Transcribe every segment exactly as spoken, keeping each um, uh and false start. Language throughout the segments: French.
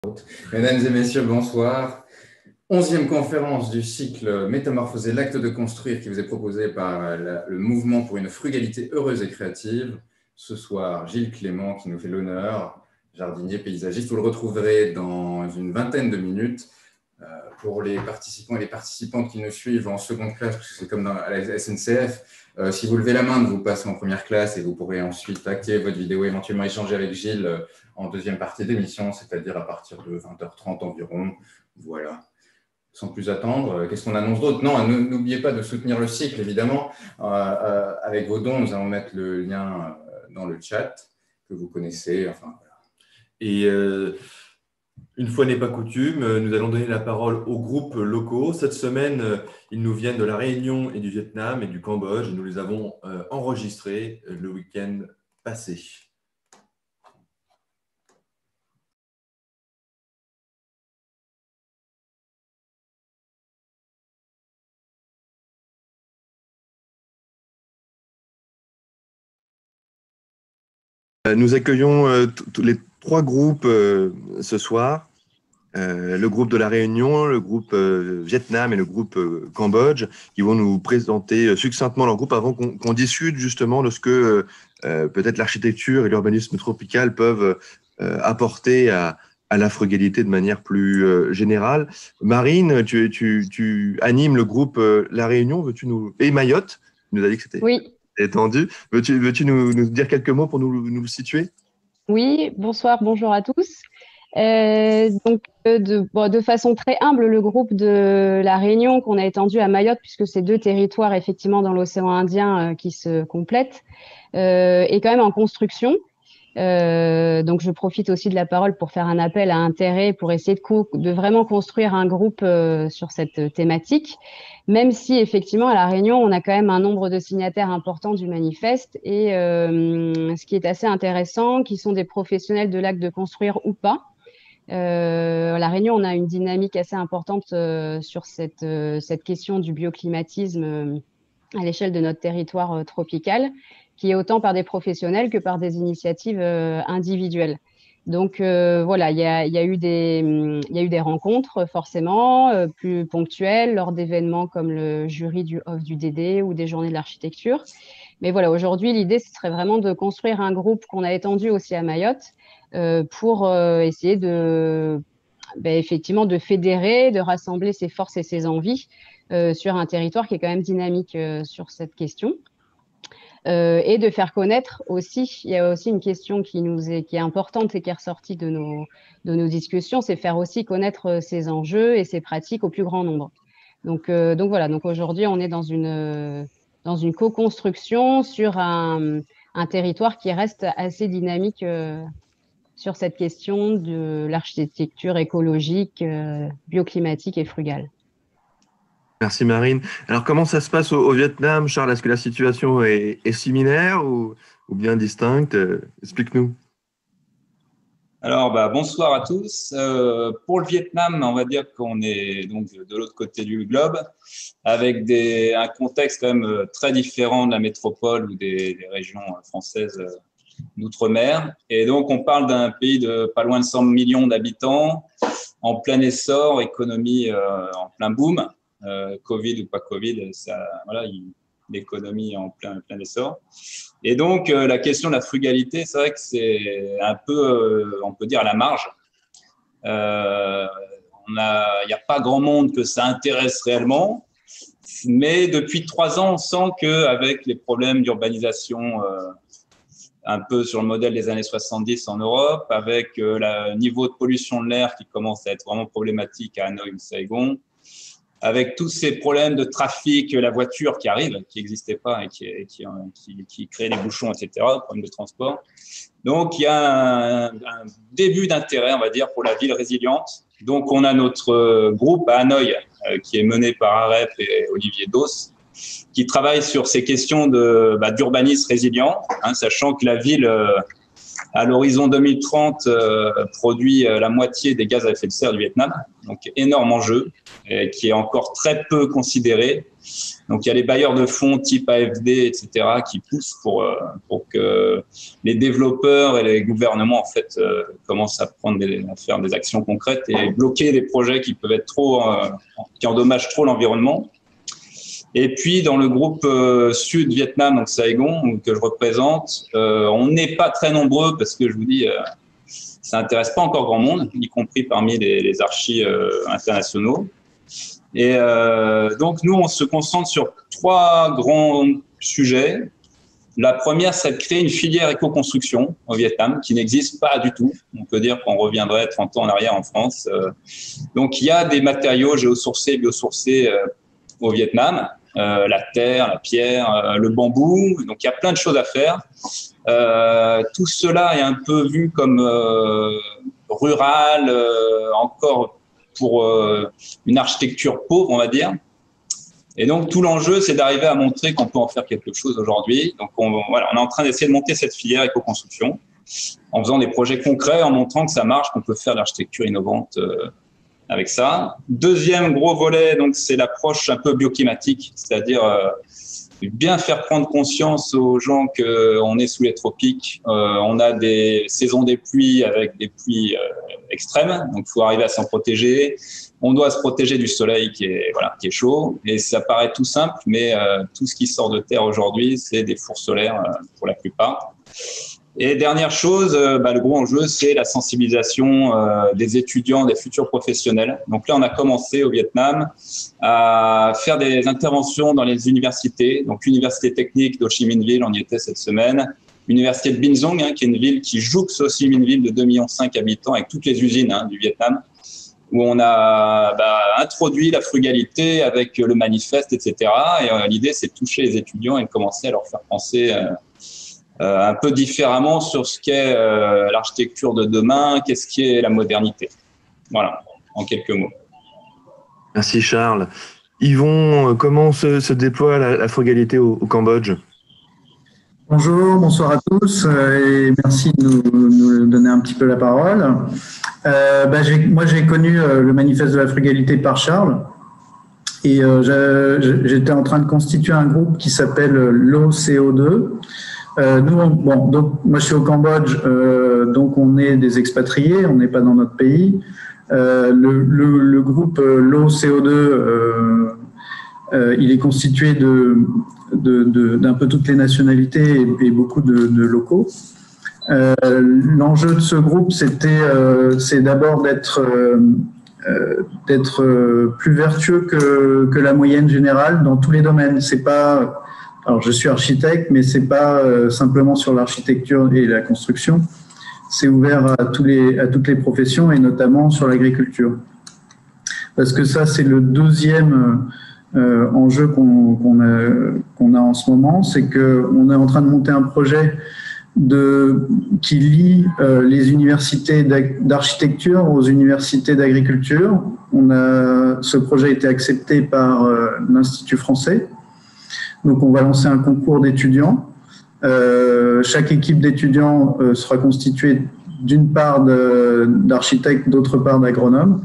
Mesdames et messieurs, bonsoir. Onzième conférence du cycle Métamorphoser l'acte de construire qui vous est proposé par la- le mouvement pour une frugalité heureuse et créative. Ce soir, Gilles Clément qui nous fait l'honneur, jardinier paysagiste. Vous le retrouverez dans une vingtaine de minutes. Euh, pour les participants et les participantes qui nous suivent en seconde classe, parce que c'est comme dans, à la S N C F, euh, si vous levez la main, vous passez en première classe et vous pourrez ensuite activer votre vidéo et éventuellement échanger avec Gilles euh, en deuxième partie d'émission, c'est-à-dire à partir de vingt heures trente environ. Voilà. Sans plus attendre, euh, qu'est-ce qu'on annonce d'autre? Non, n'oubliez pas de soutenir le cycle, évidemment. Euh, euh, avec vos dons, nous allons mettre le lien euh, dans le chat que vous connaissez. Enfin, voilà. Et euh, une fois n'est pas coutume, euh, nous allons donner la parole aux groupes locaux. Cette semaine, euh, ils nous viennent de la Réunion et du Vietnam et du Cambodge. Et nous les avons euh, enregistrés euh, le week-end passé. Euh, Nous accueillons euh, tous les trois groupes euh, ce soir. Euh, le groupe de la Réunion, le groupe euh, Vietnam et le groupe euh, Cambodge, qui vont nous présenter euh, succinctement leur groupe avant qu'on qu'on discute justement de ce que euh, peut-être l'architecture et l'urbanisme tropical peuvent euh, apporter à, à la frugalité de manière plus euh, générale. Marine, tu, tu, tu animes le groupe euh, La Réunion, veux-tu nous... et Mayotte, tu nous as dit que c'était Oui, étendu. Veux-tu veux-tu nous, nous dire quelques mots pour nous, nous situer? oui, bonsoir, bonjour à tous. Euh, donc, euh, de, bon, de façon très humble, le groupe de La Réunion qu'on a étendu à Mayotte, puisque c'est deux territoires effectivement dans l'océan Indien euh, qui se complètent, euh, est quand même en construction. Euh, donc, je profite aussi de la parole pour faire un appel à intérêt pour essayer de, co- de vraiment construire un groupe euh, sur cette thématique, même si effectivement à La Réunion, on a quand même un nombre de signataires important du manifeste et euh, ce qui est assez intéressant, qui sont des professionnels de l'acte de construire ou pas. Euh, à La Réunion, on a une dynamique assez importante euh, sur cette, euh, cette question du bioclimatisme euh, à l'échelle de notre territoire euh, tropical, qui est autant par des professionnels que par des initiatives euh, individuelles. Donc euh, voilà, il y a, il y a eu des, hum, il y a eu des rencontres forcément euh, plus ponctuelles lors d'événements comme le jury du off du D D ou des journées de l'architecture. Mais voilà, aujourd'hui, l'idée, ce serait vraiment de construire un groupe qu'on a étendu aussi à Mayotte euh, pour euh, essayer de, ben, effectivement, de fédérer, de rassembler ses forces et ses envies euh, sur un territoire qui est quand même dynamique euh, sur cette question. Euh, et de faire connaître aussi, il y a aussi une question qui nous est, qui est importante et qui est ressortie de nos, de nos discussions, c'est faire aussi connaître ces enjeux et ces pratiques au plus grand nombre. Donc, euh, donc voilà, donc aujourd'hui, on est dans une, dans une co-construction sur un, un territoire qui reste assez dynamique euh, sur cette question de l'architecture écologique, euh, bioclimatique et frugale. Merci Marine. Alors comment ça se passe au, au Vietnam, Charles? Est-ce que la situation est, est similaire ou, ou bien distincte? Euh, Explique-nous. Alors, bah, bonsoir à tous. Euh, pour le Vietnam, on va dire qu'on est donc de l'autre côté du globe, avec des, un contexte quand même très différent de la métropole ou des, des régions françaises d'outre-mer. Et donc, on parle d'un pays de pas loin de cent millions d'habitants, en plein essor, économie euh, en plein boom, euh, Covid ou pas Covid, ça, voilà, l'économie en plein, plein essor. Et donc, euh, la question de la frugalité, c'est vrai que c'est un peu, euh, on peut dire, à la marge. Euh, il n'y a pas grand monde que ça intéresse réellement, mais depuis trois ans, on sent qu'avec les problèmes d'urbanisation euh, un peu sur le modèle des années soixante-dix en Europe, avec euh, le niveau de pollution de l'air qui commence à être vraiment problématique à Hanoï ou Saigon, avec tous ces problèmes de trafic, la voiture qui arrive, qui n'existait pas et qui, qui, qui, qui crée des bouchons, et cetera, problèmes de transport. Donc, il y a un, un début d'intérêt, on va dire, pour la ville résiliente. Donc, on a notre groupe à Hanoï, euh, qui est mené par Arep et Olivier Dos, qui travaille sur ces questions de, bah, d'urbanisme résilient, hein, sachant que la ville, euh, à l'horizon deux mille trente, euh, produit la moitié des gaz à effet de serre du Vietnam. Donc, énorme enjeu, et qui est encore très peu considéré. Donc, il y a les bailleurs de fonds type A F D, et cetera, qui poussent pour, euh, pour que les développeurs et les gouvernements, en fait, euh, commencent à, prendre des, à faire des actions concrètes et bloquer des projets qui peuvent être trop, euh, qui endommagent trop l'environnement. Et puis, dans le groupe euh, Sud-Vietnam, donc Saigon, que je représente, euh, on n'est pas très nombreux parce que je vous dis, euh, ça n'intéresse pas encore grand monde, y compris parmi les, les archis euh, internationaux. Et euh, donc, nous, on se concentre sur trois grands sujets. La première, c'est de créer une filière éco-construction au Vietnam qui n'existe pas du tout. On peut dire qu'on reviendrait trente ans en arrière en France. Donc, il y a des matériaux géosourcés, biosourcés euh, au Vietnam. Euh, la terre, la pierre, euh, le bambou. Donc, il y a plein de choses à faire. Euh, tout cela est un peu vu comme euh, rural, euh, encore pour euh, une architecture pauvre, on va dire. Et donc, tout l'enjeu, c'est d'arriver à montrer qu'on peut en faire quelque chose aujourd'hui. Donc, on, voilà, on est en train d'essayer de monter cette filière éco-construction en faisant des projets concrets, en montrant que ça marche, qu'on peut faire de l'architecture innovante euh, avec ça. Deuxième gros volet, donc, c'est l'approche un peu bioclimatique, c'est-à-dire euh, bien faire prendre conscience aux gens qu'on est sous les tropiques. Euh, on a des saisons des pluies avec des pluies euh, extrêmes, donc il faut arriver à s'en protéger. On doit se protéger du soleil qui est, voilà, qui est chaud. Et ça paraît tout simple, mais euh, tout ce qui sort de terre aujourd'hui, c'est des fours solaires euh, pour la plupart. Et dernière chose, euh, bah, le gros enjeu, c'est la sensibilisation euh, des étudiants, des futurs professionnels. Donc là, on a commencé au Vietnam à faire des interventions dans les universités. Donc, Université technique d'Ho Chi Minh Ville, on y était cette semaine. Université de Binh Duong, hein, qui est une ville qui jouxte Ho Chi Minh Ville de deux virgule cinq millions d'habitants avec toutes les usines hein, du Vietnam, où on a bah, introduit la frugalité avec le manifeste, et cetera. Et euh, l'idée, c'est de toucher les étudiants et de commencer à leur faire penser euh, euh, un peu différemment sur ce qu'est euh, l'architecture de demain, qu'est-ce qui est la modernité. Voilà, en quelques mots. Merci Charles. Yvon, comment se, se déploie la, la frugalité au, au Cambodge ? Bonjour, bonsoir à tous et merci de nous, nous donner un petit peu la parole. Euh, bah, j'ai, moi, j'ai connu euh, le manifeste de la frugalité par Charles et euh, j'étais en train de constituer un groupe qui s'appelle l'O C O deux. Euh, nous, on, bon, donc, moi, je suis au Cambodge, euh, donc on est des expatriés, on n'est pas dans notre pays. Euh, le, le, le groupe euh, l'O C O deux, euh, euh, il est constitué de De, de, d'un peu toutes les nationalités et, et beaucoup de, de locaux. Euh, l'enjeu de ce groupe, c'était, euh, c'est d'abord d'être, euh, euh, d'être plus vertueux que, que la moyenne générale dans tous les domaines. C'est pas, alors je suis architecte, mais c'est pas euh, simplement sur l'architecture et la construction. C'est ouvert à tous les, à toutes les professions et notamment sur l'agriculture. Parce que ça, c'est le deuxième Euh, enjeu qu'on, qu'on, a, qu'on a en ce moment, c'est qu'on est en train de monter un projet de, qui lie euh, les universités d'architecture aux universités d'agriculture. On a, ce projet a été accepté par euh, l'Institut français. Donc, on va lancer un concours d'étudiants. Euh, chaque équipe d'étudiants euh, sera constituée d'une part de, d'architectes, d'autre part d'agronomes,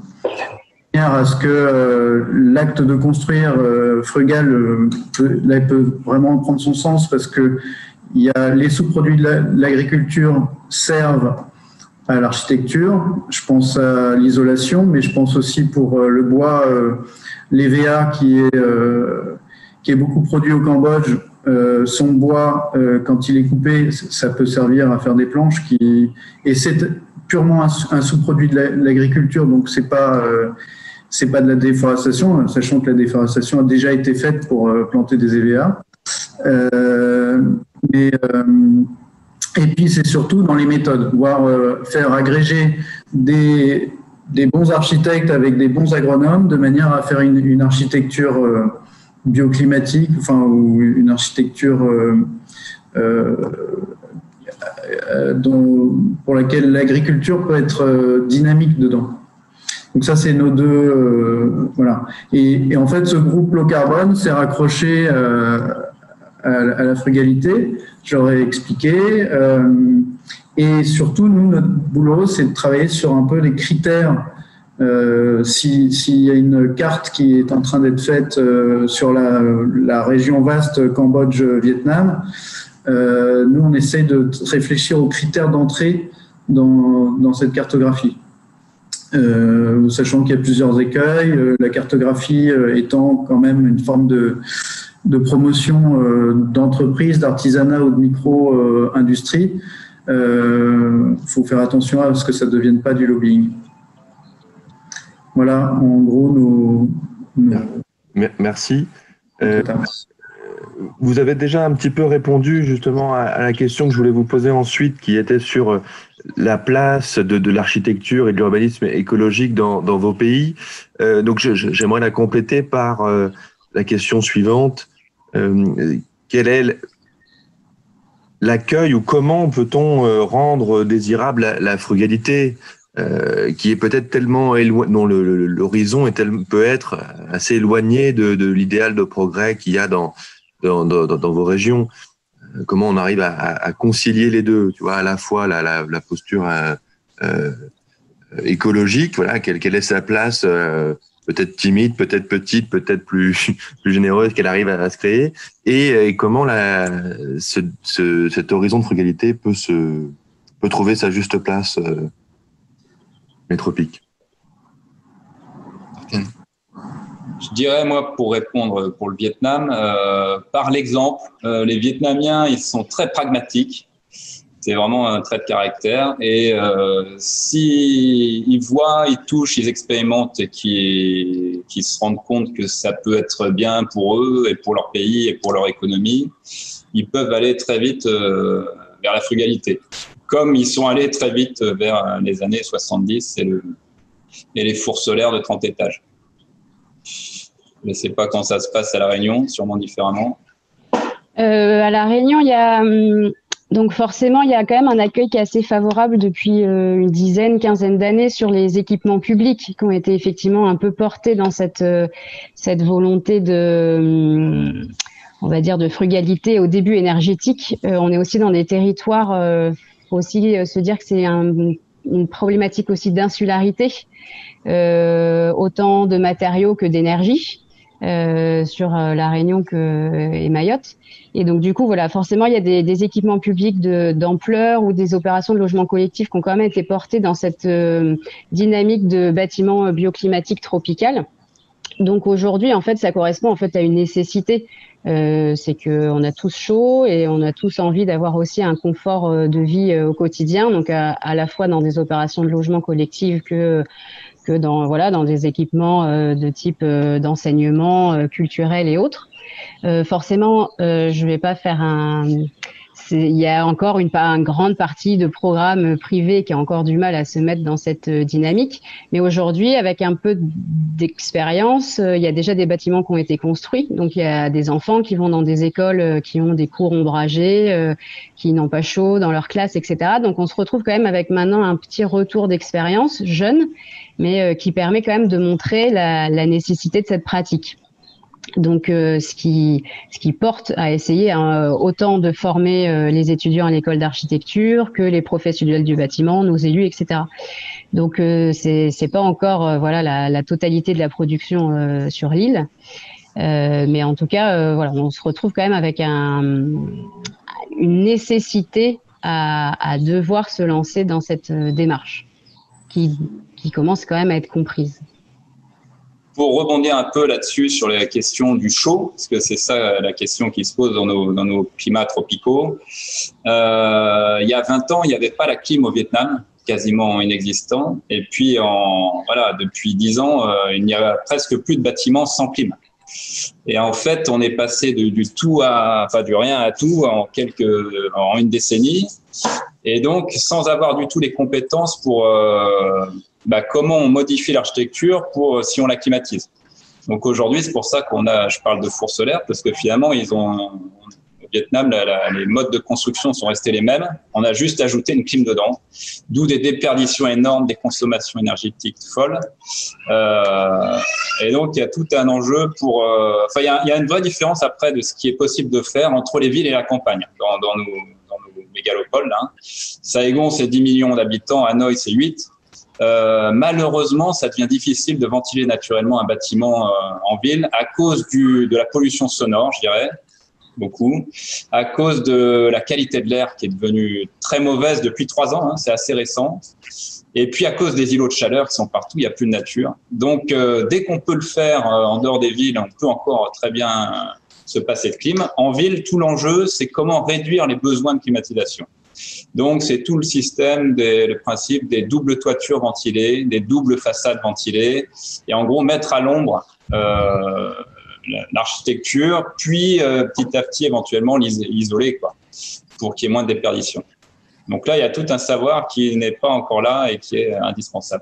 à ce que euh, l'acte de construire euh, frugal euh, peut, là, peut vraiment prendre son sens parce que il y a les sous-produits de, la, de l'agriculture servent à l'architecture. Je pense à l'isolation, mais je pense aussi pour euh, le bois, euh, l'E V A qui est euh, qui est beaucoup produit au Cambodge. Euh, son bois, euh, quand il est coupé, ça peut servir à faire des planches qui et c'est purement un, un sous-produit de, la, de l'agriculture, donc c'est pas euh, c'est pas de la déforestation, sachant que la déforestation a déjà été faite pour euh, planter des E V A. Euh, mais, euh, et puis, c'est surtout dans les méthodes, voire euh, faire agréger des, des bons architectes avec des bons agronomes de manière à faire une, une architecture euh, bioclimatique, enfin, ou une architecture euh, euh, dont, pour laquelle l'agriculture peut être euh, dynamique dedans. Donc ça, c'est nos deux, euh, voilà. Et, et en fait, ce groupe low carbone s'est raccroché euh, à, à la frugalité. J'aurais expliqué. Euh, Et surtout, nous, notre boulot, c'est de travailler sur un peu les critères. Euh, si, s'il y a une carte qui est en train d'être faite euh, sur la, la région vaste Cambodge-Vietnam, euh, nous, on essaie de réfléchir aux critères d'entrée dans, dans cette cartographie. Euh, sachant qu'il y a plusieurs écueils, euh, la cartographie euh, étant quand même une forme de, de promotion euh, d'entreprise, d'artisanat ou de micro-industrie. Il euh, faut faire attention à ce que ça ne devienne pas du lobbying. Voilà, en gros, nos... nos Merci. Euh, vous avez déjà un petit peu répondu justement à, à la question que je voulais vous poser ensuite, qui était sur la place de, de l'architecture et de l'urbanisme écologique dans, dans vos pays. Euh, donc, je, je, j'aimerais la compléter par euh, la question suivante. Euh, quel est l'accueil ou comment peut-on rendre désirable la, la frugalité euh, qui est peut-être tellement éloigné, dont le, le, l'horizon est tel, peut être assez éloigné de, de l'idéal de progrès qu'il y a dans, dans, dans, dans vos régions. Comment on arrive à, à concilier les deux, tu vois, à la fois la, la, la posture euh, euh, écologique, voilà, quelle, quelle est sa place, euh, peut-être timide, peut-être petite, peut-être plus, plus généreuse qu'elle arrive à, à se créer, et, et comment la, ce, ce, cet horizon de frugalité peut, se, peut trouver sa juste place euh, métropique. Je dirais, moi, pour répondre pour le Vietnam, euh, par l'exemple, euh, les Vietnamiens, ils sont très pragmatiques. C'est vraiment un trait de caractère. Et euh, s'ils voient, ils touchent, ils expérimentent et qu'ils qu'ils se rendent compte que ça peut être bien pour eux et pour leur pays et pour leur économie, ils peuvent aller très vite euh, vers la frugalité. Comme ils sont allés très vite vers les années soixante-dix et, le, et les fours solaires de trente étages. Je ne sais pas quand ça se passe à La Réunion, sûrement différemment. Euh, à La Réunion, il y a donc forcément il y a quand même un accueil qui est assez favorable depuis euh, une dizaine, quinzaine d'années sur les équipements publics qui ont été effectivement un peu portés dans cette euh, cette volonté de, on va dire, de frugalité au début énergétique. Euh, on est aussi dans des territoires, euh, faut aussi se dire que c'est un, une problématique aussi d'insularité, euh, autant de matériaux que d'énergie. Euh, sur euh, La Réunion que, euh, et Mayotte. Et donc, du coup, voilà, forcément, il y a des, des équipements publics de, d'ampleur ou des opérations de logement collectif qui ont quand même été portées dans cette euh, dynamique de bâtiments bioclimatiques tropical. Donc, aujourd'hui, en fait, ça correspond en fait à une nécessité. Euh, c'est qu'on a tous chaud et on a tous envie d'avoir aussi un confort de vie euh, au quotidien, donc à, à la fois dans des opérations de logement collectif que que dans voilà dans des équipements euh, de type euh, d'enseignement euh, culturel et autres. Euh, forcément, euh, je vais pas faire un. Il y a encore une, une grande partie de programmes privés qui a encore du mal à se mettre dans cette dynamique. Mais aujourd'hui, avec un peu d'expérience, il y a déjà des bâtiments qui ont été construits. Donc, il y a des enfants qui vont dans des écoles qui ont des cours ombragés, qui n'ont pas chaud dans leur classe, et cetera. Donc, on se retrouve quand même avec maintenant un petit retour d'expérience jeune, mais qui permet quand même de montrer la, la nécessité de cette pratique. Donc, euh, ce qui ce qui porte à essayer hein, autant de former euh, les étudiants à l'école d'architecture que les professionnels du bâtiment, nos élus, et cetera. Donc, euh, c'est c'est pas encore euh, voilà la, la totalité de la production euh, sur l'île, euh, mais en tout cas, euh, voilà, on se retrouve quand même avec un une nécessité à à devoir se lancer dans cette démarche qui qui commence quand même à être comprise. Pour rebondir un peu là-dessus sur la question du chaud, parce que c'est ça la question qui se pose dans nos, dans nos climats tropicaux. Euh, il y a vingt ans, il n'y avait pas la clim au Vietnam, quasiment inexistant. Et puis, en, voilà, depuis dix ans, euh, il n'y a presque plus de bâtiments sans clim. Et en fait, on est passé de, du tout à, enfin, du rien à tout en quelques, en une décennie. Et donc, sans avoir du tout les compétences pour, euh, bah, comment on modifie l'architecture pour si on la climatise. Donc aujourd'hui, c'est pour ça qu'on a, je parle de fours solaires, parce que finalement, ils ont, au Vietnam, la, la, les modes de construction sont restés les mêmes. On a juste ajouté une clim dedans, d'où des déperditions énormes, des consommations énergétiques folles. Euh, et donc, il y a tout un enjeu pour, euh, enfin, il y a, il y a une vraie différence après de ce qui est possible de faire entre les villes et la campagne dans, dans nos, dans nos mégalopole. Hein. Saigon, c'est dix millions d'habitants, Hanoï, c'est huit. Euh, malheureusement, ça devient difficile de ventiler naturellement un bâtiment euh, en ville à cause du, de la pollution sonore, je dirais, beaucoup, à cause de la qualité de l'air qui est devenue très mauvaise depuis trois ans, hein, c'est assez récent, et puis à cause des îlots de chaleur qui sont partout, il n'y a plus de nature. Donc, euh, dès qu'on peut le faire euh, en dehors des villes, on peut encore très bien euh, se passer de clim. En ville, tout l'enjeu, c'est comment réduire les besoins de climatisation. Donc, c'est tout le système, des, le principe des doubles toitures ventilées, des doubles façades ventilées, et en gros, mettre à l'ombre euh, l'architecture, puis euh, petit à petit, éventuellement, l'isoler, quoi, pour qu'il y ait moins de déperdition. Donc là, il y a tout un savoir qui n'est pas encore là et qui est indispensable.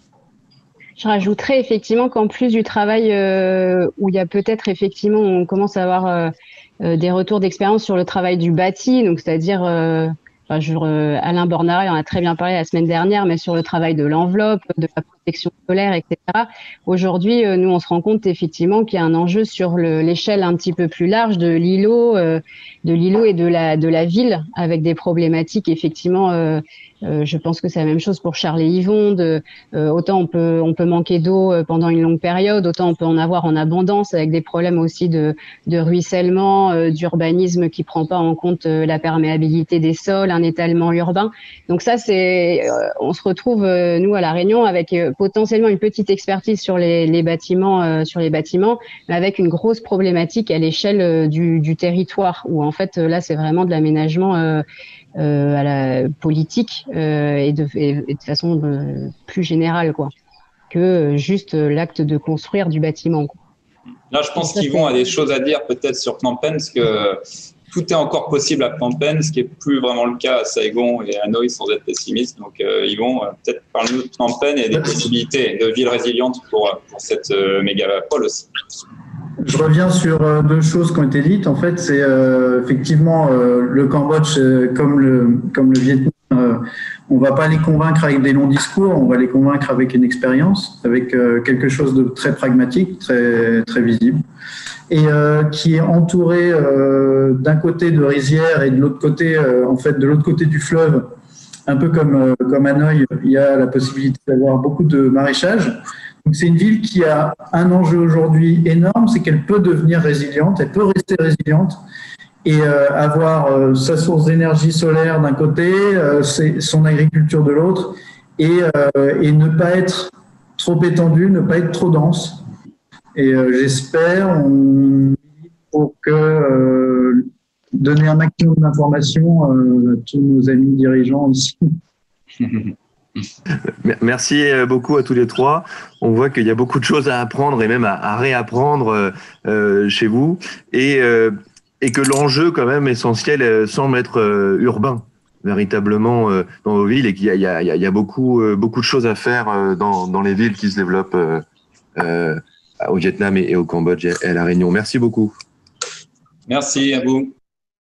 Je rajouterais effectivement qu'en plus du travail euh, où il y a peut-être effectivement, on commence à avoir euh, euh, des retours d'expérience sur le travail du bâti, donc c'est-à-dire euh, Enfin, je, euh, Alain Bornara, il en a très bien parlé la semaine dernière, mais sur le travail de l'enveloppe, de la protection solaire, et cetera. Aujourd'hui, euh, nous, on se rend compte effectivement qu'il y a un enjeu sur l'échelle un petit peu plus large de l'îlot, euh, de l'îlot et de la de la ville, avec des problématiques effectivement. Euh, euh, je pense que c'est la même chose pour Charles et Yvon. De, euh, autant on peut on peut manquer d'eau pendant une longue période, autant on peut en avoir en abondance, avec des problèmes aussi de de ruissellement, euh, d'urbanisme qui prend pas en compte euh, la perméabilité des sols, un étalement urbain. Donc ça, c'est, euh, on se retrouve euh, nous à La Réunion avec euh, potentiellement une petite expertise sur les, les bâtiments, euh, sur les bâtiments, mais avec une grosse problématique à l'échelle euh, du, du territoire, où en fait là, c'est vraiment de l'aménagement euh, euh, à la politique euh, et, de, et, et de façon euh, plus générale, quoi, que juste euh, l'acte de construire du bâtiment, quoi. Là, je pense qu'ils vont à des choses à dire peut-être sur Phnom Penh, parce que tout est encore possible à Phnom Penh, ce qui n'est plus vraiment le cas à Saigon et à Hanoï, sans être pessimiste. Donc, euh, ils vont euh, peut-être parler de Phnom Penh et des possibilités de ville résiliente pour, pour cette euh, mégapole aussi. Je reviens sur euh, deux choses qui ont été dites. En fait, c'est euh, effectivement euh, le Cambodge, euh, comme le comme le Vietnam, euh, on va pas les convaincre avec des longs discours, on va les convaincre avec une expérience, avec euh, quelque chose de très pragmatique, très très visible, et euh, qui est entouré euh, d'un côté de rizières et de l'autre côté, euh, en fait, de l'autre côté du fleuve, un peu comme euh, comme Hanoï, il y a la possibilité d'avoir beaucoup de maraîchage. Donc c'est une ville qui a un enjeu aujourd'hui énorme, c'est qu'elle peut devenir résiliente, elle peut rester résiliente et euh, avoir euh, sa source d'énergie solaire d'un côté, euh, son agriculture de l'autre, et, euh, et ne pas être trop étendue, ne pas être trop dense. Et euh, j'espère, on pour que euh, donner un maximum d'informations euh, à tous nos amis dirigeants ici. Merci beaucoup à tous les trois. On voit qu'il y a beaucoup de choses à apprendre et même à, à réapprendre euh, chez vous, et, euh, et que l'enjeu quand même essentiel euh, semble être euh, urbain, véritablement euh, dans vos villes, et qu'il y a, il y a, il y a beaucoup, euh, beaucoup de choses à faire euh, dans, dans les villes qui se développent euh, euh, au Vietnam et, et au Cambodge et à La Réunion. Merci beaucoup. Merci à vous.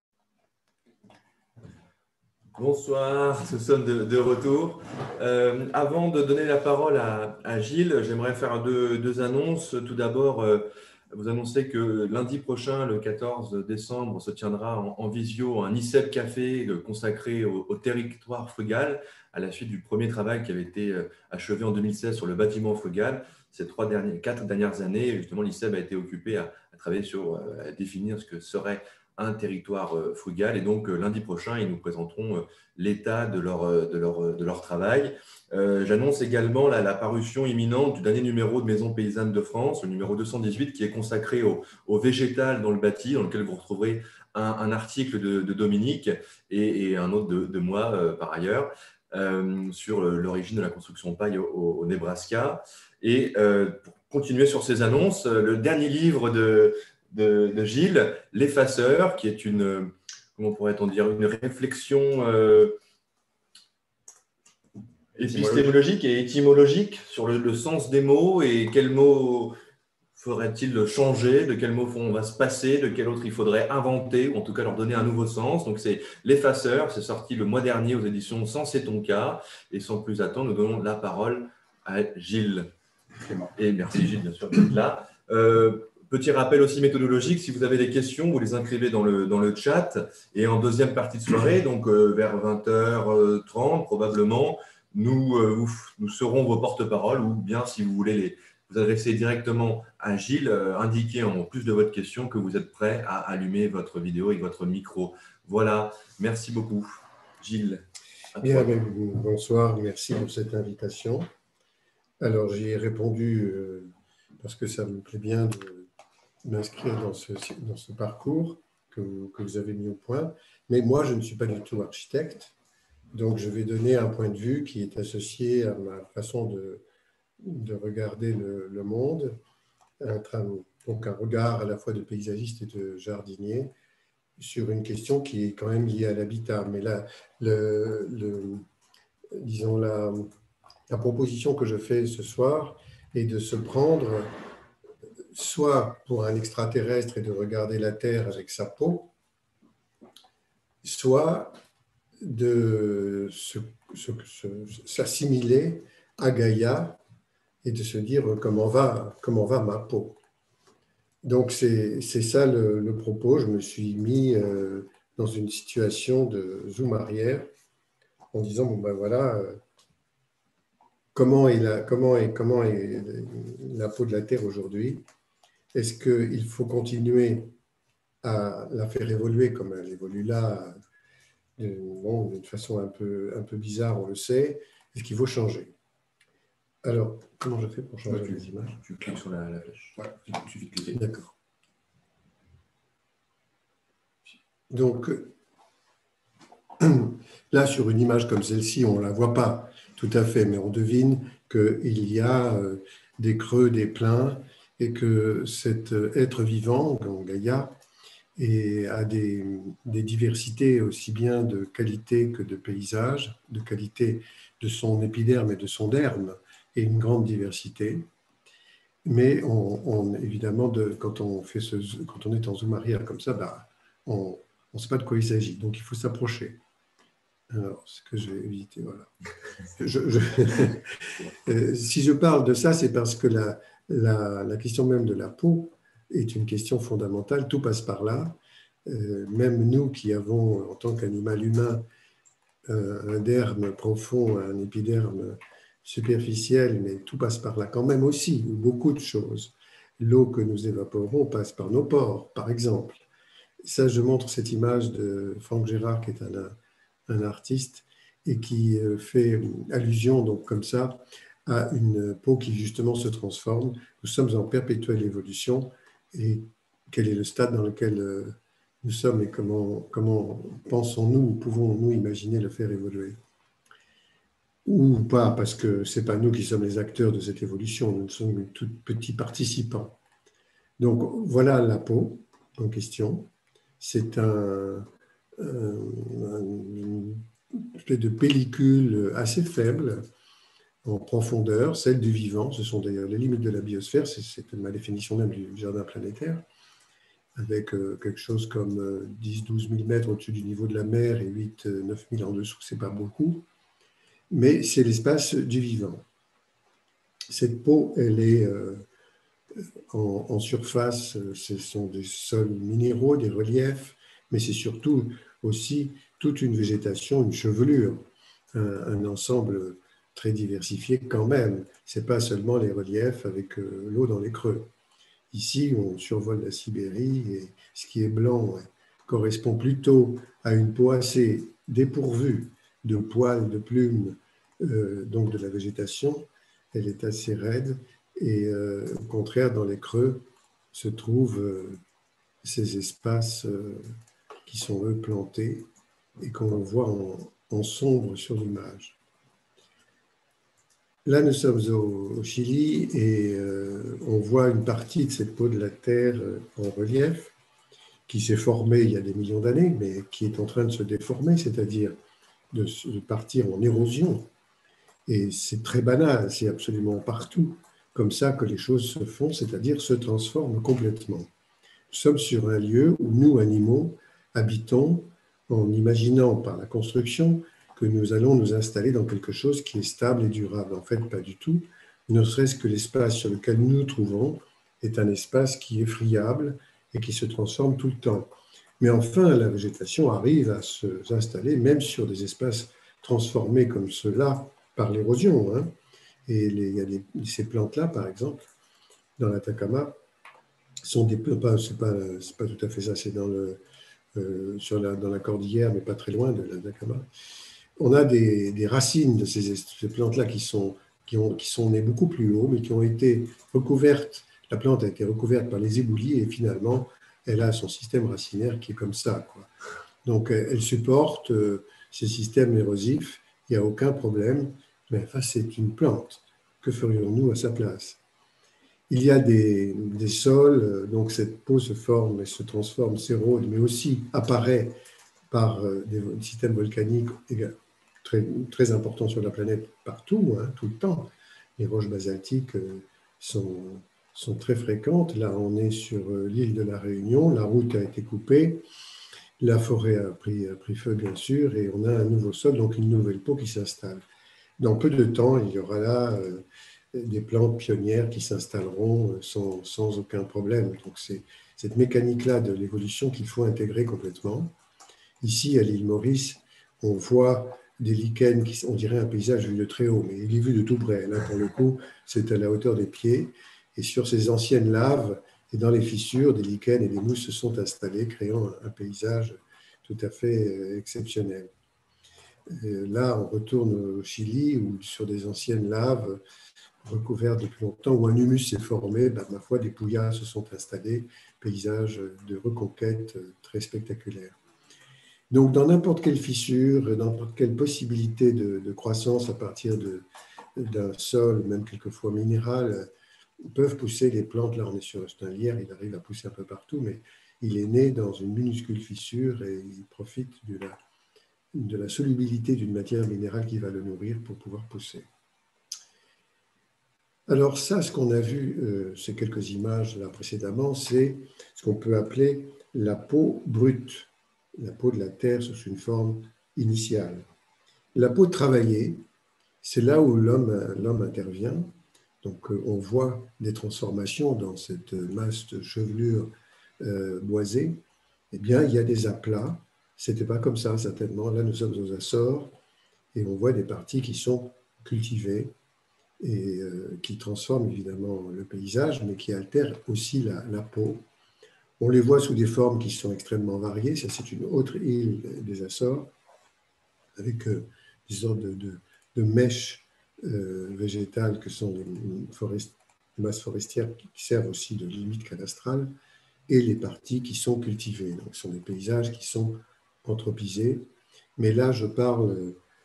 Bonsoir, nous sommes de, de retour. Euh, avant de donner la parole à, à Gilles, j'aimerais faire deux, deux annonces. Tout d'abord, euh, vous annoncer que lundi prochain, le quatorze décembre, se tiendra en, en visio un I C E P Café consacré au, au territoire frugal, à la suite du premier travail qui avait été achevé en deux mille seize sur le bâtiment frugal. Ces trois dernières, quatre dernières années, justement, l'I C E P a été occupé à, à travailler sur, à définir ce que serait un territoire frugal, et donc lundi prochain, ils nous présenteront l'état de leur, de leur, de leur travail. Euh, J'annonce également la, la parution imminente du dernier numéro de Maison Paysanne de France, le numéro deux cent dix-huit, qui est consacré au, au végétal dans le bâti, dans lequel vous retrouverez un, un article de, de Dominique et, et un autre de, de moi euh, par ailleurs, euh, sur l'origine de la construction paille au, au Nebraska. Et euh, pour continuer sur ces annonces, le dernier livre de De, de Gilles, L'Effaceur, qui est une, comment pourrait-on dire, une réflexion euh, épistémologique et étymologique sur le, le sens des mots et quels mots faudrait-il changer, de quels mots on va se passer, de quels autres il faudrait inventer, ou en tout cas leur donner un nouveau sens. Donc c'est L'Effaceur, c'est sorti le mois dernier aux éditions Sans C'est ton cas. Et sans plus attendre, nous donnons la parole à Gilles. Et merci Gilles, bien sûr, d'être là. Euh, Petit rappel aussi méthodologique, si vous avez des questions, vous les inscrivez dans le, dans le chat. Et en deuxième partie de soirée, donc euh, vers vingt heures trente probablement, nous, euh, vous, nous serons vos porte-parole, ou bien si vous voulez les, vous adresser directement à Gilles, euh, indiquez en plus de votre question que vous êtes prêt à allumer votre vidéo et votre micro. Voilà, merci beaucoup. Gilles. Bien, bien, bonsoir, merci pour cette invitation. Alors, j'y ai répondu euh, parce que ça me plaît bien de m'inscrire dans ce, dans ce parcours que vous, que vous avez mis au point. Mais moi, je ne suis pas du tout architecte, donc je vais donner un point de vue qui est associé à ma façon de, de regarder le, le monde, un, donc un regard à la fois de paysagiste et de jardinier sur une question qui est quand même liée à l'habitat. Mais là, le, le, disons la, la proposition que je fais ce soir est de se prendre soit pour un extraterrestre et de regarder la Terre avec sa peau, soit de s'assimiler à Gaïa et de se dire comment va, comment va ma peau. Donc c'est ça le, le propos. Je me suis mis euh, dans une situation de zoom arrière en disant, bon ben voilà, euh, comment, est la, comment, est, comment est la peau de la Terre aujourd'hui? Est-ce qu'il faut continuer à la faire évoluer comme elle évolue là, d'une bon, façon un peu, un peu bizarre, on le sait? Est-ce qu'il faut changer? Alors, comment je fais pour changer ouais, tu, les images? Tu cliques sur la, la flèche. Ouais, il suffit de cliquer. D'accord. Donc, là, sur une image comme celle-ci, on ne la voit pas tout à fait, mais on devine qu'il y a des creux, des pleins, et que cet être vivant, Gaïa, et a des, des diversités aussi bien de qualité que de paysage, de qualité de son épiderme et de son derme, et une grande diversité. Mais on, on, évidemment, de, quand, on fait ce, quand on est en zoom arrière comme ça, bah, on ne sait pas de quoi il s'agit. Donc, il faut s'approcher. Alors, ce que j'ai évité, voilà. Je, je, si je parle de ça, c'est parce que la, la, la question même de la peau est une question fondamentale. Tout passe par là. Euh, même nous qui avons, en tant qu'animal humain, euh, un derme profond, un épiderme superficiel, mais tout passe par là quand même aussi, beaucoup de choses. L'eau que nous évaporons passe par nos pores, par exemple. Ça, je montre cette image de Franck Gérard, qui est un, un artiste, et qui fait allusion, donc comme ça, à une peau qui justement se transforme. Nous sommes en perpétuelle évolution, et quel est le stade dans lequel nous sommes et comment, comment pensons-nous ou pouvons-nous imaginer le faire évoluer? Ou pas, parce que ce n'est pas nous qui sommes les acteurs de cette évolution, nous sommes tout petits participants. Donc voilà la peau en question. C'est un, un, une espèce de pellicule assez faible en profondeur, celle du vivant. Ce sont d'ailleurs les limites de la biosphère, c'est ma définition même du jardin planétaire, avec quelque chose comme dix à douze mille mètres au-dessus du niveau de la mer et huit à neuf mille en dessous, ce n'est pas beaucoup. Mais c'est l'espace du vivant. Cette peau, elle est euh, en, en surface, ce sont des sols minéraux, des reliefs, mais c'est surtout aussi toute une végétation, une chevelure, un, un ensemble très diversifié quand même. Ce n'est pas seulement les reliefs avec euh, l'eau dans les creux. Ici, on survole la Sibérie et ce qui est blanc ouais, correspond plutôt à une peau assez dépourvue de poils, de plumes, Euh, donc de la végétation, elle est assez raide et euh, au contraire dans les creux se trouvent euh, ces espaces euh, qui sont eux plantés et qu'on voit en, en sombre sur l'image. Là nous sommes au, au Chili et euh, on voit une partie de cette peau de la terre euh, en relief qui s'est formée il y a des millions d'années mais qui est en train de se déformer, c'est-à-dire de, de partir en érosion. Et c'est très banal, c'est absolument partout, comme ça que les choses se font, c'est-à-dire se transforment complètement. Nous sommes sur un lieu où nous, animaux, habitons en imaginant par la construction que nous allons nous installer dans quelque chose qui est stable et durable. En fait, pas du tout, ne serait-ce que l'espace sur lequel nous nous trouvons est un espace qui est friable et qui se transforme tout le temps. Mais enfin, la végétation arrive à s'installer même sur des espaces transformés comme ceux-là par l'érosion. Hein. Et les, il y a des, ces plantes-là, par exemple, dans l'Atacama, sont des plantes, c'est pas, c'est pas tout à fait ça, c'est dans, le, euh, sur la, dans la cordillère, mais pas très loin de l'Atacama. On a des, des racines de ces, ces plantes-là qui sont, qui, ont, qui sont nées beaucoup plus haut, mais qui ont été recouvertes, la plante a été recouverte par les éboulis et finalement, elle a son système racinaire qui est comme ça, quoi. Donc, elle supporte euh, ces systèmes érosifs, il n'y a aucun problème, mais enfin, c'est une plante. Que ferions-nous à sa place? Il y a des, des sols, donc cette peau se forme et se transforme, s'érode, mais aussi apparaît par des systèmes volcaniques très, très importants sur la planète partout, hein, tout le temps. Les roches basaltiques sont, sont très fréquentes. Là, on est sur l'île de la Réunion, la route a été coupée, la forêt a pris, a pris feu, bien sûr, et on a un nouveau sol, donc une nouvelle peau qui s'installe. Dans peu de temps, il y aura là euh, des plantes pionnières qui s'installeront sans, sans aucun problème. Donc, c'est cette mécanique-là de l'évolution qu'il faut intégrer complètement. Ici, à l'île Maurice, on voit des lichens, qui, on dirait un paysage vu de très haut, mais il est vu de tout près. Là, pour le coup, c'est à la hauteur des pieds. Et sur ces anciennes laves et dans les fissures, des lichens et des mousses se sont installés, créant un, un paysage tout à fait exceptionnel. Là, on retourne au Chili, où sur des anciennes laves recouvertes depuis longtemps, où un humus s'est formé, ben, ma foi, des pouillas se sont installés, paysage de reconquête très spectaculaire. Donc, dans n'importe quelle fissure, dans n'importe quelle possibilité de, de croissance à partir d'un sol, même quelquefois minéral, peuvent pousser les plantes. Là, on est sur un lierre, il arrive à pousser un peu partout, mais il est né dans une minuscule fissure et il profite de la de la solubilité d'une matière minérale qui va le nourrir pour pouvoir pousser. Alors ça, ce qu'on a vu, euh, ces quelques images là précédemment, c'est ce qu'on peut appeler la peau brute, la peau de la terre sous une forme initiale. La peau travaillée, c'est là où l'homme l'homme intervient. Donc euh, on voit des transformations dans cette masse de chevelure euh, boisée. Eh bien, il y a des aplats. C'était pas comme ça, certainement. Là, nous sommes aux Açores et on voit des parties qui sont cultivées et euh, qui transforment évidemment le paysage, mais qui altèrent aussi la, la peau. On les voit sous des formes qui sont extrêmement variées. Ça, c'est une autre île des Açores avec euh, des sortes de, de, de mèches euh, végétales que sont les, forest, les masses forestières qui servent aussi de limite cadastrale et les parties qui sont cultivées. Donc, ce sont des paysages qui sont anthropisé, mais là je parle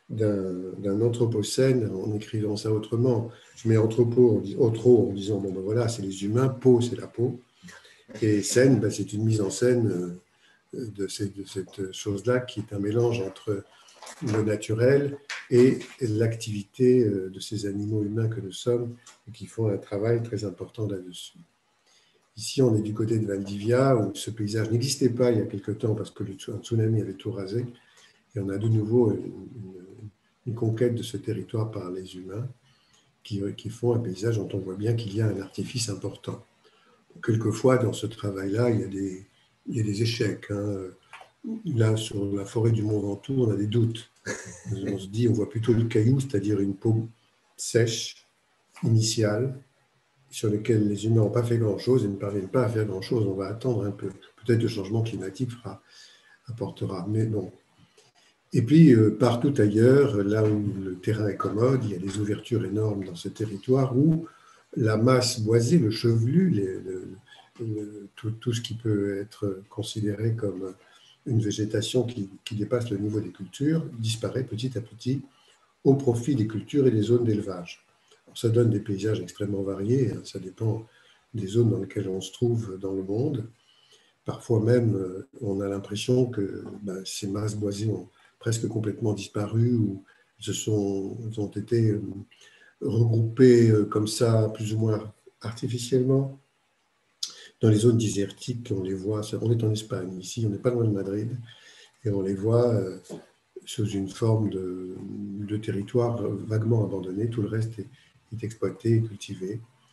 d'un anthropocène en écrivant ça autrement. Je mets anthropo, authro en disant bon ben voilà, c'est les humains, peau c'est la peau, et scène, ben, c'est une mise en scène de, ces, de cette chose-là qui est un mélange entre le naturel et l'activité de ces animaux humains que nous sommes et qui font un travail très important là-dessus. Ici, on est du côté de Valdivia, où ce paysage n'existait pas il y a quelque temps parce que le tsunami avait tout rasé. Et on a de nouveau une, une, une conquête de ce territoire par les humains qui, qui font un paysage dont on voit bien qu'il y a un artifice important. Quelquefois, dans ce travail-là, il y a des, il y a des échecs. Hein. Là, sur la forêt du Mont Ventoux, on a des doutes. On se dit, on voit plutôt le caillou, c'est-à-dire une peau sèche, initiale, sur lesquels les humains n'ont pas fait grand-chose et ne parviennent pas à faire grand-chose. On va attendre un peu. Peut-être le changement climatique fera, apportera. Mais bon. Et puis, euh, partout ailleurs, là où le terrain est commode, il y a des ouvertures énormes dans ce territoire où la masse boisée, le chevelu, les, le, le, tout, tout ce qui peut être considéré comme une végétation qui, qui dépasse le niveau des cultures, disparaît petit à petit au profit des cultures et des zones d'élevage. Ça donne des paysages extrêmement variés, ça dépend des zones dans lesquelles on se trouve dans le monde. Parfois même, on a l'impression que ben, ces masses boisées ont presque complètement disparu ou se sont, ont été regroupées comme ça, plus ou moins artificiellement. Dans les zones désertiques, on les voit, on est en Espagne, ici, on n'est pas loin de Madrid, et on les voit sous une forme de, de territoire vaguement abandonné, tout le reste est est exploité et cultivé.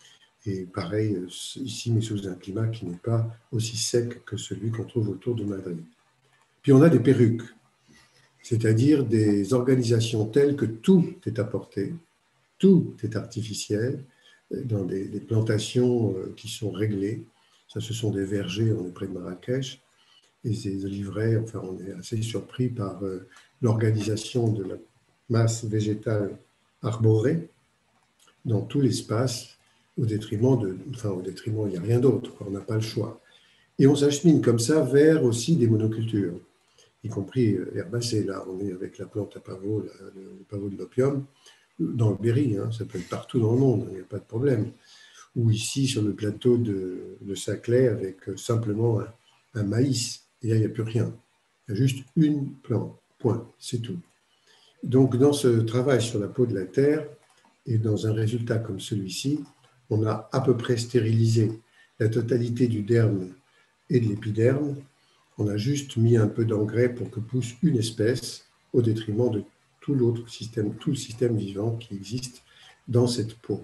Et pareil ici, mais sous un climat qui n'est pas aussi sec que celui qu'on trouve autour de Madrid. Puis on a des perruques, c'est-à-dire des organisations telles que tout est apporté, tout est artificiel, dans des, des plantations qui sont réglées. Ça, ce sont des vergers, on est près de Marrakech, et ces oliveraies, enfin, on est assez surpris par euh, l'organisation de la masse végétale arborée dans tout l'espace, au détriment de, enfin, au détriment, il n'y a rien d'autre, on n'a pas le choix. Et on s'achemine comme ça vers aussi des monocultures, y compris herbacées. Là, on est avec la plante à pavot, la, le, le pavot de l'opium, dans le Berry, hein, ça peut être partout dans le monde, il n'y a pas de problème. Ou ici, sur le plateau de, de Saclay, avec simplement un, un maïs. Et là, il n'y a plus rien. Il y a juste une plante, point, c'est tout. Donc, dans ce travail sur la peau de la terre, et dans un résultat comme celui-ci, on a à peu près stérilisé la totalité du derme et de l'épiderme. On a juste mis un peu d'engrais pour que pousse une espèce au détriment de tout l'autre système, tout le système vivant qui existe dans cette peau.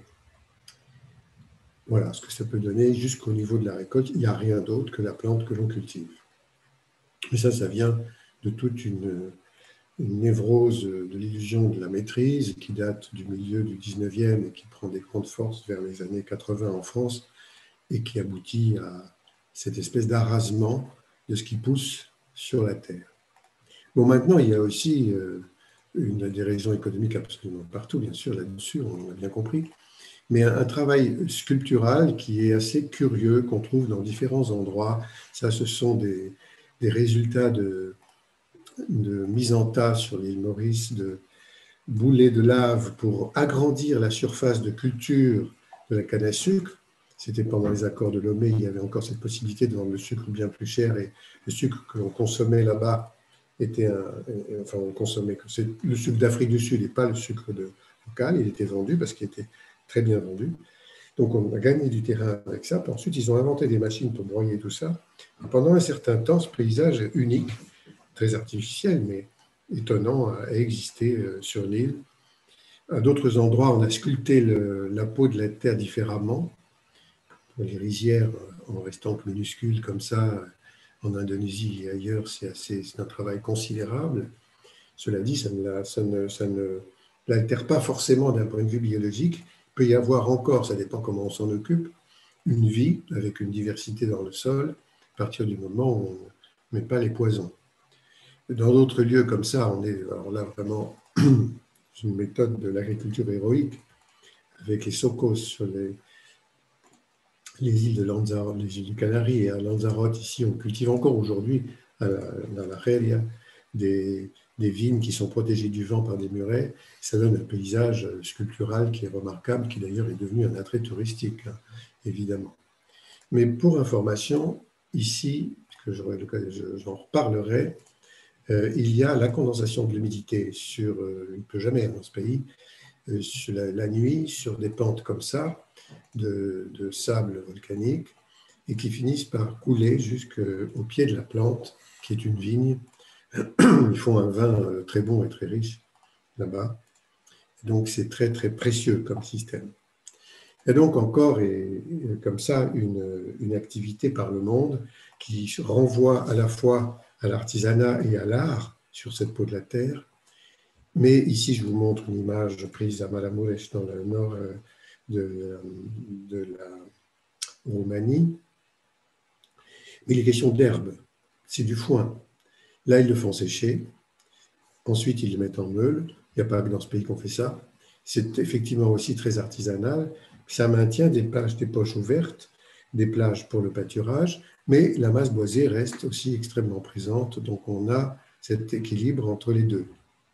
Voilà ce que ça peut donner jusqu'au niveau de la récolte. Il n'y a rien d'autre que la plante que l'on cultive. Et ça, ça vient de toute une, une névrose de l'illusion de la maîtrise qui date du milieu du dix-neuvième et qui prend des grandes forces vers les années quatre-vingts en France et qui aboutit à cette espèce d'arrasement de ce qui pousse sur la terre. Bon, maintenant, il y a aussi euh, une des raisons économiques absolument partout, bien sûr, là-dessus, on a bien compris, mais un, un travail sculptural qui est assez curieux, qu'on trouve dans différents endroits. Ça, ce sont des, des résultats de, de mise en tas sur l'île Maurice, de boulets de lave pour agrandir la surface de culture de la canne à sucre. C'était pendant les accords de Lomé, il y avait encore cette possibilité de vendre le sucre bien plus cher, et le sucre que l'on consommait là-bas était un, enfin on consommait, c'est le sucre d'Afrique du Sud et pas le sucre de, local, il était vendu parce qu'il était très bien vendu. Donc on a gagné du terrain avec ça. Puis ensuite, ils ont inventé des machines pour broyer tout ça. Et pendant un certain temps, ce paysage unique, très artificiel, mais étonnant, a existé sur l'île. À d'autres endroits, on a sculpté le, la peau de la terre différemment. Les rizières, en restant minuscules comme ça, en Indonésie et ailleurs, c'est un travail considérable. Cela dit, ça ne, ça ne, ça ne l'altère pas forcément d'un point de vue biologique. Il peut y avoir encore, ça dépend comment on s'en occupe, une vie avec une diversité dans le sol, à partir du moment où on ne met pas les poisons. Dans d'autres lieux comme ça, on est alors là vraiment une méthode de l'agriculture héroïque, avec les socos sur les, les îles de Lanzarote, les îles du Canari et à Lanzarote. Ici, on cultive encore aujourd'hui, dans la Rélia, des, des vignes qui sont protégées du vent par des murets. Ça donne un paysage sculptural qui est remarquable, qui d'ailleurs est devenu un attrait touristique, hein, évidemment. Mais pour information, ici, que j'aurai l'occasion, j'en reparlerai, euh, il y a la condensation de l'humidité sur, euh, il ne peut jamais dans ce pays, euh, sur la, la nuit, sur des pentes comme ça, de, de sable volcanique, et qui finissent par couler jusqu'au pied de la plante, qui est une vigne. Ils font un vin très bon et très riche là-bas. Donc, c'est très, très précieux comme système. Et donc, encore, et, et comme ça, une, une activité par le monde qui renvoie à la fois à l'artisanat et à l'art sur cette peau de la terre. Mais ici, je vous montre une image prise à Maramureș, dans le nord de, de la Roumanie. Mais il est question d'herbe, c'est du foin. Là, ils le font sécher. Ensuite, ils le mettent en meule. Il n'y a pas que dans ce pays qu'on fait ça. C'est effectivement aussi très artisanal. Ça maintient des plages, des poches ouvertes, des plages pour le pâturage, mais la masse boisée reste aussi extrêmement présente. Donc, on a cet équilibre entre les deux.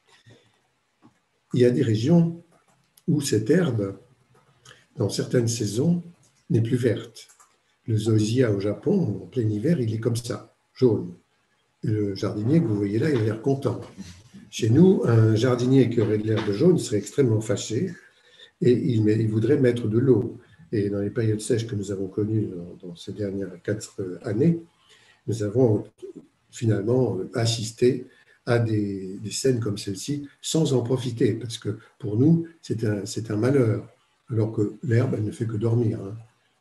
Il y a des régions où cette herbe, dans certaines saisons, n'est plus verte. Le zoysia au Japon, en plein hiver, il est comme ça, jaune. Le jardinier que vous voyez là, il a l'air content. Chez nous, un jardinier qui aurait de l'herbe jaune serait extrêmement fâché et il, met, il voudrait mettre de l'eau. Et dans les périodes sèches que nous avons connues dans, dans ces dernières quatre années, nous avons finalement assisté à des, des scènes comme celle-ci sans en profiter, parce que pour nous, c'est un, c'est un malheur, alors que l'herbe, elle ne fait que dormir. Hein.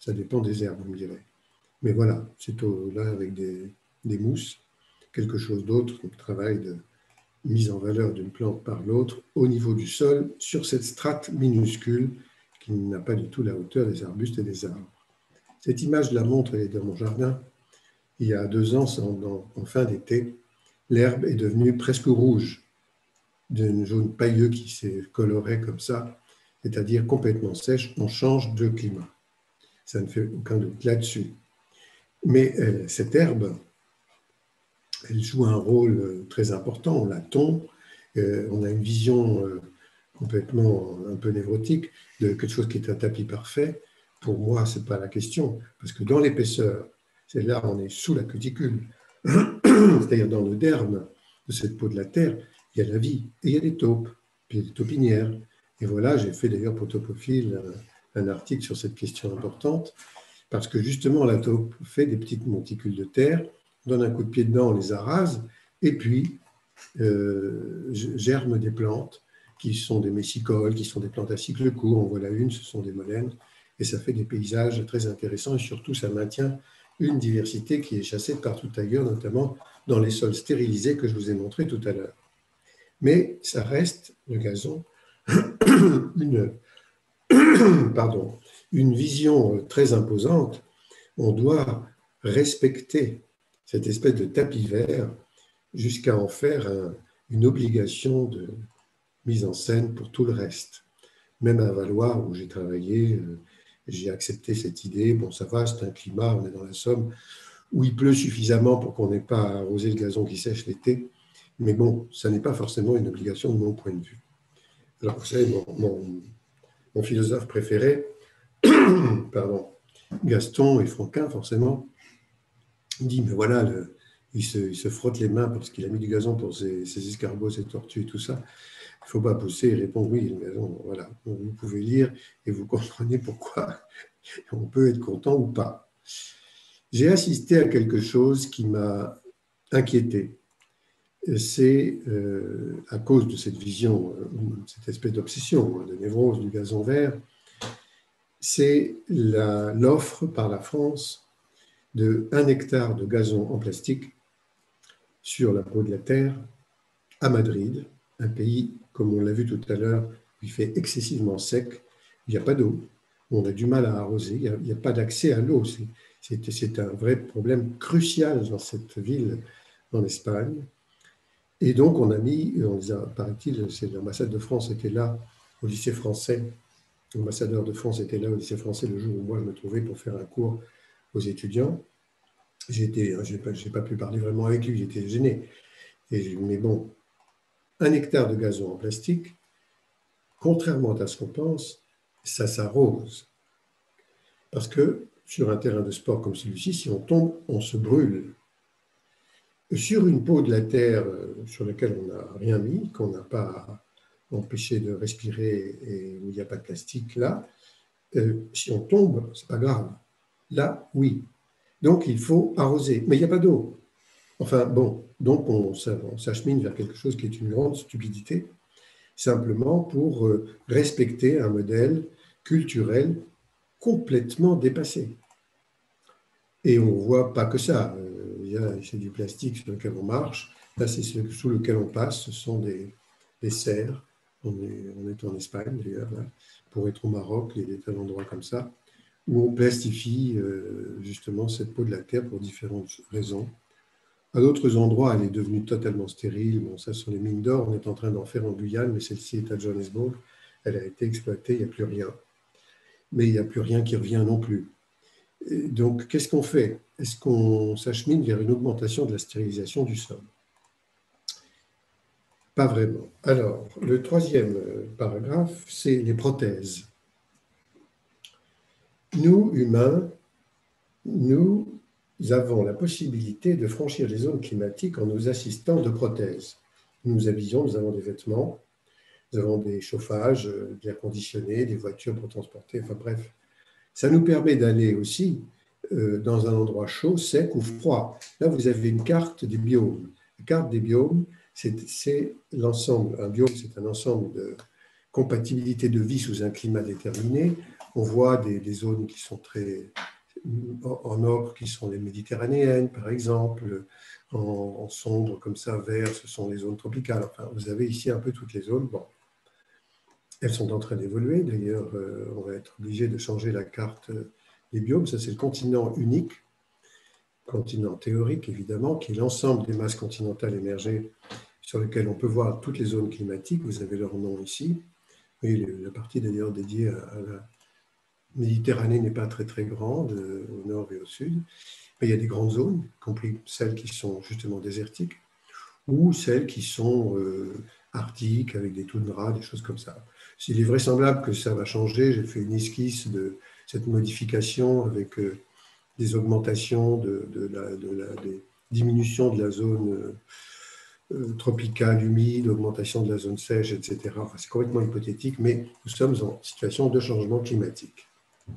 Ça dépend des herbes, vous me direz. Mais voilà, c'est là avec des, des mousses, quelque chose d'autre, le travail de mise en valeur d'une plante par l'autre au niveau du sol, sur cette strate minuscule qui n'a pas du tout la hauteur des arbustes et des arbres. Cette image la montre, elle est dans mon jardin. Il y a deux ans, en, en fin d'été, l'herbe est devenue presque rouge, d'un jaune pailleux qui s'est coloré comme ça, c'est-à-dire complètement sèche. On change de climat. Ça ne fait aucun doute là-dessus. Mais euh, cette herbe, elle joue un rôle très important. On la tond, euh, on a une vision euh, complètement un peu névrotique de quelque chose qui est un tapis parfait. Pour moi, ce n'est pas la question, parce que dans l'épaisseur, c'est là on est sous la cuticule, c'est-à-dire dans le derme de cette peau de la terre, il y a la vie, et il y a des taupes, puis il y a des taupinières. Et voilà, j'ai fait d'ailleurs pour Topophile un, un article sur cette question importante, parce que justement la taupe fait des petites monticules de terre, donne un coup de pied dedans, on les arrase, et puis euh, germent des plantes qui sont des messicoles, qui sont des plantes à cycle court. En voilà une, ce sont des molènes, et ça fait des paysages très intéressants, et surtout ça maintient une diversité qui est chassée de partout ailleurs, notamment dans les sols stérilisés que je vous ai montrés tout à l'heure. Mais ça reste, le gazon, une, pardon, une vision très imposante. On doit respecter cette espèce de tapis vert jusqu'à en faire un, une obligation de mise en scène pour tout le reste. Même à Valois, où j'ai travaillé, j'ai accepté cette idée. Bon, ça va, c'est un climat, on est dans la Somme, où il pleut suffisamment pour qu'on n'ait pas à arroser le gazon qui sèche l'été. Mais bon, ça n'est pas forcément une obligation de mon point de vue. Alors, vous savez, mon, mon, mon philosophe préféré, pardon, Gaston et Franquin, forcément, dit, mais voilà, le, il, se, il se frotte les mains parce qu'il a mis du gazon pour ses, ses escargots, ses tortues et tout ça. Il ne faut pas pousser et répondre oui, le gazon, voilà. Vous pouvez lire et vous comprenez pourquoi on peut être content ou pas. J'ai assisté à quelque chose qui m'a inquiété. C'est euh, à cause de cette vision, euh, cette espèce d'obsession, de névrose du gazon vert, c'est l'offre par la France de un hectare de gazon en plastique sur la peau de la terre à Madrid, un pays, comme on l'a vu tout à l'heure, il fait excessivement sec, il n'y a pas d'eau, on a du mal à arroser, il n'y a, a pas d'accès à l'eau. C'est un vrai problème crucial dans cette ville en Espagne. Et donc, on a mis, on les a, paraît-il, c'est l'ambassade de France était là au lycée français, l'ambassadeur de France était là au lycée français le jour où moi je me trouvais pour faire un cours aux étudiants. Je n'ai pas, pas pu parler vraiment avec lui, j'étais gêné. Et, mais bon, un hectare de gazon en plastique, contrairement à ce qu'on pense, ça s'arrose. Parce que sur un terrain de sport comme celui-ci, si on tombe, on se brûle. Sur une peau de la terre sur laquelle on n'a rien mis, qu'on n'a pas empêché de respirer et où il n'y a pas de plastique, là, euh, si on tombe, ce n'est pas grave. Là, oui. Donc, il faut arroser. Mais il n'y a pas d'eau. Enfin, bon, donc on, on s'achemine vers quelque chose qui est une grande stupidité, simplement pour euh, respecter un modèle culturel complètement dépassé. Et on ne voit pas que ça. C'est du plastique sur lequel on marche. Là, c'est sous lequel on passe. Ce sont des, des serres. On est, on est en Espagne, d'ailleurs. Pour être au Maroc, il y a des tas d'endroits comme ça, où on plastifie euh, justement cette peau de la terre pour différentes raisons. À d'autres endroits, elle est devenue totalement stérile. Bon, ça, ce sont les mines d'or. On est en train d'en faire en Guyane, mais celle-ci est à Johannesburg. Elle a été exploitée, il n'y a plus rien. Mais il n'y a plus rien qui revient non plus. Et donc, qu'est-ce qu'on fait? Est-ce qu'on s'achemine vers une augmentation de la stérilisation du sol? Pas vraiment. Alors, le troisième paragraphe, c'est les prothèses. Nous, humains, nous avons la possibilité de franchir les zones climatiques en nous assistant de prothèses. Nous nous habillons, nous avons des vêtements, nous avons des chauffages, des air conditionnés, des voitures pour transporter, enfin bref. Ça nous permet d'aller aussi euh, dans un endroit chaud, sec ou froid. Là, vous avez une carte des biomes. La carte des biomes, c'est l'ensemble. Un biome, c'est un ensemble de compatibilité de vie sous un climat déterminé. On voit des, des zones qui sont très en ocre, qui sont les méditerranéennes, par exemple. En, en sombre, comme ça, vert, ce sont les zones tropicales. Enfin, vous avez ici un peu toutes les zones. Bon. Elles sont en train d'évoluer. D'ailleurs, euh, on va être obligé de changer la carte des biomes. Ça, c'est le continent unique, continent théorique, évidemment, qui est l'ensemble des masses continentales émergées sur lequel on peut voir toutes les zones climatiques. Vous avez leur nom ici. Oui, la partie d'ailleurs dédiée à la Méditerranée n'est pas très très grande au nord et au sud. Mais il y a des grandes zones, y compris celles qui sont justement désertiques, ou celles qui sont euh, arctiques, avec des toundras, des choses comme ça. Il est vraisemblable que ça va changer. J'ai fait une esquisse de cette modification avec euh, des augmentations, de, de la, de la, des diminutions de la zone euh, tropicale, humide, augmentation de la zone sèche, et cetera. Enfin, c'est complètement hypothétique, mais nous sommes en situation de changement climatique.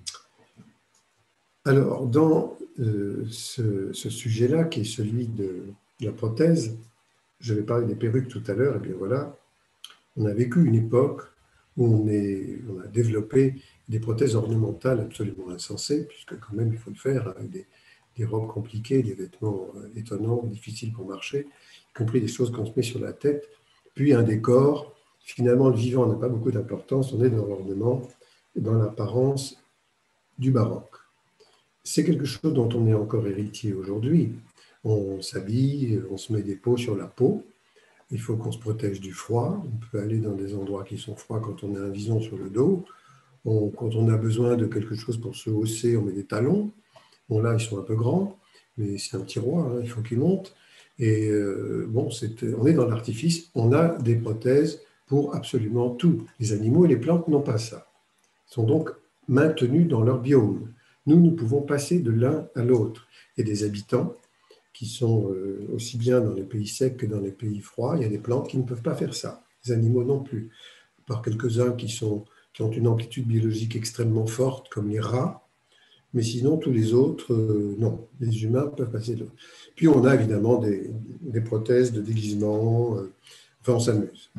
Alors, dans euh, ce, ce sujet-là, qui est celui de la prothèse, je vais parler des perruques tout à l'heure, et bien voilà, on a vécu une époque où on, est, on a développé des prothèses ornementales absolument insensées, puisque quand même il faut le faire, avec des, des robes compliquées, des vêtements étonnants, difficiles pour marcher, y compris des choses qu'on se met sur la tête, puis un décor. Finalement, le vivant n'a pas beaucoup d'importance, on est dans l'ornement, dans l'apparence du baroque. C'est quelque chose dont on est encore héritier aujourd'hui. On s'habille, on se met des peaux sur la peau. Il faut qu'on se protège du froid. On peut aller dans des endroits qui sont froids quand on a un vison sur le dos. On, quand on a besoin de quelque chose pour se hausser, on met des talons. Bon, là, ils sont un peu grands, mais c'est un petit roi, hein, il faut qu'il monte. Et euh, bon, c'est, on est dans l'artifice. On a des prothèses pour absolument tout. Les animaux et les plantes n'ont pas ça. Ils sont donc maintenus dans leur biome. Nous, nous pouvons passer de l'un à l'autre. Il y a des habitants qui sont aussi bien dans les pays secs que dans les pays froids. Il y a des plantes qui ne peuvent pas faire ça. Les animaux non plus. Par quelques-uns qui, sont, qui ont une amplitude biologique extrêmement forte, comme les rats. Mais sinon, tous les autres, euh, non. Les humains peuvent passer de l'autre. Puis on a évidemment des, des prothèses de déguisement. Euh, enfin, on s'amuse.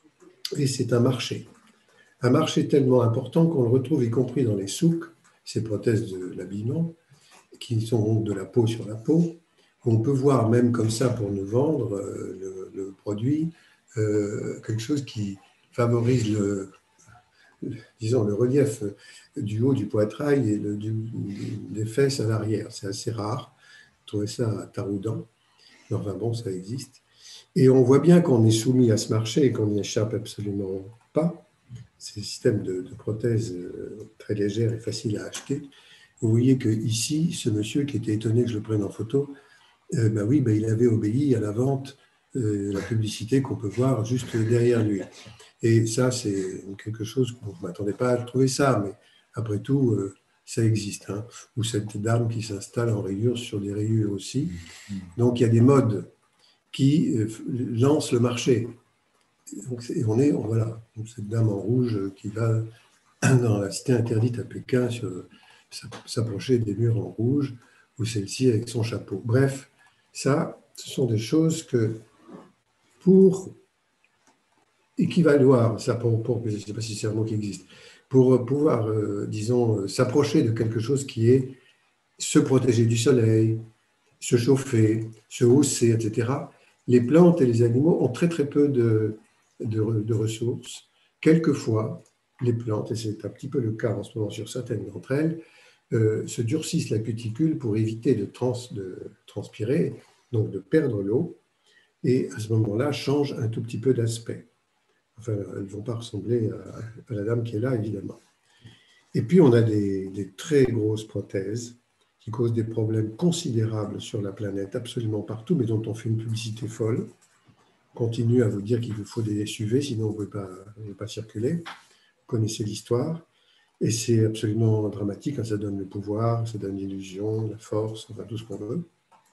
Et c'est un marché. Un marché tellement important qu'on le retrouve y compris dans les souks, ces prothèses de l'habillement, qui sont de la peau sur la peau. On peut voir même comme ça pour nous vendre euh, le, le produit, euh, quelque chose qui favorise le, le, disons, le relief du haut du poitrail et le, du, des fesses à l'arrière. C'est assez rare. Vous trouvez ça à Taroudan. Enfin bon, ça existe. Et on voit bien qu'on est soumis à ce marché et qu'on n'y échappe absolument pas. C'est un système de, de prothèses très légère et facile à acheter. Vous voyez qu'ici, ce monsieur qui était étonné que je le prenne en photo, euh, ben oui, ben il avait obéi à la vente, euh, la publicité qu'on peut voir juste derrière lui. Et ça, c'est quelque chose qu'on ne m'attendait pas à trouver ça, mais après tout, euh, ça existe. Hein. Ou cette dame qui s'installe en rayures sur des rayures aussi. Donc, il y a des modes qui euh, lancent le marché. Donc, et on est, voilà, donc cette dame en rouge qui va dans la cité interdite à Pékin s'approcher des murs en rouge, ou celle-ci avec son chapeau. Bref, ça, ce sont des choses que pour équivaloir, ça pour, pour je ne sais pas si c'est un mot qui existe, pour pouvoir, euh, disons, s'approcher de quelque chose qui est se protéger du soleil, se chauffer, se hausser, et cetera, les plantes et les animaux ont très très peu de De, de ressources. Quelquefois, les plantes, et c'est un petit peu le cas en ce moment sur certaines d'entre elles, euh, se durcissent la cuticule pour éviter de, trans, de transpirer, donc de perdre l'eau, et à ce moment-là, changent un tout petit peu d'aspect. Enfin, elles ne vont pas ressembler à, à la dame qui est là, évidemment. Et puis, on a des, des très grosses prothèses qui causent des problèmes considérables sur la planète, absolument partout, mais dont on fait une publicité folle. Continue à vous dire qu'il vous faut des S U V, sinon on ne peut pas, pas circuler. Vous connaissez l'histoire. Et c'est absolument dramatique. Ça donne le pouvoir, ça donne l'illusion, la force, enfin tout ce qu'on veut.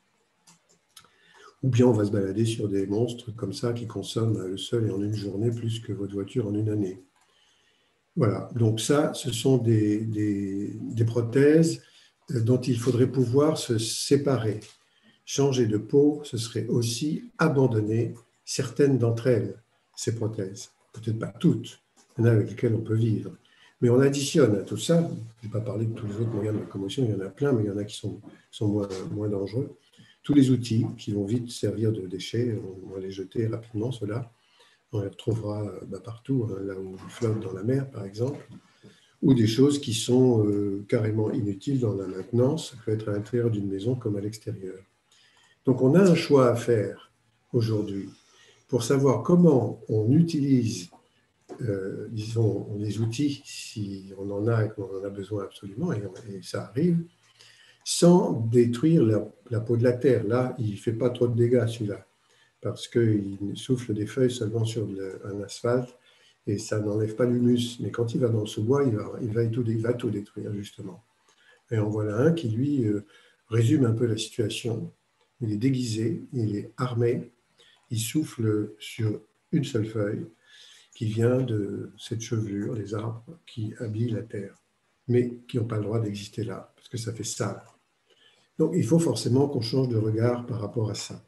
Ou bien on va se balader sur des monstres comme ça qui consomment à eux seuls et en une journée plus que votre voiture en une année. Voilà. Donc ça, ce sont des, des, des prothèses dont il faudrait pouvoir se séparer. Changer de peau, ce serait aussi abandonner certaines d'entre elles, ces prothèses. Peut-être pas toutes, il y en a avec lesquels on peut vivre. Mais on additionne à tout ça, je ne vais pas parler de tous les autres moyens de locomotion, il y en a plein, mais il y en a qui sont, sont moins, moins dangereux. Tous les outils qui vont vite servir de déchets, on va les jeter rapidement, ceux-là. On les retrouvera bah, partout, hein, là où ils flottent dans la mer, par exemple, ou des choses qui sont euh, carrément inutiles dans la maintenance, ça peut être à l'intérieur d'une maison comme à l'extérieur. Donc on a un choix à faire aujourd'hui pour savoir comment on utilise Euh, disons, les outils, si on en a et qu'on en a besoin absolument, et, et ça arrive, sans détruire la, la peau de la terre. Là, il ne fait pas trop de dégâts, celui-là, parce qu'il souffle des feuilles seulement sur le, un asphalte, et ça n'enlève pas l'humus. Mais quand il va dans le sous-bois, il va, il, va tout, il va tout détruire, justement. Et en voilà un qui, lui, euh, résume un peu la situation. Il est déguisé, il est armé, il souffle sur une seule feuille, qui vient de cette chevelure, les arbres qui habillent la terre, mais qui n'ont pas le droit d'exister là, parce que ça fait sale. Donc, il faut forcément qu'on change de regard par rapport à ça.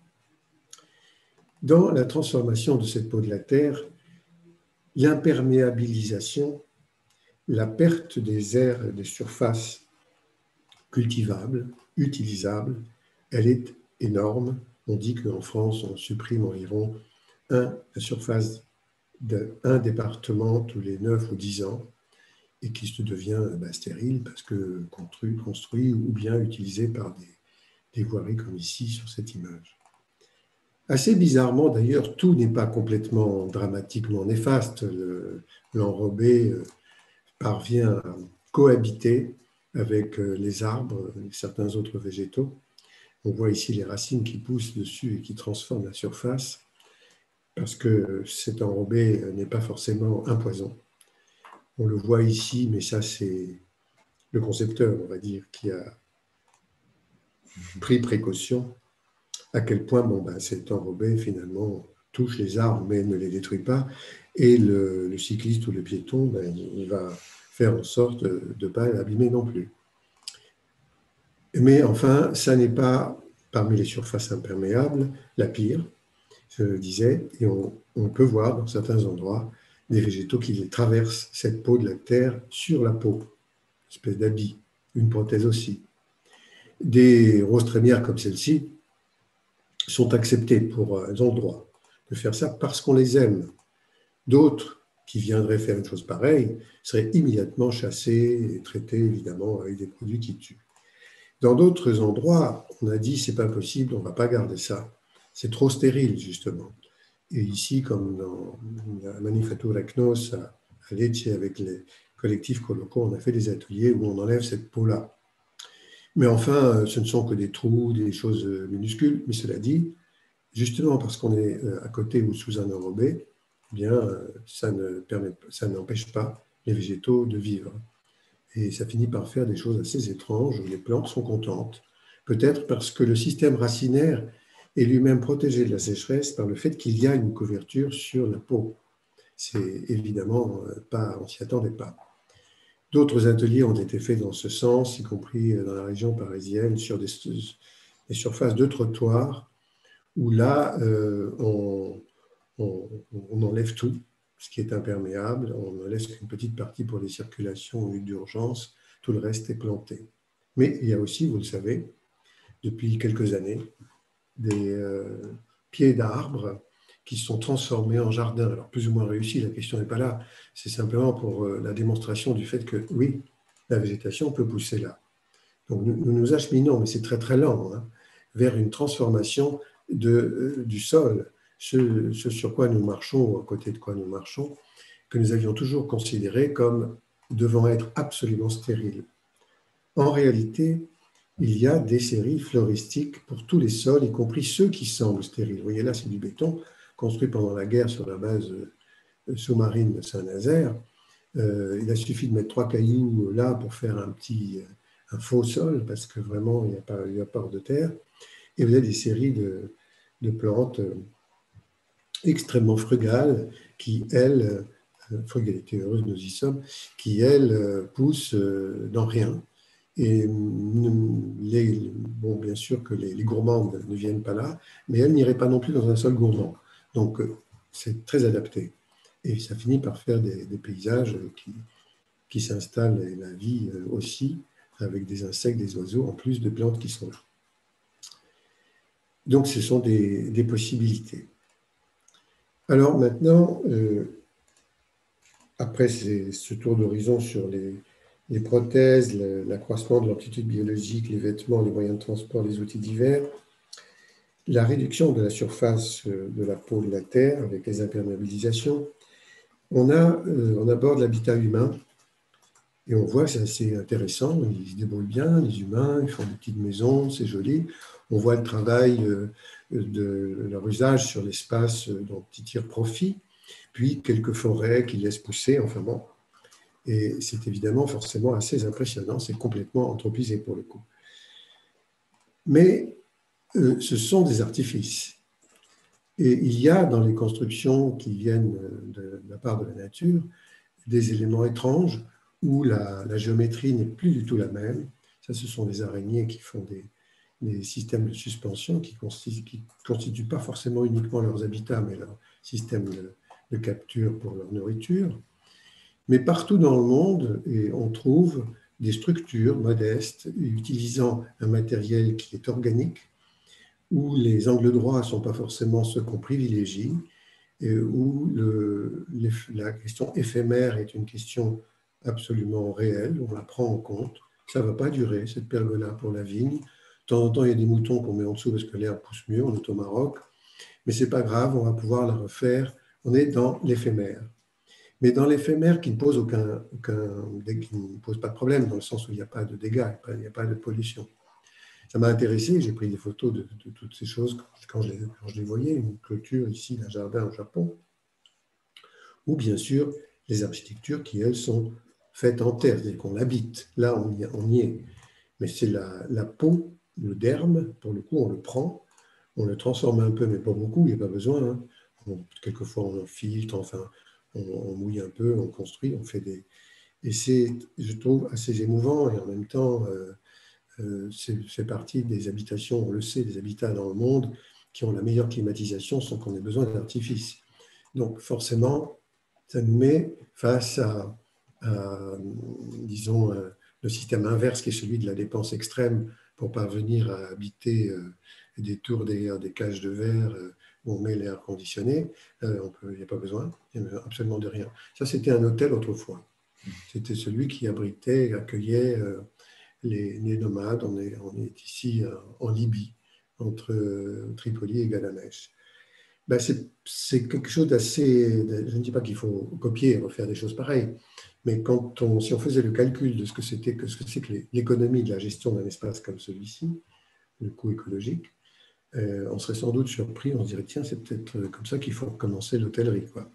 Dans la transformation de cette peau de la terre, l'imperméabilisation, la perte des aires et des surfaces cultivables, utilisables, elle est énorme. On dit qu'en France, on supprime environ un, la surface d'un département tous les neuf ou dix ans et qui se devient bah, stérile parce que construit, construit ou bien utilisé par des, des voiries comme ici sur cette image. Assez bizarrement d'ailleurs, tout n'est pas complètement dramatiquement néfaste. L'enrobé euh, parvient à cohabiter avec euh, les arbres et certains autres végétaux. On voit ici les racines qui poussent dessus et qui transforment la surface, parce que cet enrobé n'est pas forcément un poison. On le voit ici, mais ça c'est le concepteur, on va dire, qui a pris précaution, à quel point bon, ben, cet enrobé finalement touche les arbres mais ne les détruit pas, et le, le cycliste ou le piéton, ben, il va faire en sorte de ne pas l'abîmer non plus. Mais enfin, ça n'est pas, parmi les surfaces imperméables, la pire, je le disais, et on, on peut voir dans certains endroits des végétaux qui traversent cette peau de la terre sur la peau, une espèce d'habit, une prothèse aussi. Des roses trémières comme celle-ci sont acceptées pour, elles ont le droit de faire ça parce qu'on les aime. D'autres qui viendraient faire une chose pareille seraient immédiatement chassés et traités évidemment avec des produits qui tuent. Dans d'autres endroits, on a dit c'est pas possible, on ne va pas garder ça. C'est trop stérile, justement. Et ici, comme dans la Manifattura Cnos à Lecce, avec les collectifs colocaux, on a fait des ateliers où on enlève cette peau-là. Mais enfin, ce ne sont que des trous, des choses minuscules. Mais cela dit, justement parce qu'on est à côté ou sous un enrobé, eh bien, ça ne permet, ça n'empêche pas les végétaux de vivre. Et ça finit par faire des choses assez étranges où les plantes sont contentes. Peut-être parce que le système racinaire est lui-même protégé de la sécheresse par le fait qu'il y a une couverture sur la peau. C'est évidemment pas, on s'y attendait pas. D'autres ateliers ont été faits dans ce sens, y compris dans la région parisienne, sur des, des surfaces de trottoirs, où là, euh, on, on, on enlève tout, ce qui est imperméable, on ne laisse qu'une petite partie pour les circulations d'urgence, tout le reste est planté. Mais il y a aussi, vous le savez, depuis quelques années, des euh, pieds d'arbres qui sont transformés en jardin. Alors, plus ou moins réussi, la question n'est pas là. C'est simplement pour euh, la démonstration du fait que, oui, la végétation peut pousser là. Donc, nous nous, nous acheminons, mais c'est très très lent, hein, vers une transformation de, euh, du sol, ce, ce sur quoi nous marchons, ou à côté de quoi nous marchons, que nous avions toujours considéré comme devant être absolument stérile. En réalité, il y a des séries floristiques pour tous les sols, y compris ceux qui semblent stériles. Vous voyez là, c'est du béton construit pendant la guerre sur la base sous-marine de Saint-Nazaire. Euh, il a suffi de mettre trois cailloux là pour faire un petit un faux sol, parce que vraiment, il n'y a pas, il n'y a pas de terre. Et vous avez des séries de, de plantes extrêmement frugales qui, elles, frugalité heureuse, nous y sommes, qui, elles, poussent dans rien. Et les, bon, bien sûr que les, les gourmandes ne viennent pas là, mais elles n'iraient pas non plus dans un sol gourmand. Donc, c'est très adapté. et ça finit par faire des, des paysages qui, qui s'installent, et la vie aussi, avec des insectes, des oiseaux, en plus de plantes qui sont là. Donc, ce sont des, des possibilités. Alors maintenant, euh, après ces, ce tour d'horizon sur les, les prothèses, l'accroissement de l'amplitude biologique, les vêtements, les moyens de transport, les outils divers, la réduction de la surface de la peau de la Terre avec les imperméabilisations, on, a, euh, on aborde l'habitat humain et on voit que c'est assez intéressant, ils se débrouillent bien, les humains, ils font des petites maisons, c'est joli. On voit le travail euh, de leur usage sur l'espace dont ils tirent profit, puis quelques forêts qu'ils laissent pousser, enfin bon. Et c'est évidemment forcément assez impressionnant, c'est complètement anthropisé pour le coup. Mais euh, ce sont des artifices. Et il y a dans les constructions qui viennent de, de la part de la nature des éléments étranges où la, la géométrie n'est plus du tout la même. Ça, ce sont des araignées qui font des, des systèmes de suspension qui ne constituent, constituent pas forcément uniquement leurs habitats, mais leur système de, de capture pour leur nourriture. Mais partout dans le monde, et on trouve des structures modestes utilisant un matériel qui est organique, où les angles droits ne sont pas forcément ceux qu'on privilégie, et où le, la question éphémère est une question absolument réelle, on la prend en compte. Ça ne va pas durer, cette pergola pour la vigne. De temps en temps, il y a des moutons qu'on met en dessous parce que l'herbe pousse mieux, on est au Maroc, mais ce n'est pas grave, on va pouvoir la refaire. On est dans l'éphémère. Mais dans l'éphémère qui ne pose aucun, aucun, qui ne pose pas de problème, dans le sens où il n'y a pas de dégâts, il n'y a pas de pollution. Ça m'a intéressé, j'ai pris des photos de, de toutes ces choses quand je, les, quand je les voyais, une clôture ici d'un jardin au Japon, ou bien sûr les architectures qui, elles, sont faites en terre, c'est-à-dire qu'on l'habite, là on y, on y est. Mais c'est la, la peau, le derme, pour le coup on le prend, on le transforme un peu, mais pas beaucoup, il n'y a pas besoin. Hein. On, quelquefois on filtre, enfin on, on mouille un peu, on construit, on fait des... Et c'est, je trouve, assez émouvant et en même temps... Euh, Euh, c'est fait partie des habitations, on le sait, des habitats dans le monde qui ont la meilleure climatisation sans qu'on ait besoin d'artifice. Donc forcément, ça nous met face à, à disons, le système inverse qui est celui de la dépense extrême pour parvenir à habiter des tours derrière des cages de verre où on met l'air conditionné. Il n'y a pas besoin, il n'y a absolument de rien. Ça, c'était un hôtel autrefois. C'était celui qui abritait, accueillait les, les nomades. On est, on est ici en Libye, entre Tripoli et Galamèche. Ben c'est quelque chose d'assez... Je ne dis pas qu'il faut copier et refaire des choses pareilles, mais quand on, si on faisait le calcul de ce que c'était que ce que c'est que l'économie de la gestion d'un espace comme celui-ci, le coût écologique, euh, on serait sans doute surpris, on se dirait, tiens, c'est peut-être comme ça qu'il faut commencer l'hôtellerie, quoi.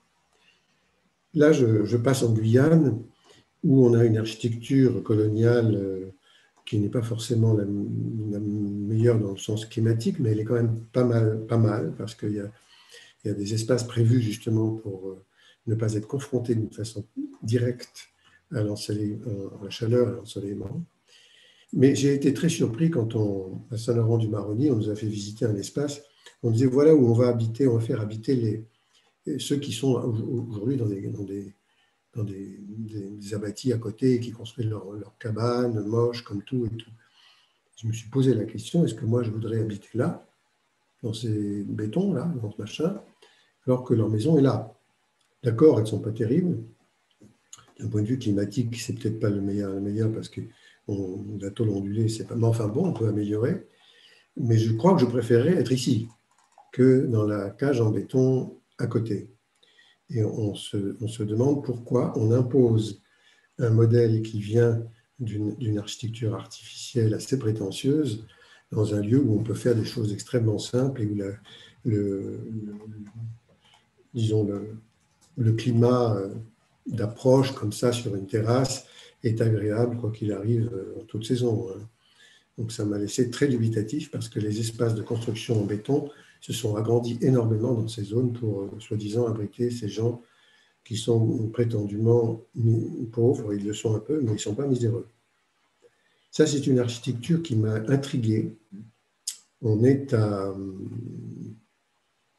Là, je, je passe en Guyane, où on a une architecture coloniale euh, qui n'est pas forcément la, la meilleure dans le sens climatique, mais elle est quand même pas mal, pas mal parce qu'il y a, il y a des espaces prévus justement pour euh, ne pas être confronté d'une façon directe à, à la chaleur et à l'ensoleillement. Mais j'ai été très surpris quand, on, à Saint-Laurent-du-Maroni, on nous a fait visiter un espace, on disait voilà où on va habiter, on va faire habiter les, ceux qui sont aujourd'hui dans des... Dans des dans des, des, des abattis à côté qui construisent leur, leur cabane, moche comme tout et tout. Je me suis posé la question, est-ce que moi je voudrais habiter là, dans ces bétons, là, dans ce machin, alors que leur maison est là. D'accord, elles ne sont pas terribles. D'un point de vue climatique, c'est peut-être pas le meilleur, le meilleur parce que on, la tôle ondulée, c'est pas... Mais enfin bon, on peut améliorer. Mais je crois que je préférerais être ici que dans la cage en béton à côté. Et on se, on se demande pourquoi on impose un modèle qui vient d'une architecture artificielle assez prétentieuse dans un lieu où on peut faire des choses extrêmement simples et où la, le, le, disons le, le climat d'approche comme ça sur une terrasse est agréable quoi qu'il arrive en toute saison. Donc ça m'a laissé très dubitatif parce que les espaces de construction en béton se sont agrandis énormément dans ces zones pour, euh, soi-disant, abriter ces gens qui sont prétendument pauvres. Ils le sont un peu, mais ils ne sont pas miséreux. Ça, c'est une architecture qui m'a intrigué. On est à...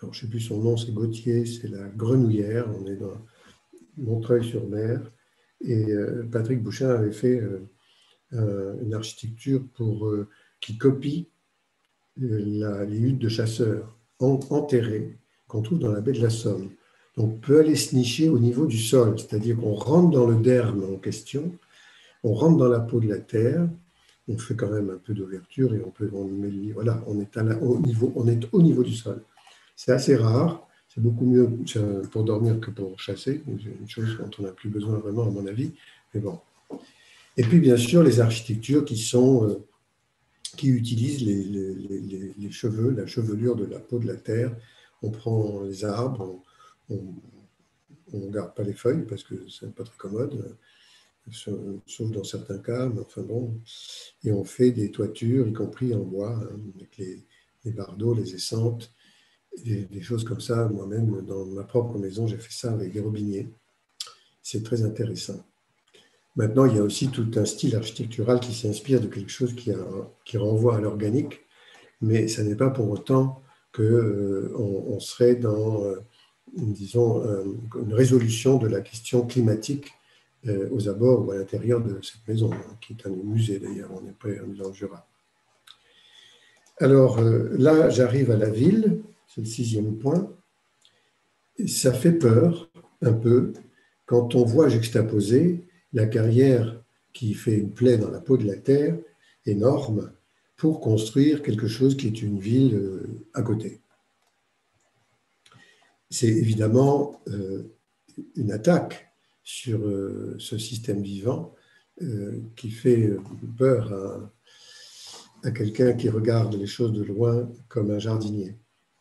alors je ne sais plus son nom, c'est Gauthier, c'est la Grenouillère, on est dans Montreuil-sur-Mer, et euh, Patrick Bouchin avait fait euh, un, une architecture pour, euh, qui copie la, les huttes de chasseurs en, enterrées qu'on trouve dans la baie de la Somme. Donc on peut aller se nicher au niveau du sol, c'est-à-dire qu'on rentre dans le derme en question, on rentre dans la peau de la terre, on fait quand même un peu d'ouverture et on peut on met, voilà, on est, à la, au niveau, on est au niveau du sol. C'est assez rare, c'est beaucoup mieux pour dormir que pour chasser, une chose dont on n'a plus besoin vraiment à mon avis, mais bon. Et puis bien sûr les architectures qui sont euh, qui utilisent les, les, les, les cheveux, la chevelure de la peau de la terre. On prend les arbres, on ne garde pas les feuilles parce que ce n'est pas très commode, sauf dans certains cas, mais enfin bon, et on fait des toitures, y compris en bois, hein, avec les, les bardeaux, les essentes, des, des choses comme ça. Moi-même, dans ma propre maison, j'ai fait ça avec des robiniers. C'est très intéressant. Maintenant, il y a aussi tout un style architectural qui s'inspire de quelque chose qui, a, qui renvoie à l'organique, mais ça n'est pas pour autant qu'on euh, on serait dans, euh, disons, euh, une résolution de la question climatique euh, aux abords ou à l'intérieur de cette maison, hein, qui est un musée d'ailleurs, on est près dans le Jura. Alors euh, là, j'arrive à la ville, c'est le sixième point. Ça fait peur un peu quand on voit juxtaposer la carrière qui fait une plaie dans la peau de la terre, énorme, pour construire quelque chose qui est une ville euh, à côté. C'est évidemment euh, une attaque sur euh, ce système vivant euh, qui fait peur à, à quelqu'un qui regarde les choses de loin comme un jardinier.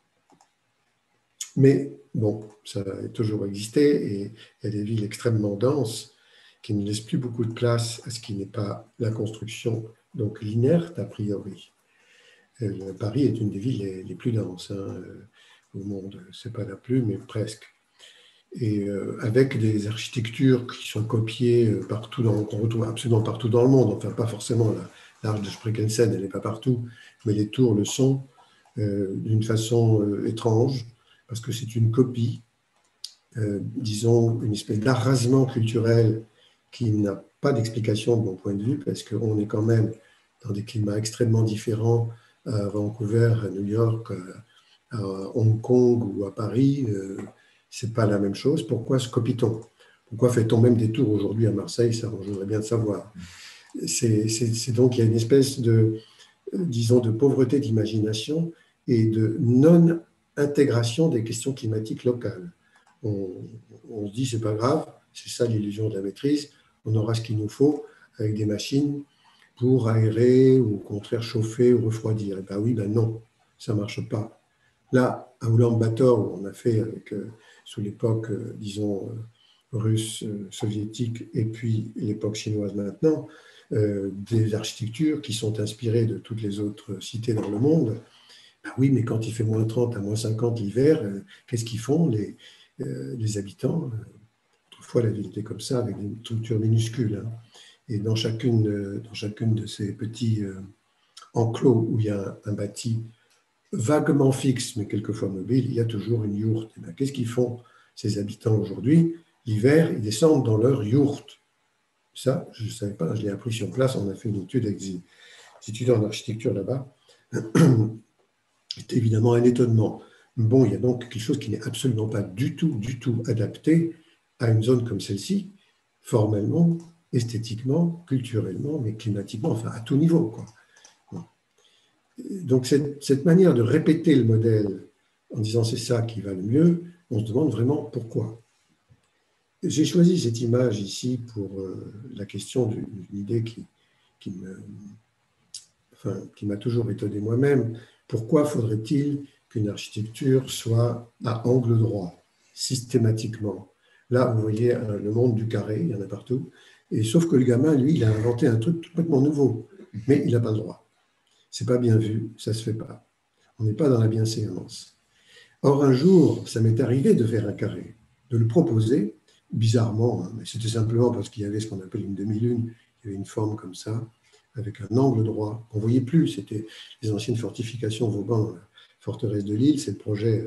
Mais bon, ça a toujours existé et il y a des villes extrêmement denses qui ne laissent plus beaucoup de place à ce qui n'est pas la construction, donc l'inerte a priori. Euh, Paris est une des villes les, les plus denses hein, au monde, c'est pas la plus, mais presque. Et euh, avec des architectures qui sont copiées partout, dans, qu'on retrouve absolument partout dans le monde, enfin pas forcément, la, l'arche de Spreckelsen, elle n'est pas partout, mais les tours le sont euh, d'une façon euh, étrange, parce que c'est une copie, euh, disons, une espèce d'arrasement culturel qui n'a pas d'explication de mon point de vue, parce qu'on est quand même dans des climats extrêmement différents à Vancouver, à New York, à Hong Kong ou à Paris. Euh, ce n'est pas la même chose. Pourquoi se copie-t-on? Pourquoi fait-on même des tours aujourd'hui à Marseille? Ça, je voudrais bien le savoir. C'est, c'est, c'est donc, il y a une espèce de, disons, de pauvreté d'imagination et de non-intégration des questions climatiques locales. On, on se dit, c'est pas grave, c'est ça l'illusion de la maîtrise, on aura ce qu'il nous faut avec des machines pour aérer ou au contraire chauffer ou refroidir. Et ben oui, ben non, ça ne marche pas. Là, à Oulan-Bator, où on a fait avec, euh, sous l'époque, euh, disons, euh, russe, euh, soviétique, et puis l'époque chinoise maintenant, euh, des architectures qui sont inspirées de toutes les autres cités dans le monde. Ben oui, mais quand il fait moins trente à moins cinquante l'hiver, euh, qu'est-ce qu'ils font les, euh, les habitants? Autrefois, la ville était comme ça, avec des structures minuscules. Hein. Et dans chacune, dans chacune de ces petits euh, enclos où il y a un, un bâti vaguement fixe, mais quelquefois mobile, il y a toujours une yourte. Et bien, qu'est-ce qu'ils font, ces habitants aujourd'hui? L'hiver, ils descendent dans leur yourte. Ça, je ne savais pas, je l'ai appris sur place, on a fait une étude avec des étudiants en architecture là-bas. C'est évidemment un étonnement. Bon, il y a donc quelque chose qui n'est absolument pas du tout, du tout adapté à une zone comme celle-ci, formellement, esthétiquement, culturellement, mais climatiquement, enfin à tout niveau, quoi. Donc cette, cette manière de répéter le modèle en disant c'est ça qui va le mieux, on se demande vraiment pourquoi. J'ai choisi cette image ici pour euh, la question d'une idée qui, qui me, enfin, qui m'a toujours étonné moi-même. Pourquoi faudrait-il qu'une architecture soit à angle droit, systématiquement? Là, vous voyez euh, le monde du carré, il y en a partout. Et sauf que le gamin, lui, il a inventé un truc complètement nouveau, mais il n'a pas le droit. C'est pas bien vu, ça se fait pas. On n'est pas dans la bienséance. Or, un jour, ça m'est arrivé de faire un carré, de le proposer, bizarrement, hein, mais c'était simplement parce qu'il y avait ce qu'on appelle une demi-lune, il y avait une forme comme ça, avec un angle droit. On ne voyait plus, c'était les anciennes fortifications Vauban, la forteresse de Lille, c'est le projet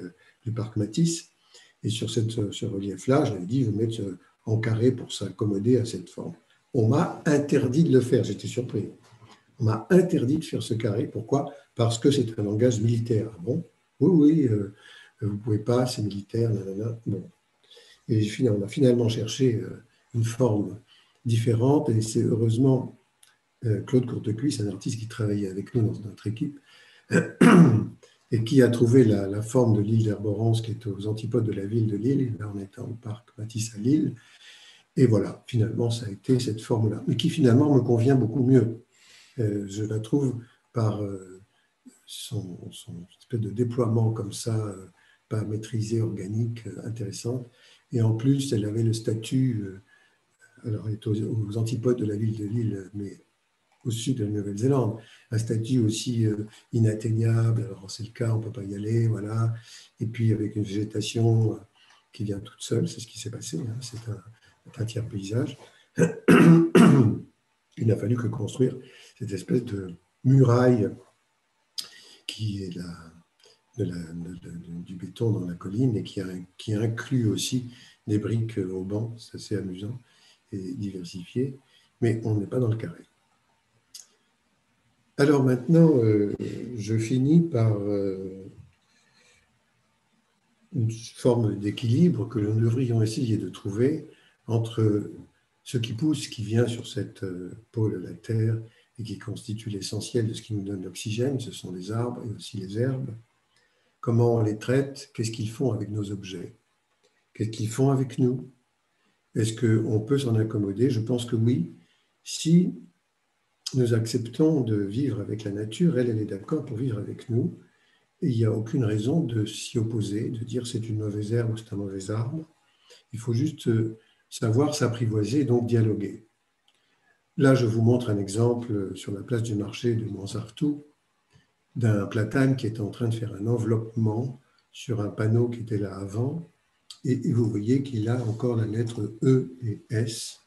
du parc Matisse. Et sur cette, ce relief-là, j'avais dit, je vais mettre en carré pour s'accommoder à cette forme. On m'a interdit de le faire, j'étais surpris. On m'a interdit de faire ce carré. Pourquoi? Parce que c'est un langage militaire. Ah bon? Oui, oui, euh, vous ne pouvez pas, c'est militaire, nanana. Bon. Et on a finalement cherché une forme différente, et c'est heureusement Claude Courtecuisse, un artiste qui travaillait avec nous dans notre équipe, et qui a trouvé la, la forme de l'île d'Herborance, qui est aux antipodes de la ville de Lille. Là, on est au parc Matisse à Lille. Et voilà, finalement, ça a été cette forme-là, mais qui finalement me convient beaucoup mieux. Euh, je la trouve par euh, son, son espèce de déploiement comme ça, euh, pas maîtrisé, organique, euh, intéressante. Et en plus, elle avait le statut, euh, alors elle est aux, aux antipodes de la ville de Lille, mais au sud de la Nouvelle-Zélande, un statut aussi euh, inatteignable. Alors c'est le cas, on ne peut pas y aller, voilà. Et puis avec une végétation euh, qui vient toute seule, c'est ce qui s'est passé, hein, c'est un, un tiers paysage. Il n'a fallu que construire cette espèce de muraille qui est la, de la, de, de, du béton dans la colline et qui, a, qui inclut aussi des briques au banc, c'est assez amusant et diversifié, mais on n'est pas dans le carré. Alors maintenant, euh, je finis par euh, une forme d'équilibre que nous devrions essayer de trouver entre ce qui pousse, qui vient sur cette euh, pôle de la Terre et qui constitue l'essentiel de ce qui nous donne l'oxygène, ce sont les arbres et aussi les herbes. Comment on les traite? Qu'est-ce qu'ils font avec nos objets? Qu'est-ce qu'ils font avec nous? Est-ce qu'on peut s'en accommoder? Je pense que oui. Si nous acceptons de vivre avec la nature, elle, elle est d'accord pour vivre avec nous, et il n'y a aucune raison de s'y opposer, de dire c'est une mauvaise herbe ou c'est un mauvais arbre. Il faut juste savoir s'apprivoiser et donc dialoguer. Là, je vous montre un exemple sur la place du marché de Montsartou, d'un platane qui est en train de faire un enveloppement sur un panneau qui était là avant, et vous voyez qu'il a encore la lettre E et S.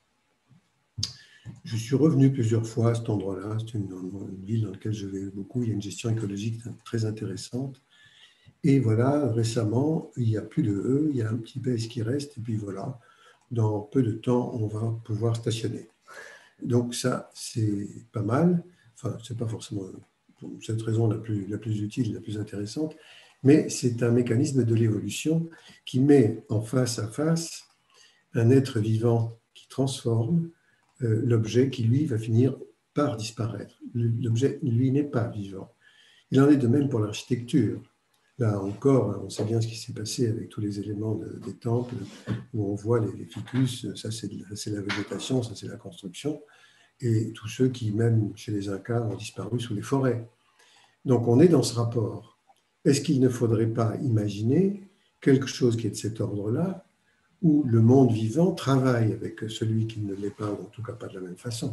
Je suis revenu plusieurs fois à cet endroit-là, c'est une, une ville dans laquelle je vais beaucoup, il y a une gestion écologique très intéressante. Et voilà, récemment, il n'y a plus de E, il y a un petit S qui reste, et puis voilà, dans peu de temps, on va pouvoir stationner. Donc ça, c'est pas mal, enfin, c'est pas forcément cette raison la plus, la plus utile, la plus intéressante, mais c'est un mécanisme de l'évolution qui met en face à face un être vivant qui transforme euh, l'objet qui, lui, va finir par disparaître. L'objet, lui, n'est pas vivant. Il en est de même pour l'architecture. Là encore, on sait bien ce qui s'est passé avec tous les éléments de, des temples, où on voit les, les ficus, ça c'est la végétation, ça c'est la construction, et tous ceux qui, même chez les Incas, ont disparu sous les forêts. Donc on est dans ce rapport. Est-ce qu'il ne faudrait pas imaginer quelque chose qui est de cet ordre-là, où le monde vivant travaille avec celui qui ne l'est pas, ou en tout cas pas de la même façon,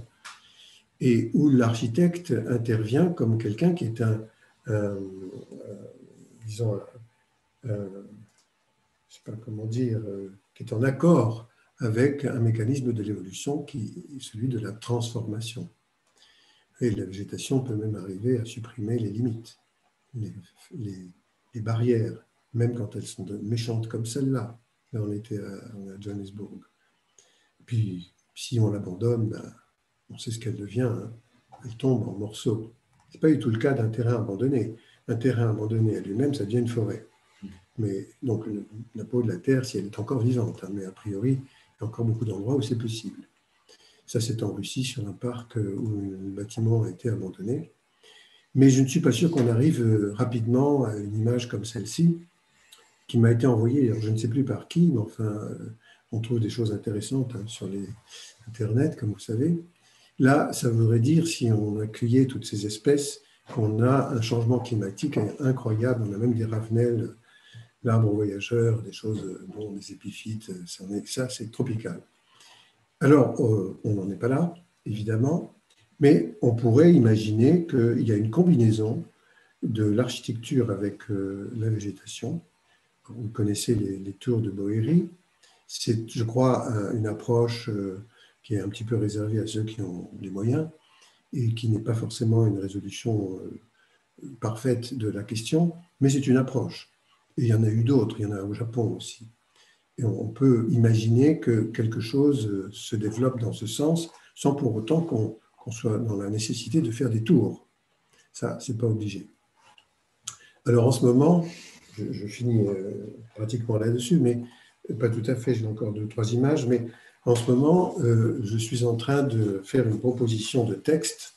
et où l'architecte intervient comme quelqu'un qui est un, un, un disons, un, un, je ne sais pas comment dire, qui est en accord avec un mécanisme de l'évolution qui est celui de la transformation. Et la végétation peut même arriver à supprimer les limites, les, les, les barrières, même quand elles sont méchantes comme celle-là. Là, on était à, à Johannesburg. Puis, si on l'abandonne, ben, on sait ce qu'elle devient, hein. Elle tombe en morceaux. Ce n'est pas du tout le cas d'un terrain abandonné. Un terrain abandonné à lui-même, ça devient une forêt. Mais donc, le, la peau de la terre, si elle est encore vivante, hein, mais a priori, il y a encore beaucoup d'endroits où c'est possible. Ça, c'est en Russie, sur un parc où un bâtiment a été abandonné. Mais je ne suis pas sûr qu'on arrive rapidement à une image comme celle-ci, qui m'a été envoyée, alors je ne sais plus par qui, mais enfin, on trouve des choses intéressantes hein, sur les Internet, comme vous savez. Là, ça voudrait dire, si on accueillait toutes ces espèces, qu'on a un changement climatique incroyable. On a même des ravenelles, l'arbre voyageur, des choses, bon, des épiphytes, ça, c'est tropical. Alors, on n'en est pas là, évidemment, mais on pourrait imaginer qu'il y a une combinaison de l'architecture avec la végétation. Vous connaissez les, les tours de Boéry. C'est, je crois, une approche qui est un petit peu réservée à ceux qui ont les moyens et qui n'est pas forcément une résolution parfaite de la question, mais c'est une approche. Et il y en a eu d'autres, il y en a au Japon aussi. Et on peut imaginer que quelque chose se développe dans ce sens, sans pour autant qu'on qu'on soit dans la nécessité de faire des tours. Ça, ce n'est pas obligé. Alors en ce moment, je, je finis euh, pratiquement là-dessus, mais pas tout à fait, j'ai encore deux, trois images, mais en ce moment, euh, je suis en train de faire une proposition de texte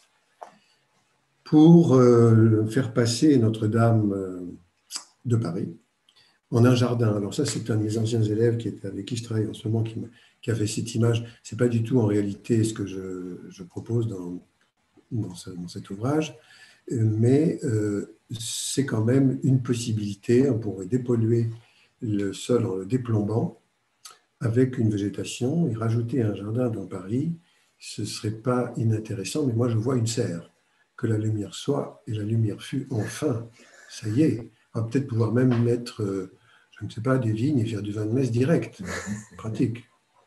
pour euh, faire passer Notre-Dame euh, de Paris en un jardin. Alors ça, c'est un de mes anciens élèves qui est, avec qui je travaille en ce moment, qui, qui a fait cette image. Ce n'est pas du tout en réalité ce que je, je propose dans, dans, ce, dans cet ouvrage, mais euh, c'est quand même une possibilité. On pourrait dépolluer le sol en le déplombant avec une végétation et rajouter un jardin dans Paris. Ce ne serait pas inintéressant, mais moi je vois une serre. Que la lumière soit, et la lumière fut, enfin, ça y est. On va peut-être pouvoir même mettre, euh, je ne sais pas, des vignes et faire du vin de messe direct, pratique.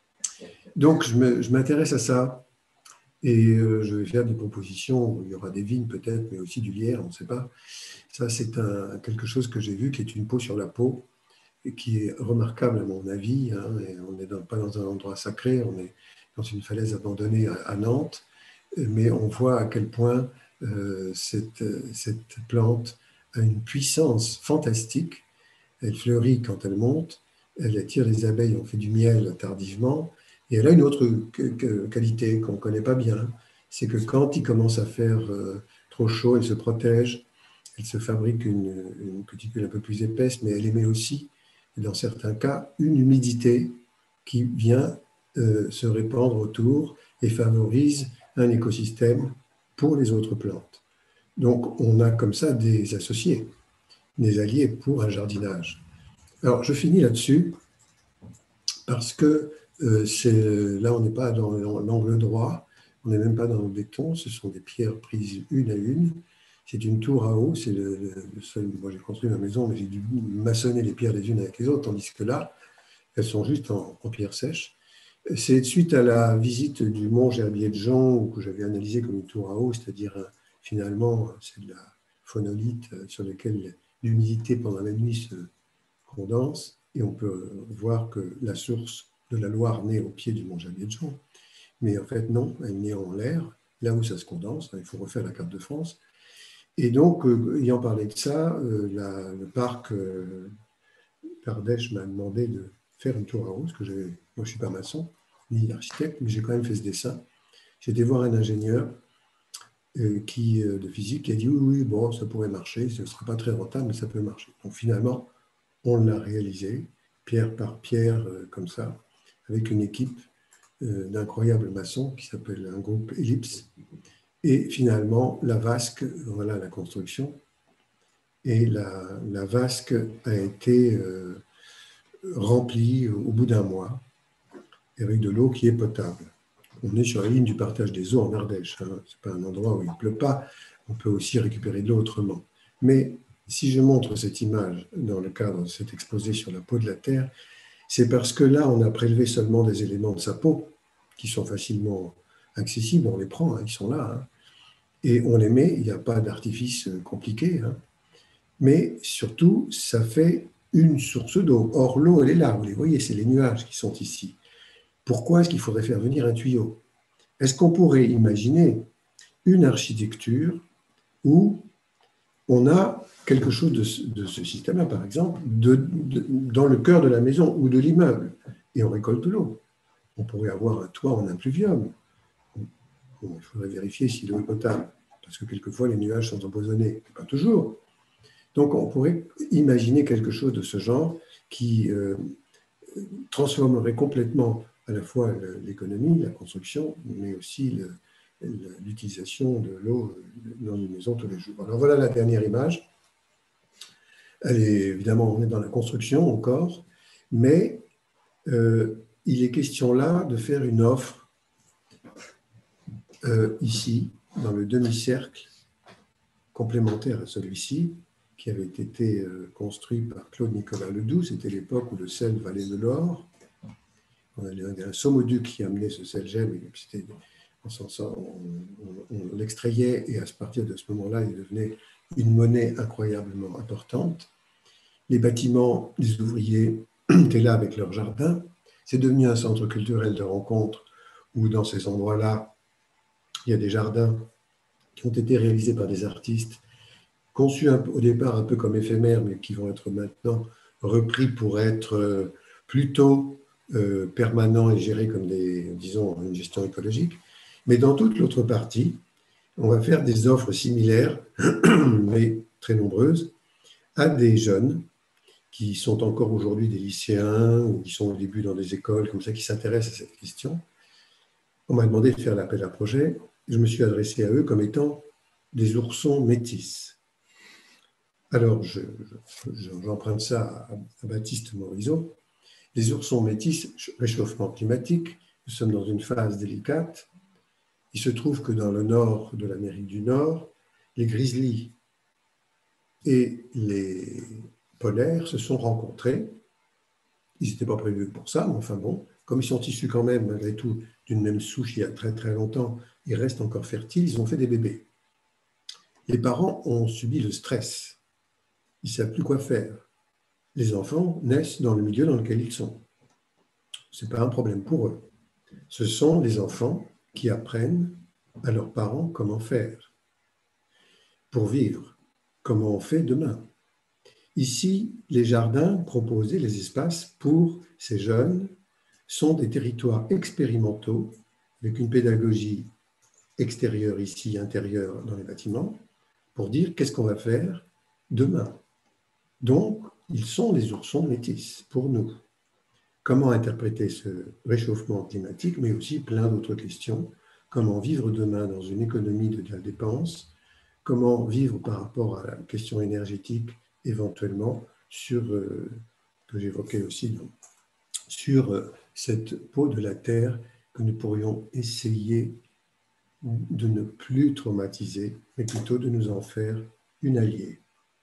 Donc je m'intéresse à ça. Et euh, je vais faire des propositions, il y aura des vignes peut-être, mais aussi du lierre, on ne sait pas. Ça, c'est quelque chose que j'ai vu, qui est une peau sur la peau, et qui est remarquable à mon avis. Hein, et on n'est pas dans un endroit sacré, on est dans une falaise abandonnée à, à Nantes, mais on voit à quel point euh, cette, cette plante a une puissance fantastique. Elle fleurit quand elle monte, elle attire les abeilles, on fait du miel tardivement. Et elle a une autre qualité qu'on ne connaît pas bien, c'est que quand il commence à faire trop chaud, elle se protège, elle se fabrique une, une cuticule un peu plus épaisse, mais elle émet aussi, dans certains cas, une humidité qui vient euh, se répandre autour et favorise un écosystème pour les autres plantes. Donc, on a comme ça des associés, des alliés pour un jardinage. Alors, je finis là-dessus parce que Euh, là, on n'est pas dans l'angle droit, on n'est même pas dans le béton, ce sont des pierres prises une à une. C'est une tour à eau, c'est le, le seul. Moi, j'ai construit ma maison, mais j'ai dû maçonner les pierres les unes avec les autres, tandis que là, elles sont juste en, en pierre sèche. C'est suite à la visite du mont Gerbier de Jean, que j'avais analysé comme une tour à eau, c'est-à-dire finalement, c'est de la phonolite sur laquelle l'humidité pendant la nuit se condense, et on peut voir que la source de la Loire naît au pied du mont Gerbier de Jean. Mais en fait, non, elle naît en l'air, là où ça se condense. Il faut refaire la carte de France. Et donc, euh, ayant parlé de ça, euh, la, le parc euh, Pardèche m'a demandé de faire une tour à eau, parce que moi, je ne suis pas maçon, ni architecte, mais j'ai quand même fait ce dessin. J'ai été voir un ingénieur euh, qui, euh, de physique qui a dit oui, oui, bon, ça pourrait marcher, ce ne sera pas très rentable, mais ça peut marcher. Donc finalement, on l'a réalisé, pierre par pierre, euh, comme ça, avec une équipe euh, d'incroyables maçons qui s'appelle un groupe Ellipse. Et finalement, la vasque, voilà la construction. Et la, la vasque a été euh, remplie au bout d'un mois avec de l'eau qui est potable. On est sur la ligne du partage des eaux en Ardèche. Hein. Ce n'est pas un endroit où il ne pleut pas. On peut aussi récupérer de l'eau autrement. Mais si je montre cette image dans le cadre de cet exposé sur la peau de la Terre, c'est parce que là, on a prélevé seulement des éléments de sa peau qui sont facilement accessibles. On les prend, hein, ils sont là. Hein, et on les met, il n'y a pas d'artifice compliqué. Hein, mais surtout, ça fait une source d'eau. Or, l'eau, elle est là. Vous les voyez, c'est les nuages qui sont ici. Pourquoi est-ce qu'il faudrait faire venir un tuyau? Est-ce qu'on pourrait imaginer une architecture où on a quelque chose de ce, de ce système-là, par exemple, de, de, dans le cœur de la maison ou de l'immeuble, et on récolte l'eau? On pourrait avoir un toit en impluvium. Bon, il faudrait vérifier si l'eau est potable, parce que quelquefois les nuages sont empoisonnés, mais pas toujours. Donc on pourrait imaginer quelque chose de ce genre qui euh, transformerait complètement à la fois l'économie, la construction, mais aussi l'utilisation de l'eau dans une maison tous les jours. Alors voilà la dernière image. Elle est, évidemment, on est dans la construction encore, mais euh, il est question là de faire une offre euh, ici, dans le demi-cercle complémentaire à celui-ci, qui avait été euh, construit par Claude Nicolas Ledoux. C'était l'époque où le sel valait de l'or. On avait un saumoduc qui amenait ce sel gemme, et on, on, on, on l'extrayait, et à partir de ce moment-là, il devenait une monnaie incroyablement importante. les bâtiments, les ouvriers étaient là avec leur jardin. C'est devenu un centre culturel de rencontre où dans ces endroits-là, il y a des jardins qui ont été réalisés par des artistes, conçus un peu, au départ un peu comme éphémères, mais qui vont être maintenant repris pour être plutôt euh, permanents et gérés comme des, disons, une gestion écologique. Mais dans toute l'autre partie, on va faire des offres similaires, mais très nombreuses, à des jeunes qui sont encore aujourd'hui des lycéens ou qui sont au début dans des écoles comme ça, qui s'intéressent à cette question. On m'a demandé de faire l'appel à projet. Je me suis adressé à eux comme étant des oursons métis. Alors, je, je, j'emprunte ça à, à Baptiste Morisot. Les oursons métis, réchauffement climatique, nous sommes dans une phase délicate. Il se trouve que dans le nord de l'Amérique du Nord, les grizzlies et les polaires se sont rencontrés. Ils n'étaient pas prévus pour ça, mais enfin bon, comme ils sont issus quand même, malgré tout, d'une même souche il y a très très longtemps, ils restent encore fertiles, ils ont fait des bébés. Les parents ont subi le stress. Ils ne savent plus quoi faire. Les enfants naissent dans le milieu dans lequel ils sont. Ce n'est pas un problème pour eux. Ce sont les enfants qui apprennent à leurs parents comment faire pour vivre, comment on fait demain. Ici, les jardins proposés, les espaces pour ces jeunes, sont des territoires expérimentaux avec une pédagogie extérieure ici, intérieure dans les bâtiments, pour dire qu'est-ce qu'on va faire demain. Donc, ils sont des oursons métis pour nous. Comment interpréter ce réchauffement climatique, mais aussi plein d'autres questions. Comment vivre demain dans une économie de la dépense? Comment vivre par rapport à la question énergétique, éventuellement, sur, euh, que j'évoquais aussi, donc, sur euh, cette peau de la Terre que nous pourrions essayer de ne plus traumatiser, mais plutôt de nous en faire une alliée.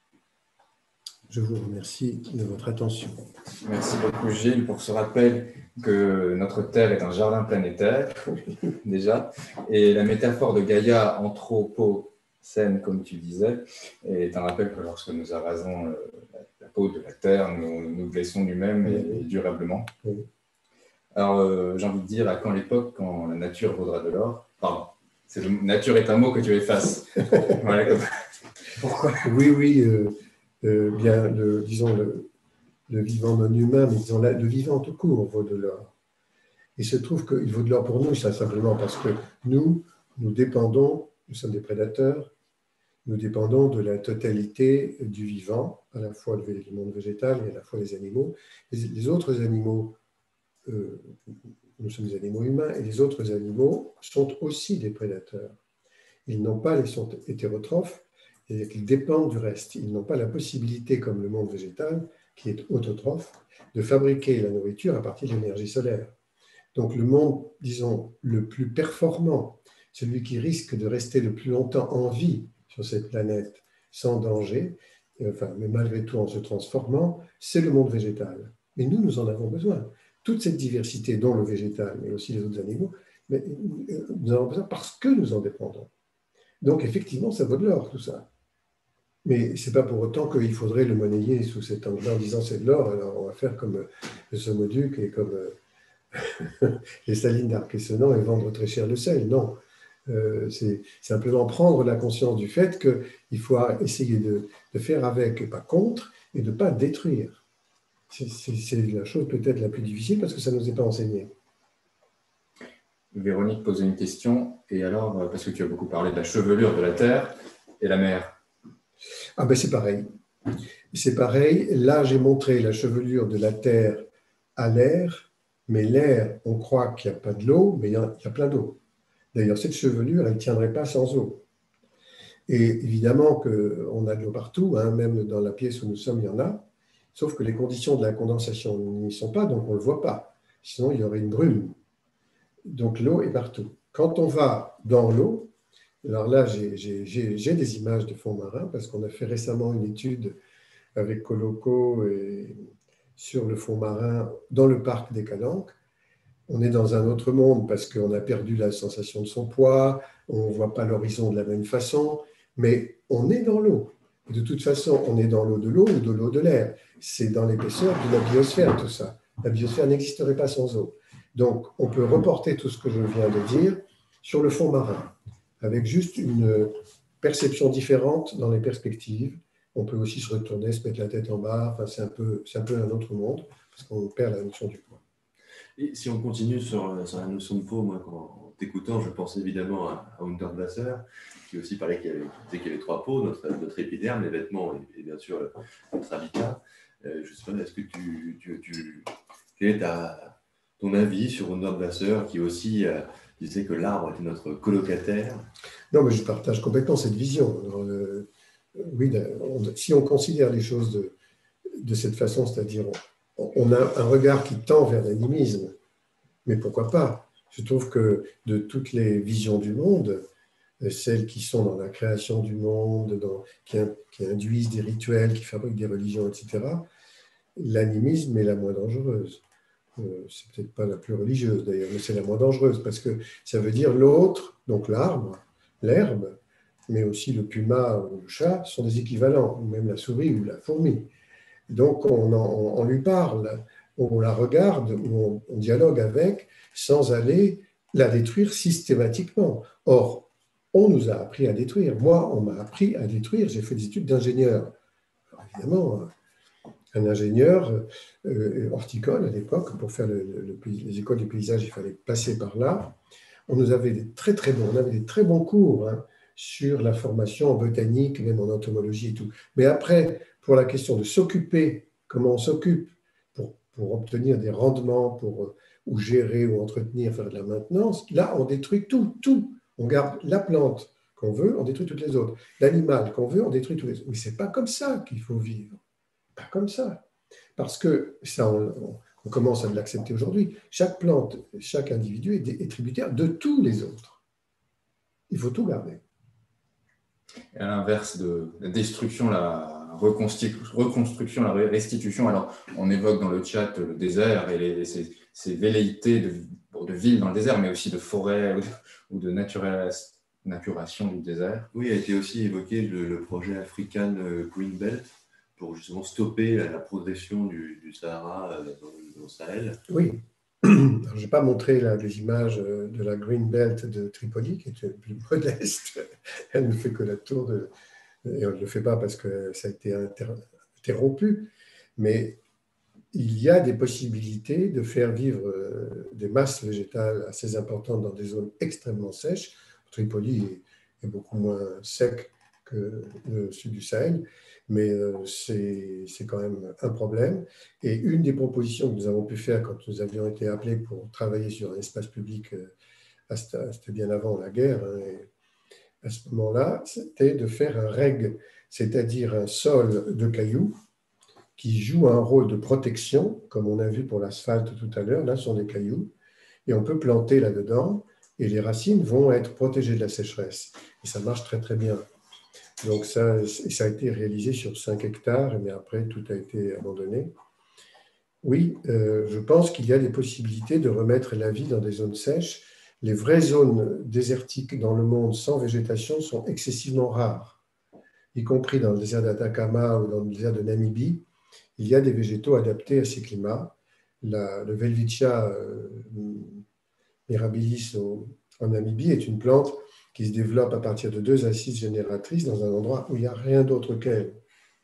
Je vous remercie de votre attention. Merci beaucoup Gilles pour ce rappel que notre Terre est un jardin planétaire, déjà, et la métaphore de Gaïa anthropocène, comme tu disais, est un rappel que lorsque nous arasons la, la peau de la Terre, nous nous blessons nous-mêmes et, et durablement. Oui. Alors, euh, j'ai envie de dire, à quand l'époque quand la nature vaudra de l'or? Pardon, c'est le, nature est un mot que tu effaces. Voilà, comme... Pourquoi? Oui, oui. Euh... Euh, bien, le, disons, le, le vivant non humain, mais disons, le vivant tout court vaut de l'or. Il se trouve qu'il vaut de l'or pour nous, ça simplement parce que nous, nous dépendons, nous sommes des prédateurs, nous dépendons de la totalité du vivant, à la fois le monde végétal et à la fois les animaux. Les, les autres animaux, euh, nous sommes des animaux humains, et les autres animaux sont aussi des prédateurs. Ils n'ont pas, ils sont hétérotrophes, c'est-à-dire qu'ils dépendent du reste. Ils n'ont pas la possibilité, comme le monde végétal, qui est autotrophe, de fabriquer la nourriture à partir de l'énergie solaire. Donc le monde, disons, le plus performant, celui qui risque de rester le plus longtemps en vie sur cette planète sans danger, enfin, mais malgré tout en se transformant, c'est le monde végétal. Mais nous, nous en avons besoin. Toute cette diversité, dont le végétal, mais aussi les autres animaux, mais nous en avons besoin parce que nous en dépendons. Donc effectivement, ça vaut de l'or, tout ça. Mais ce n'est pas pour autant qu'il faudrait le monnayer sous cet angle en disant c'est de l'or, alors on va faire comme le Somoduc et comme les salines d'Arc-et-Senans et vendre très cher le sel. Non, euh, c'est simplement prendre la conscience du fait qu'il faut essayer de, de faire avec et pas contre et de ne pas détruire. C'est la chose peut-être la plus difficile parce que ça ne nous est pas enseigné. Véronique posait une question, et alors, parce que tu as beaucoup parlé de la chevelure de la Terre et la mer. Ah ben c'est pareil. C'est pareil. Là, j'ai montré la chevelure de la Terre à l'air, mais l'air, on croit qu'il n'y a pas de l'eau, mais il y a, il y a plein d'eau. D'ailleurs, cette chevelure, elle ne tiendrait pas sans eau. Et évidemment qu'on a de l'eau partout, hein, même dans la pièce où nous sommes, il y en a, sauf que les conditions de la condensation n'y sont pas, donc on ne le voit pas. Sinon, il y aurait une brume. Donc l'eau est partout. Quand on va dans l'eau, alors là, j'ai des images de fonds marins parce qu'on a fait récemment une étude avec Coloco et sur le fond marin dans le parc des Calanques. On est dans un autre monde parce qu'on a perdu la sensation de son poids, on ne voit pas l'horizon de la même façon, mais on est dans l'eau. Et de toute façon, on est dans l'eau de l'eau ou de l'eau de l'air. C'est dans l'épaisseur de la biosphère, tout ça. La biosphère n'existerait pas sans eau. Donc, on peut reporter tout ce que je viens de dire sur le fond marin, avec juste une perception différente dans les perspectives. On peut aussi se retourner, se mettre la tête en bas. Enfin, c'est un peu, c'est un peu un autre monde, parce qu'on perd la notion du poids. Et si on continue sur, sur la notion de peau, moi, quand, en t'écoutant, je pense évidemment à, à Hundertwasser, qui aussi parlait qu'il y avait, qui disait qu'il y avait trois peaux, notre, notre épiderme, les vêtements et, et bien sûr notre habitat. Euh, je sais pas, est-ce que tu, tu, tu quel est ta, ton avis sur Hundertwasser, qui aussi euh, disait que l'arbre était notre colocataire? Non, mais je partage complètement cette vision. Alors, euh, oui, on, si on considère les choses de, de cette façon, c'est-à-dire on, on a un regard qui tend vers l'animisme, mais pourquoi pas? Je trouve que de toutes les visions du monde, celles qui sont dans la création du monde, dans, qui, qui induisent des rituels, qui fabriquent des religions, et cetera, l'animisme est la moins dangereuse. Euh, c'est peut-être pas la plus religieuse d'ailleurs, mais c'est la moins dangereuse parce que ça veut dire l'autre, donc l'arbre, l'herbe, mais aussi le puma ou le chat sont des équivalents, ou même la souris ou la fourmi. Donc on, en, on lui parle, on la regarde, ou on, on dialogue avec, sans aller la détruire systématiquement. Or, on nous a appris à détruire. Moi, on m'a appris à détruire. J'ai fait des études d'ingénieur. Alors, évidemment, un ingénieur euh, horticole à l'époque, pour faire le, le, les écoles du paysage, il fallait passer par là. On nous avait des très très bons, on avait des très bons cours hein, sur la formation en botanique, même en entomologie et tout. Mais après, pour la question de s'occuper, comment on s'occupe pour, pour obtenir des rendements, pour ou gérer ou entretenir, faire de la maintenance, là on détruit tout, tout. On garde la plante qu'on veut, on détruit toutes les autres. L'animal qu'on veut, on détruit tous les autres. Mais c'est pas comme ça qu'il faut vivre. Pas comme ça. Parce que ça, on, on commence à l'accepter aujourd'hui. Chaque plante, chaque individu est, est tributaire de tous les autres. Il faut tout garder. Et à l'inverse de la destruction, la reconstruction, la restitution, alors on évoque dans le chat le désert et les, ces, ces velléités de, de villes dans le désert, mais aussi de forêts ou de, ou de naturation du désert. Oui, a été aussi évoqué le, le projet African Green Belt, pour justement stopper la, la progression du, du Sahara euh, dans, dans le Sahel. Oui. Alors, je n'ai pas montré là, les images de la Green Belt de Tripoli, qui est plus modeste. Elle ne fait que la tour de... Et on ne le fait pas parce que ça a été interrompu. Mais il y a des possibilités de faire vivre des masses végétales assez importantes dans des zones extrêmement sèches. Tripoli est, est beaucoup moins sec que le sud du Sahel, mais c'est, c'est quand même un problème. Et une des propositions que nous avons pu faire quand nous avions été appelés pour travailler sur un espace public, c'était bien avant la guerre, hein, et à ce moment-là, c'était de faire un reg, c'est-à-dire un sol de cailloux qui joue un rôle de protection, comme on a vu pour l'asphalte tout à l'heure. Là, ce sont des cailloux, et on peut planter là-dedans, et les racines vont être protégées de la sécheresse. Et ça marche très, très bien. Donc, ça, ça a été réalisé sur cinq hectares, mais après, tout a été abandonné. Oui, euh, je pense qu'il y a des possibilités de remettre la vie dans des zones sèches. Les vraies zones désertiques dans le monde sans végétation sont excessivement rares, y compris dans le désert d'Atacama ou dans le désert de Namibie. Il y a des végétaux adaptés à ces climats. La, le Welwitschia euh, mirabilis au, en Namibie est une plante qui se développe à partir de deux assises génératrices dans un endroit où il n'y a rien d'autre qu'elle.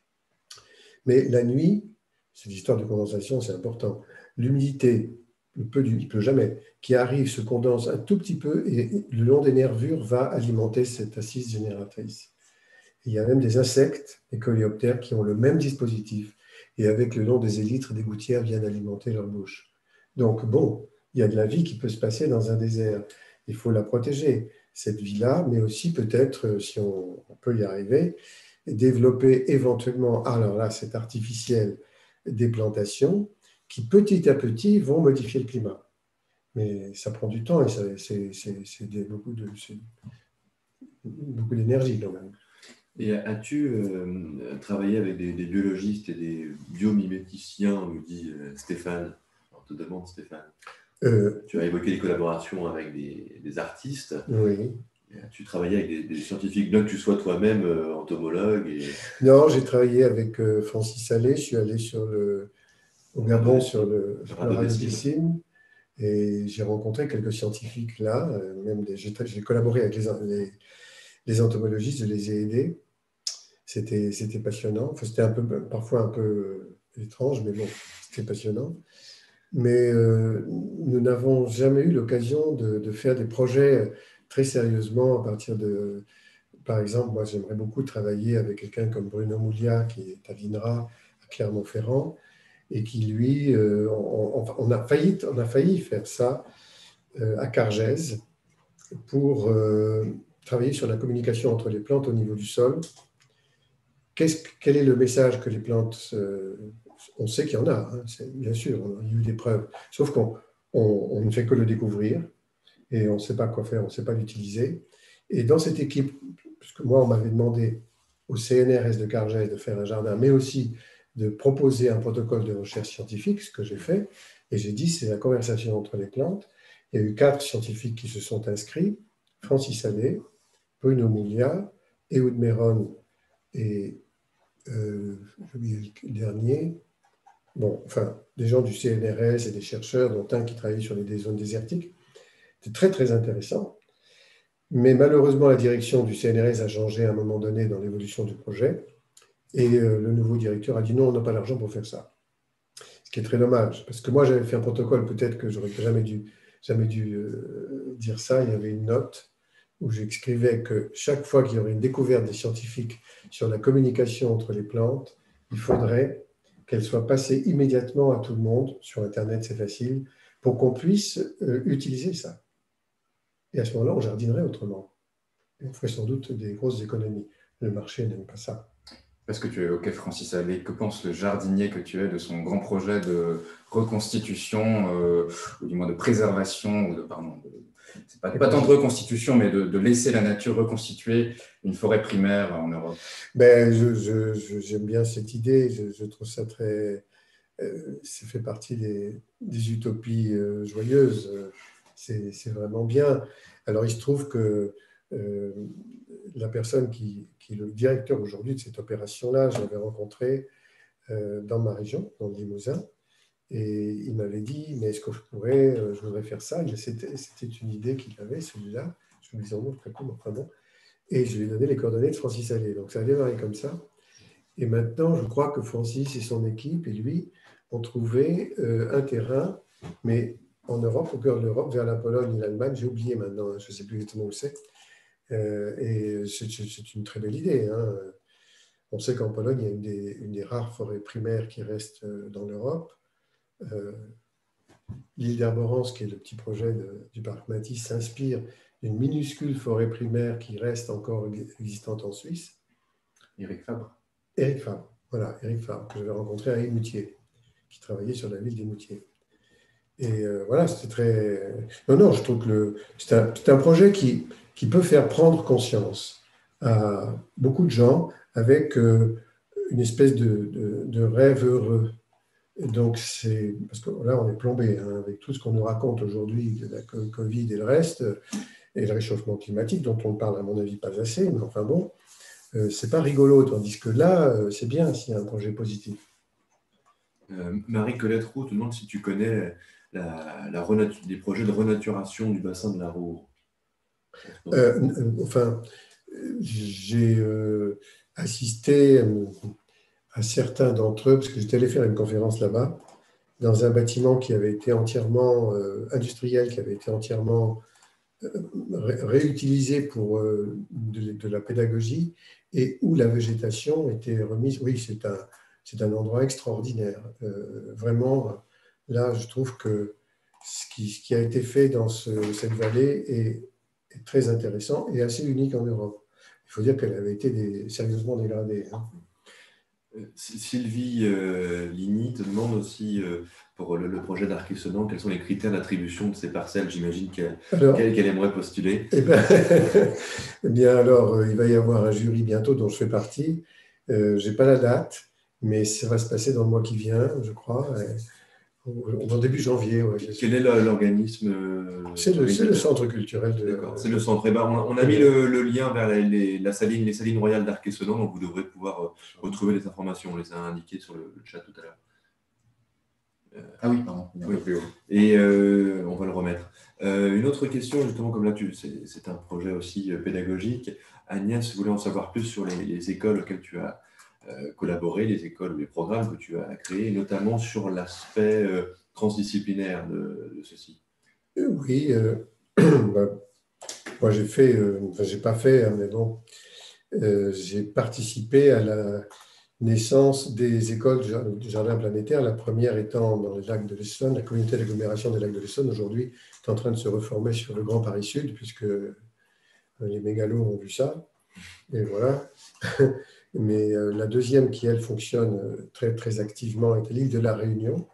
Mais la nuit, c'est l'histoire de condensation, c'est important. L'humidité, il ne pleut jamais, qui arrive, se condense un tout petit peu et le long des nervures va alimenter cette assise génératrice. Il y a même des insectes, des coléoptères, qui ont le même dispositif et avec le long des élytres, des gouttières viennent alimenter leur bouche. Donc bon, il y a de la vie qui peut se passer dans un désert. Il faut la protéger, cette vie-là, mais aussi peut-être, si on, on peut y arriver, développer éventuellement, alors là c'est artificiel, des plantations qui petit à petit vont modifier le climat. Mais ça prend du temps et ça, c'est, c'est, c'est des, beaucoup, de, c'est beaucoup d'énergie quand même. Et as-tu euh, travaillé avec des, des biologistes et des biomiméticiens, nous dit euh, Stéphane? On te demande, Stéphane. Euh, tu as évoqué des collaborations avec des, des artistes. Oui. Tu travaillais avec des, des scientifiques, bien que tu sois toi-même euh, entomologue et... Non, j'ai travaillé avec euh, Francis Allais. Je suis allé sur le, au Gabon sur le, sur le radiodécime et j'ai rencontré quelques scientifiques là. Euh, même des, j'ai, j'ai collaboré avec les, les, les entomologistes, je les ai aidés. C'était, c'était passionnant. Enfin, c'était un peu, parfois un peu étrange, mais bon, c'était passionnant. Mais euh, nous n'avons jamais eu l'occasion de, de faire des projets très sérieusement à partir de... Par exemple, moi, j'aimerais beaucoup travailler avec quelqu'un comme Bruno Mouliat, qui est à l'INRA, à Clermont-Ferrand, et qui, lui, euh, on, on, a failli, on a failli faire ça euh, à Cargèse pour euh, travailler sur la communication entre les plantes au niveau du sol. Qu'est-ce, quel est le message que les plantes... Euh, on sait qu'il y en a, hein, c'est, bien sûr, on a eu des preuves, sauf qu'on on, on ne fait que le découvrir et on ne sait pas quoi faire, on ne sait pas l'utiliser. Et dans cette équipe, puisque moi, on m'avait demandé au C N R S de Cargèse de faire un jardin, mais aussi de proposer un protocole de recherche scientifique, ce que j'ai fait, et j'ai dit, c'est la conversation entre les plantes. Il y a eu quatre scientifiques qui se sont inscrits, Francis Allais, Bruno Mouliat, Ehud Meron et euh, j'ai oublié le dernier, bon, enfin, des gens du C N R S et des chercheurs, dont un qui travaillait sur les zones désertiques. C'était très, très intéressant. Mais malheureusement, la direction du C N R S a changé à un moment donné dans l'évolution du projet. Et euh, le nouveau directeur a dit non, on n'a pas l'argent pour faire ça. Ce qui est très dommage. Parce que moi, j'avais fait un protocole, peut-être que j'aurais jamais dû, jamais dû euh, dire ça. Il y avait une note où j'écrivais que chaque fois qu'il y aurait une découverte des scientifiques sur la communication entre les plantes, il faudrait qu'elle soit passée immédiatement à tout le monde. Sur Internet, c'est facile, pour qu'on puisse euh, utiliser ça. Et à ce moment-là, on jardinerait autrement. Et on ferait sans doute des grosses économies. Le marché n'aime pas ça. Parce que tu évoquais Francis Allais, que pense le jardinier que tu es de son grand projet de reconstitution, euh, ou du moins de préservation, ou de, pardon, de, c'est pas, pas tant de reconstitution, mais de, de laisser la nature reconstituer une forêt primaire en Europe? Ben, je, je, je, j'aime bien cette idée, je, je trouve ça très... Euh, ça fait partie des, des utopies euh, joyeuses, c'est, c'est vraiment bien. Alors, il se trouve que euh, la personne qui, qui est le directeur aujourd'hui de cette opération-là, je l'avais rencontré euh, dans ma région, dans le Limousin, et il m'avait dit, mais est-ce que je pourrais, euh, je voudrais faire ça, et c'était, c'était une idée qu'il avait, celui-là, je me disais, non, très cool, enfin bon, et je lui ai donné les coordonnées de Francis Allais, donc ça a démarré comme ça, et maintenant, je crois que Francis et son équipe, et lui, ont trouvé euh, un terrain, mais en Europe, au cœur de l'Europe, vers la Pologne et l'Allemagne, j'ai oublié maintenant, je ne sais plus exactement où c'est, euh, et c'est, c'est une très belle idée, hein. On sait qu'en Pologne, il y a une des, une des rares forêts primaires qui restent dans l'Europe. Euh, l'île d'Arborance, qui est le petit projet de, du parc Matisse, s'inspire d'une minuscule forêt primaire qui reste encore existante en Suisse. Éric Fabre. Éric Fabre, voilà, Éric Fabre, que j'avais rencontré à Émoutier, qui travaillait sur la ville d'Émoutier. Et euh, voilà, c'était très... Non, non, je trouve que le... c'est, un, c'est un projet qui, qui peut faire prendre conscience à beaucoup de gens avec euh, une espèce de, de, de rêve heureux. Et donc, c'est... Parce que là, on est plombé, hein, avec tout ce qu'on nous raconte aujourd'hui de la Covid et le reste, et le réchauffement climatique, dont on ne parle, à mon avis, pas assez, mais enfin bon, euh, c'est pas rigolo, tandis que là, euh, c'est bien s'il y a un projet positif. Euh, Marie-Colette Roux te demande si tu connais la, la renatu- les projets de renaturation du bassin de la Roure. Euh, enfin, j'ai euh, assisté à certains d'entre eux, parce que j'étais allé faire une conférence là-bas, dans un bâtiment qui avait été entièrement euh, industriel, qui avait été entièrement euh, ré- réutilisé pour euh, de, de la pédagogie, et où la végétation était remise. Oui, c'est un, c'est un endroit extraordinaire. Euh, vraiment, là, je trouve que ce qui, ce qui a été fait dans ce, cette vallée est, est très intéressant et assez unique en Europe. Il faut dire qu'elle avait été des, sérieusement dégradée, hein. Sylvie euh, Ligny te demande aussi, euh, pour le, le projet d'Arc-et-Sedan, quels sont les critères d'attribution de ces parcelles, j'imagine qu'elle, alors, qu'elle, qu'elle aimerait postuler. Eh bien, eh bien alors, euh, il va y avoir un jury bientôt dont je fais partie. Euh, je n'ai pas la date, mais ça va se passer dans le mois qui vient, je crois. Et en début janvier. Ouais, quel est l'organisme? C'est le, le centre culturel de. D'accord, c'est le centre. Et ben, on, on a mis le, le lien vers les, les, la saline, les salines royales d'Arc-et-Senans, donc vous devrez pouvoir euh, retrouver les informations. On les a indiquées sur le, le chat tout à l'heure. Euh, ah oui, pardon. Oui. Et euh, on va le remettre. Euh, une autre question, justement, comme là, c'est un projet aussi pédagogique. Agnès voulait en savoir plus sur les, les écoles auxquelles tu as euh, collaboré, les écoles ou les programmes que tu as créés, notamment sur l'aspect euh, transdisciplinaire de, de ceci. Oui, euh, bah, moi j'ai fait, euh, enfin j'ai pas fait, hein, mais bon, euh, j'ai participé à la naissance des écoles du Jardin planétaire, la première étant dans les lacs de l'Essonne, la communauté d'agglomération des lacs de l'Essonne, aujourd'hui est en train de se reformer sur le Grand Paris Sud, puisque les mégalos ont vu ça, et voilà. Mais euh, la deuxième qui, elle, fonctionne très, très activement est l'île de la Réunion,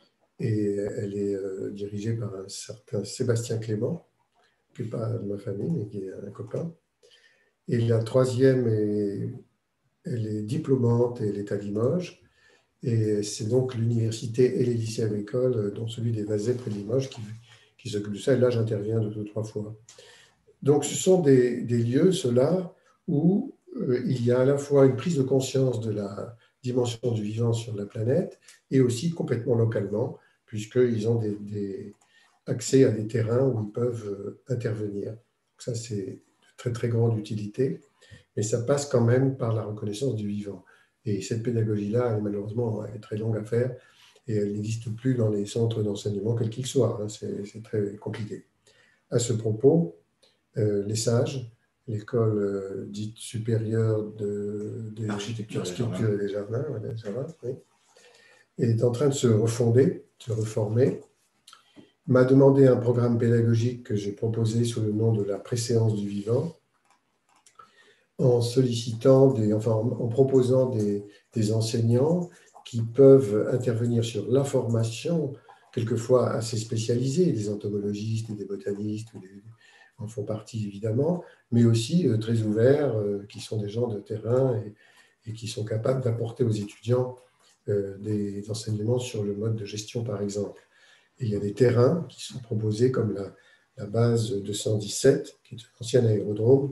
et elle est euh, dirigée par un certain Sébastien Clément, qui n'est pas de ma famille, mais qui est un copain. Et la troisième, est, elle est diplômante et elle est à Limoges. Et c'est donc l'université et les lycées agricoles, dont celui des Vazais près de Limoges, qui, qui s'occupent de ça. Et là, j'interviens deux ou trois fois. Donc, ce sont des, des lieux, ceux-là, où euh, il y a à la fois une prise de conscience de la dimension du vivant sur la planète et aussi complètement localement, puisqu'ils ont des, des accès à des terrains où ils peuvent intervenir. Donc ça, c'est de très, très grande utilité, mais ça passe quand même par la reconnaissance du vivant. Et cette pédagogie-là, elle, malheureusement, elle est très longue à faire et elle n'existe plus dans les centres d'enseignement, quels qu'ils soient. Hein, c'est très compliqué. À ce propos, euh, les Sages, l'école euh, dite supérieure de, de l'architecture et des jardins, ouais, ça va, oui, est en train de se refonder, de se reformer, m'a demandé un programme pédagogique que j'ai proposé sous le nom de la préséance du vivant, en sollicitant, des, enfin, en proposant des, des enseignants qui peuvent intervenir sur la formation, quelquefois assez spécialisée, des entomologistes et des botanistes, ou des, en font partie évidemment, mais aussi euh, très ouverts, euh, qui sont des gens de terrain et, et qui sont capables d'apporter aux étudiants euh, des enseignements sur le mode de gestion, par exemple. Et il y a des terrains qui sont proposés comme la, la base deux cent dix-sept, qui est un ancien aérodrome,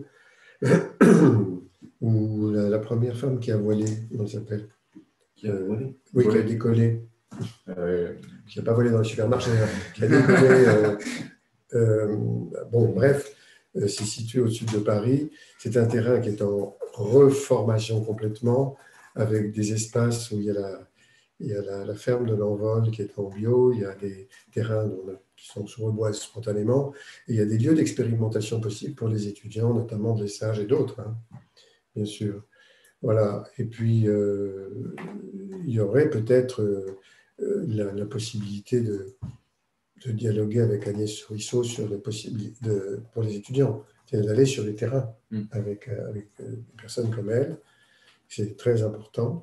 où la, la première femme qui a volé, comment elle s'appelle? Qui a volé? Oui, volé. qui a décollé. Euh, qui n'a pas volé dans le supermarché, qui a décollé. Euh, euh, bon, bref, euh, c'est situé au sud de Paris. C'est un terrain qui est en reformation complètement, avec des espaces où il y a la, il y a la, la ferme de l'Envol qui est en bio, il y a des terrains dont on a, qui sont sous reboise spontanément, et il y a des lieux d'expérimentation possibles pour les étudiants, notamment des sages et d'autres, hein, bien sûr. Voilà. Et puis, euh, il y aurait peut-être euh, la, la possibilité de, de dialoguer avec Agnès Ruisseau sur les possibilités de, pour les étudiants, c'est-à-dire d'aller sur les terrains mm. avec, avec des personnes comme elle. C'est très important.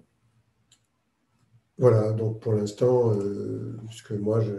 Voilà, donc pour l'instant, euh, ce que moi je,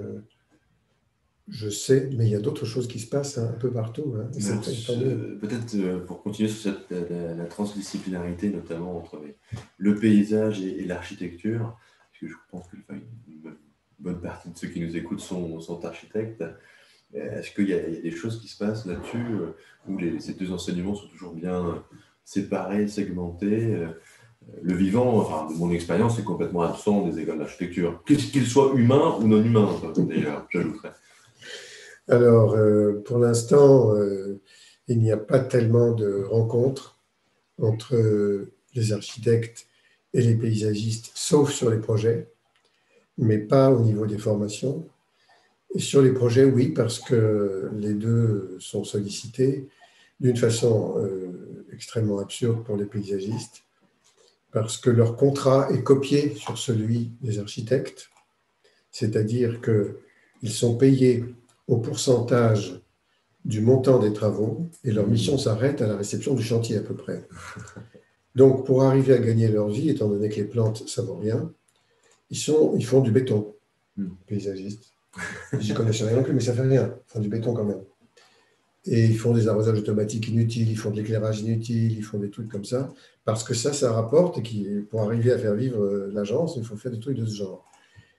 je sais, mais il y a d'autres choses qui se passent hein, un peu partout. Hein, euh, Peut-être euh, pour continuer sur cette, la, la transdisciplinarité, notamment entre les, le paysage et, et l'architecture, parce que je pense que enfin, une bonne partie de ceux qui nous écoutent sont, sont architectes. Est-ce qu'il y, y a des choses qui se passent là-dessus euh, où les, ces deux enseignements sont toujours bien séparés, segmentés euh, Le vivant, enfin, de mon expérience, est complètement absent des écoles d'architecture, qu'il soit humain ou non humain, d'ailleurs, j'ajouterais. Alors, euh, pour l'instant, euh, il n'y a pas tellement de rencontres entre euh, les architectes et les paysagistes, sauf sur les projets, mais pas au niveau des formations. Et sur les projets, oui, parce que les deux sont sollicités d'une façon euh, extrêmement absurde pour les paysagistes, parce que leur contrat est copié sur celui des architectes, c'est-à-dire qu'ils sont payés au pourcentage du montant des travaux et leur mission s'arrête à la réception du chantier à peu près. Donc, pour arriver à gagner leur vie, étant donné que les plantes, ça ne vaut rien, ils, sont, ils font du béton, paysagistes. J'y connaissais rien non plus, mais ça ne fait rien, ils font du béton quand même. Et ils font des arrosages automatiques inutiles, ils font de l'éclairage inutile, ils font des trucs comme ça, parce que ça, ça rapporte et qui, pour arriver à faire vivre l'agence, il faut faire des trucs de ce genre.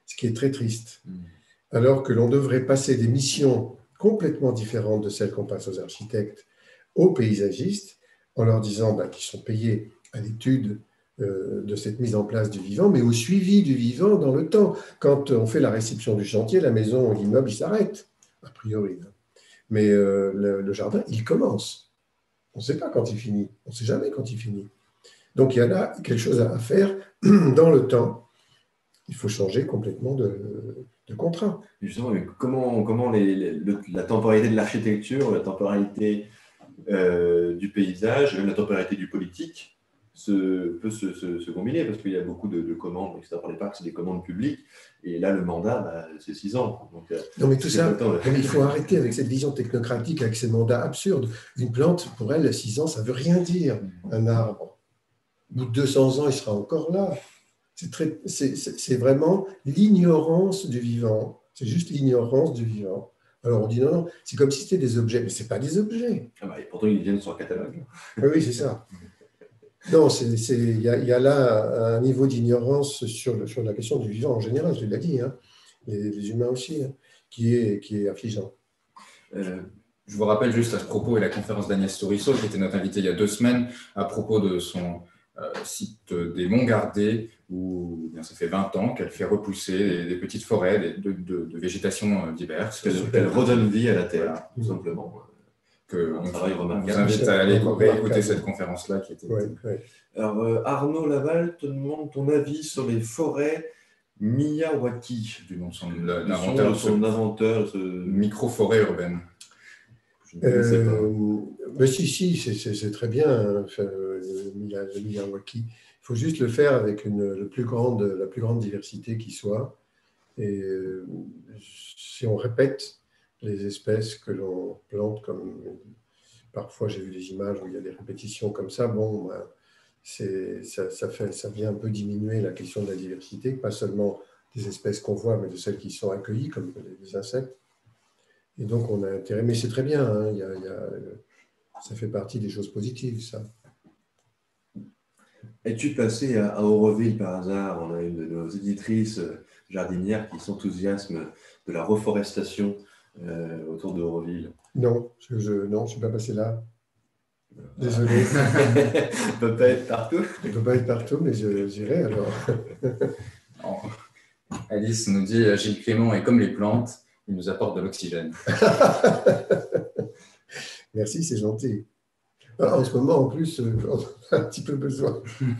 ce qui est très triste. Alors que l'on devrait passer des missions complètement différentes de celles qu'on passe aux architectes, aux paysagistes, en leur disant bah, qu'ils sont payés à l'étude euh, de cette mise en place du vivant, mais au suivi du vivant dans le temps. Quand on fait la réception du chantier, la maison ou l'immeuble, il s'arrête, a priori. Mais euh, le, le jardin, il commence. On ne sait pas quand il finit. On ne sait jamais quand il finit. Donc, il y a là quelque chose à faire dans le temps. Il faut changer complètement de, de contrat. Justement, mais comment, comment les, les, le, la temporalité de l'architecture, la temporalité euh, du paysage, même la temporalité du politique se, peut se, se, se combiner, parce qu'il y a beaucoup de, de commandes, et cetera. Par les parcs, c'est des commandes publiques, et là, le mandat, bah, c'est six ans. Donc, non, mais tout ça, temps, mais il faut arrêter avec cette vision technocratique, avec ces mandats absurdes. Une plante, pour elle, six ans, ça ne veut rien dire. Un arbre, au bout de deux cents ans, il sera encore là. C'est, très, c'est, c'est vraiment l'ignorance du vivant. C'est juste l'ignorance du vivant. Alors on dit non, non, c'est comme si c'était des objets, mais ce n'est pas des objets. Ah bah, et pourtant, ils viennent sur le catalogue. Oui, oui, c'est ça. Non, il c'est, y, y a là un niveau d'ignorance sur, le, sur la question du vivant en général, je l'ai dit, hein, les, les humains aussi, hein, qui, est, qui est affligeant. Euh, je vous rappelle juste à ce propos et la conférence d'Agnès Tourisso, qui était notre invitée il y a deux semaines, à propos de son euh, site des Monts Gardés, où bien, ça fait vingt ans qu'elle fait repousser des, des petites forêts des, de, de, de végétation diverse. Elle, elle redonne vie à la terre, voilà, tout simplement. Que on, on vous invite à aller réécouter cette conférence-là. Qui était... ouais, ouais. Alors, euh, Arnaud Laval te demande ton avis sur les forêts Miyawaki, du nom de son inventeur, son, son inventeur ce... micro-forêt urbaine. Euh, mais si, si, c'est, c'est, c'est très bien, enfin, le Miyawaki. Il faut juste le faire avec une, le plus grande, la plus grande diversité qui soit. Et euh, si on répète les espèces que l'on plante, comme parfois j'ai vu des images où il y a des répétitions comme ça, bon, ben, c'est, ça, ça, fait, ça vient un peu diminuer la question de la diversité, pas seulement des espèces qu'on voit, mais de celles qui sont accueillies, comme les insectes. Et donc, on a intérêt, mais c'est très bien, hein, il y a, il y a, ça fait partie des choses positives, ça. Es-tu passé à, à Auroville par hasard? On a une de nos éditrices jardinières qui s'enthousiasme de la reforestation euh, autour de Auroville. Non, je, je non, je ne suis pas passé là. Désolé. On ne peut pas être partout. On ne peut pas être partout, mais je, j'irai alors. Oh. Alice nous dit, Gilles Clément est comme les plantes, il nous apporte de l'oxygène. Merci, c'est gentil. Alors, en ce moment, en plus, on a un petit peu besoin.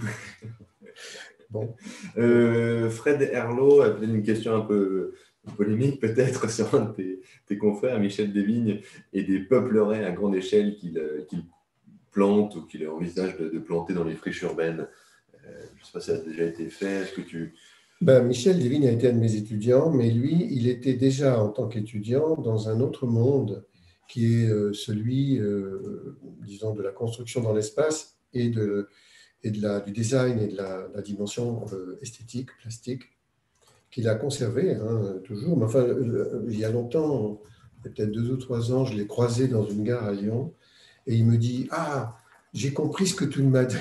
Bon. Euh, Fred Herlot a peut-être une question un peu polémique, peut-être, sur un de tes, tes confrères, Michel Desvignes, et des peupleraies à grande échelle qu'il, qu'il plante ou qu'il envisage de, de planter dans les friches urbaines. Euh, je ne sais pas si ça a déjà été fait. Est-ce que tu... Ben, Michel Desvignes a été un de mes étudiants, mais lui, il était déjà, en tant qu'étudiant, dans un autre monde qui est euh, celui, euh, disons, de la construction dans l'espace et, de, et de la, du design et de la, la dimension euh, esthétique, plastique, qu'il a conservé, hein, toujours. Mais enfin, euh, il y a longtemps, peut-être deux ou trois ans, je l'ai croisé dans une gare à Lyon, et il me dit « Ah, j'ai compris ce que tu m'as dit. »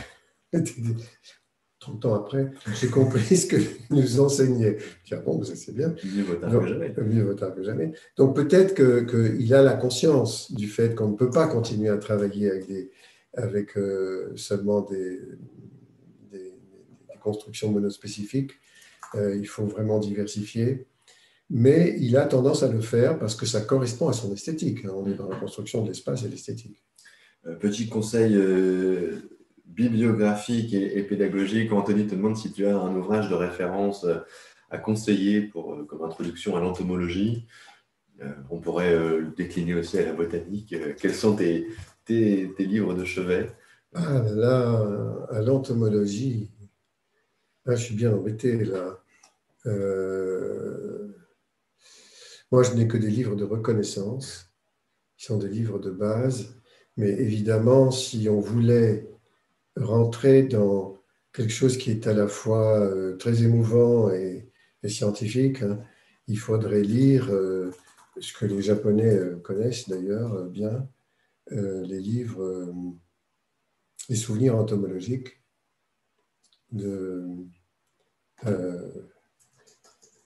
trente ans après, j'ai compris ce que nous enseignait. Je dis, ah bon, ça c'est bien. Mieux vaut tard que jamais. Mieux vaut tard que jamais. Donc peut-être qu'il que a la conscience du fait qu'on ne peut pas continuer à travailler avec, des, avec euh, seulement des, des, des constructions monospécifiques. Euh, il faut vraiment diversifier. Mais il a tendance à le faire parce que ça correspond à son esthétique. On est dans la construction de l'espace et l'esthétique. Euh, petit conseil euh, bibliographique et, et pédagogique. Anthony te demande si tu as un ouvrage de référence à conseiller pour, comme introduction à l'entomologie. Euh, on pourrait euh, le décliner aussi à la botanique. Euh, quels sont tes, tes, tes livres de chevet? Ah là, à l'entomologie, là, je suis bien embêté, là. Euh... Moi, je n'ai que des livres de reconnaissance, qui sont des livres de base. Mais évidemment, si on voulait rentrer dans quelque chose qui est à la fois euh, très émouvant et, et scientifique, hein, il faudrait lire euh, ce que les Japonais euh, connaissent d'ailleurs euh, bien, euh, les livres, euh, les souvenirs entomologiques de... Euh,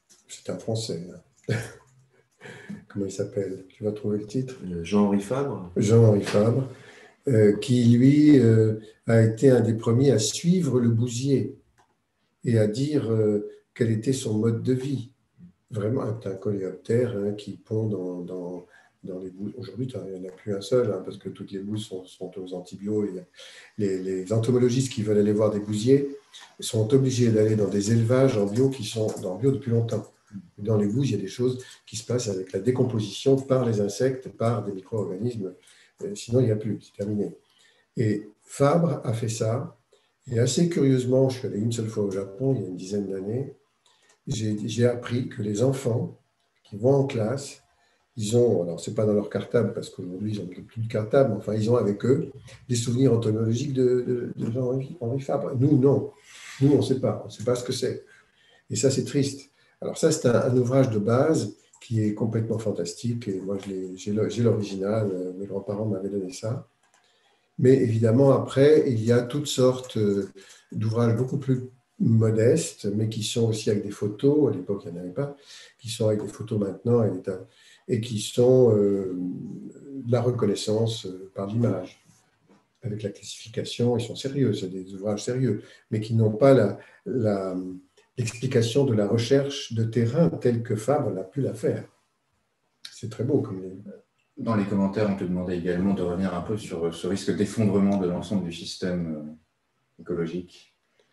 c'est un Français. Hein. Comment il s'appelle? Tu vas trouver le titre? Jean-Henri Fabre. Jean-Henri Fabre, euh, qui lui euh, a été un des premiers à suivre le Bousier et à dire euh, quel était son mode de vie. Vraiment, un coléoptère hein, qui pond dans, dans, dans les bouses. Aujourd'hui, il n'y en a plus un seul, hein, parce que toutes les bouses sont, sont aux antibiotiques. Les, les entomologistes qui veulent aller voir des bousiers sont obligés d'aller dans des élevages en bio qui sont en bio depuis longtemps. Dans les bouses, il y a des choses qui se passent avec la décomposition par les insectes, par des micro-organismes. Sinon, il n'y a plus, c'est terminé. Et Fabre a fait ça. Et assez curieusement, je suis allé une seule fois au Japon, il y a une dizaine d'années, j'ai appris que les enfants qui vont en classe, ils ont, alors c'est pas dans leur cartable, parce qu'aujourd'hui, ils n'ont plus de cartable, mais enfin, ils ont avec eux des souvenirs entomologiques de, de, de Jean-Henri Fabre. Nous, non. Nous, on ne sait pas. On ne sait pas ce que c'est. Et ça, c'est triste. Alors ça, c'est un, un ouvrage de base qui est complètement fantastique. Et moi, j'ai l'original. Mes grands-parents m'avaient donné ça. Mais évidemment, après, il y a toutes sortes d'ouvrages beaucoup plus modestes, mais qui sont aussi avec des photos. À l'époque, il n'y en avait pas. Qui sont avec des photos maintenant et, et qui sont euh, de la reconnaissance par l'image. Avec la classification, ils sont sérieux. C'est des ouvrages sérieux, mais qui n'ont pas la... la l'explication de la recherche de terrain telle que Fabre a pu la faire. C'est très beau comme livre. Dans les commentaires, on te demandait également de revenir un peu sur ce risque d'effondrement de l'ensemble du système écologique.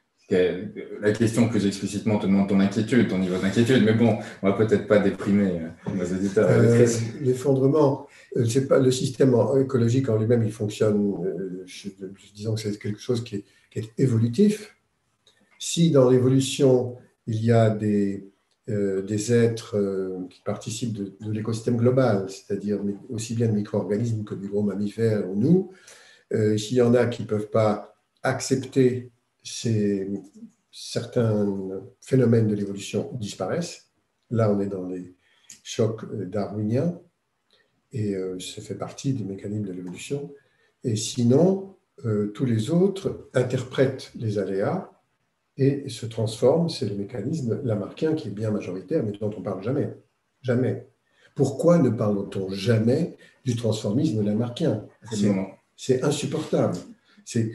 La question plus explicitement te demande ton inquiétude, ton niveau d'inquiétude, mais bon, on ne va peut-être pas déprimer nos auditeurs. Euh, L'effondrement, c'est pas le système écologique en lui-même, il fonctionne, euh, je, disons que c'est quelque chose qui est, qui est évolutif. Si dans l'évolution, il y a des, euh, des êtres euh, qui participent de, de l'écosystème global, c'est-à-dire aussi bien de micro-organismes que des gros mammifères ou nous, euh, s'il y en a qui ne peuvent pas accepter ces, certains phénomènes de l'évolution disparaissent, là on est dans les chocs darwiniens et euh, ça fait partie des mécanismes de l'évolution. Et sinon, euh, tous les autres interprètent les aléas et se transforme, c'est le mécanisme lamarckien qui est bien majoritaire, mais dont on ne parle jamais. Jamais. Pourquoi ne parle-t-on jamais du transformisme lamarckien? C'est insupportable. C'est